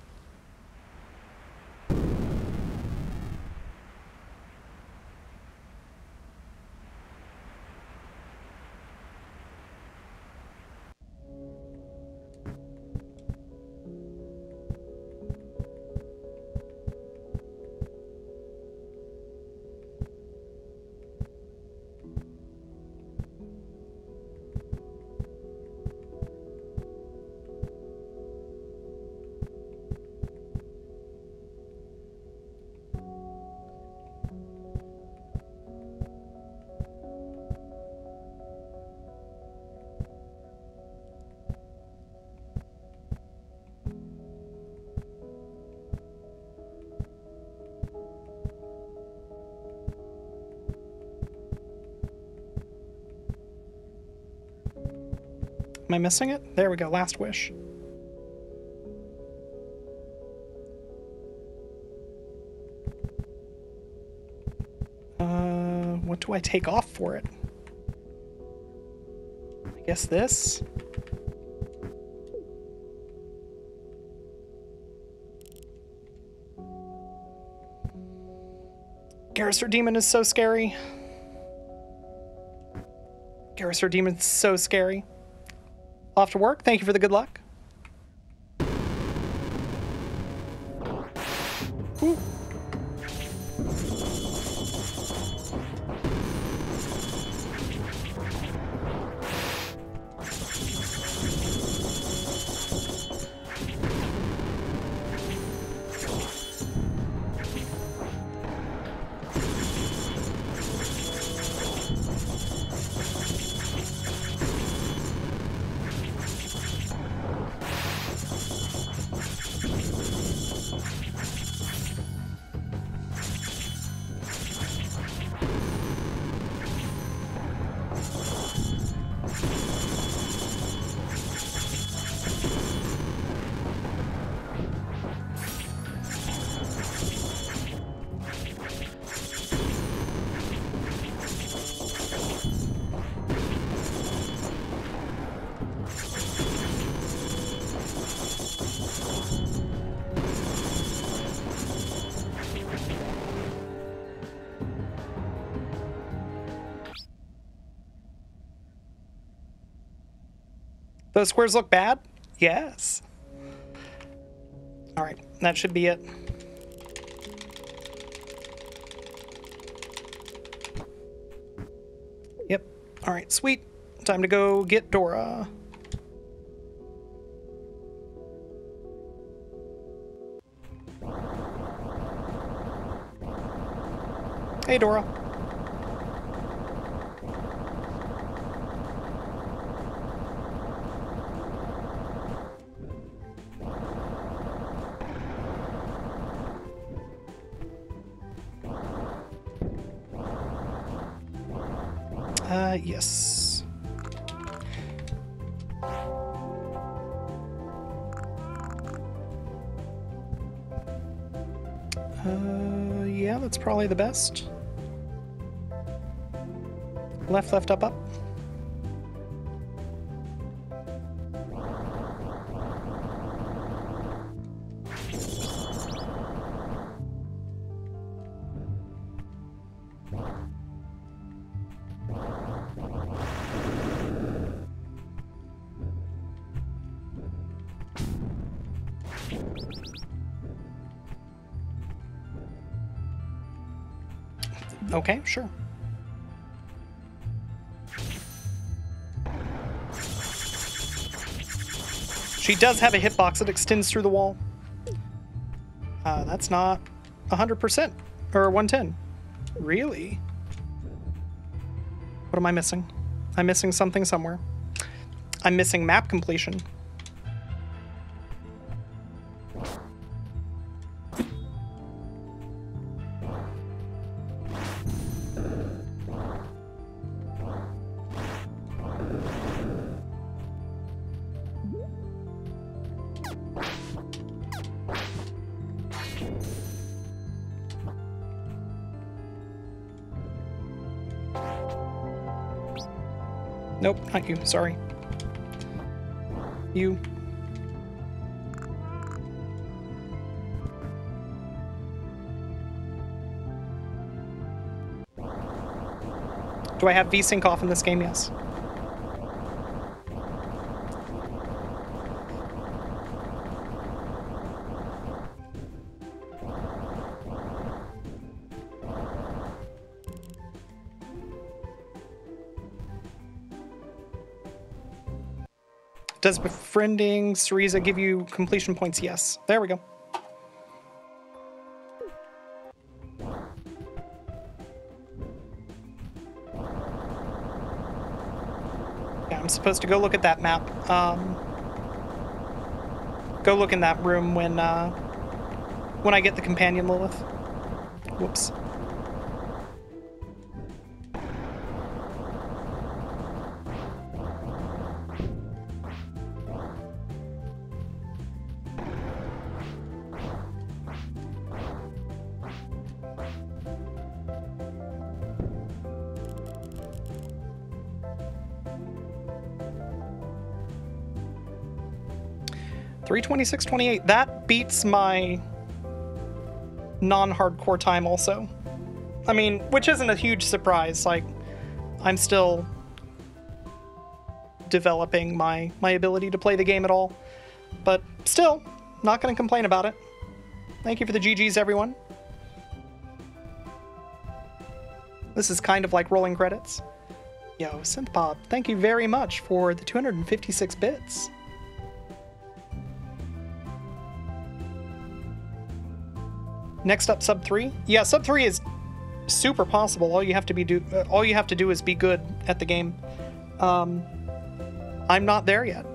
Am I missing it? There we go, last wish. Uh, what do I take off for it? I guess this? Garrusir Demon is so scary. Garrusir Demon's so scary. Off to work. Thank you for the good luck. Ooh. Those squares look bad? Yes. All right, that should be it. Yep. All right, sweet. Time to go get Dora. Hey, Dora. Uh, yes. Uh, yeah, that's probably the best. Left, left, up, up. Okay, sure. She does have a hitbox that extends through the wall. Uh, that's not one hundred percent, or one ten. Really? What am I missing? I'm missing something somewhere. I'm missing map completion. Nope, not you, sorry. You. Do I have V-Sync off in this game? Yes. Does befriending Cereza give you completion points? Yes. There we go. Yeah, I'm supposed to go look at that map. Um, go look in that room when uh, when I get the companion Lilith. Whoops. three twenty-six twenty-eight. That beats my non-hardcore time also. I mean, which isn't a huge surprise. Like, I'm still developing my, my ability to play the game at all. But still, not going to complain about it. Thank you for the G Gs, everyone. This is kind of like rolling credits. Yo, Synthpop, thank you very much for the two hundred fifty-six bits. Next up, sub three. Yeah, sub three is super possible. All you have to be do, uh, all you have to do is be good at the game. Um, I'm not there yet.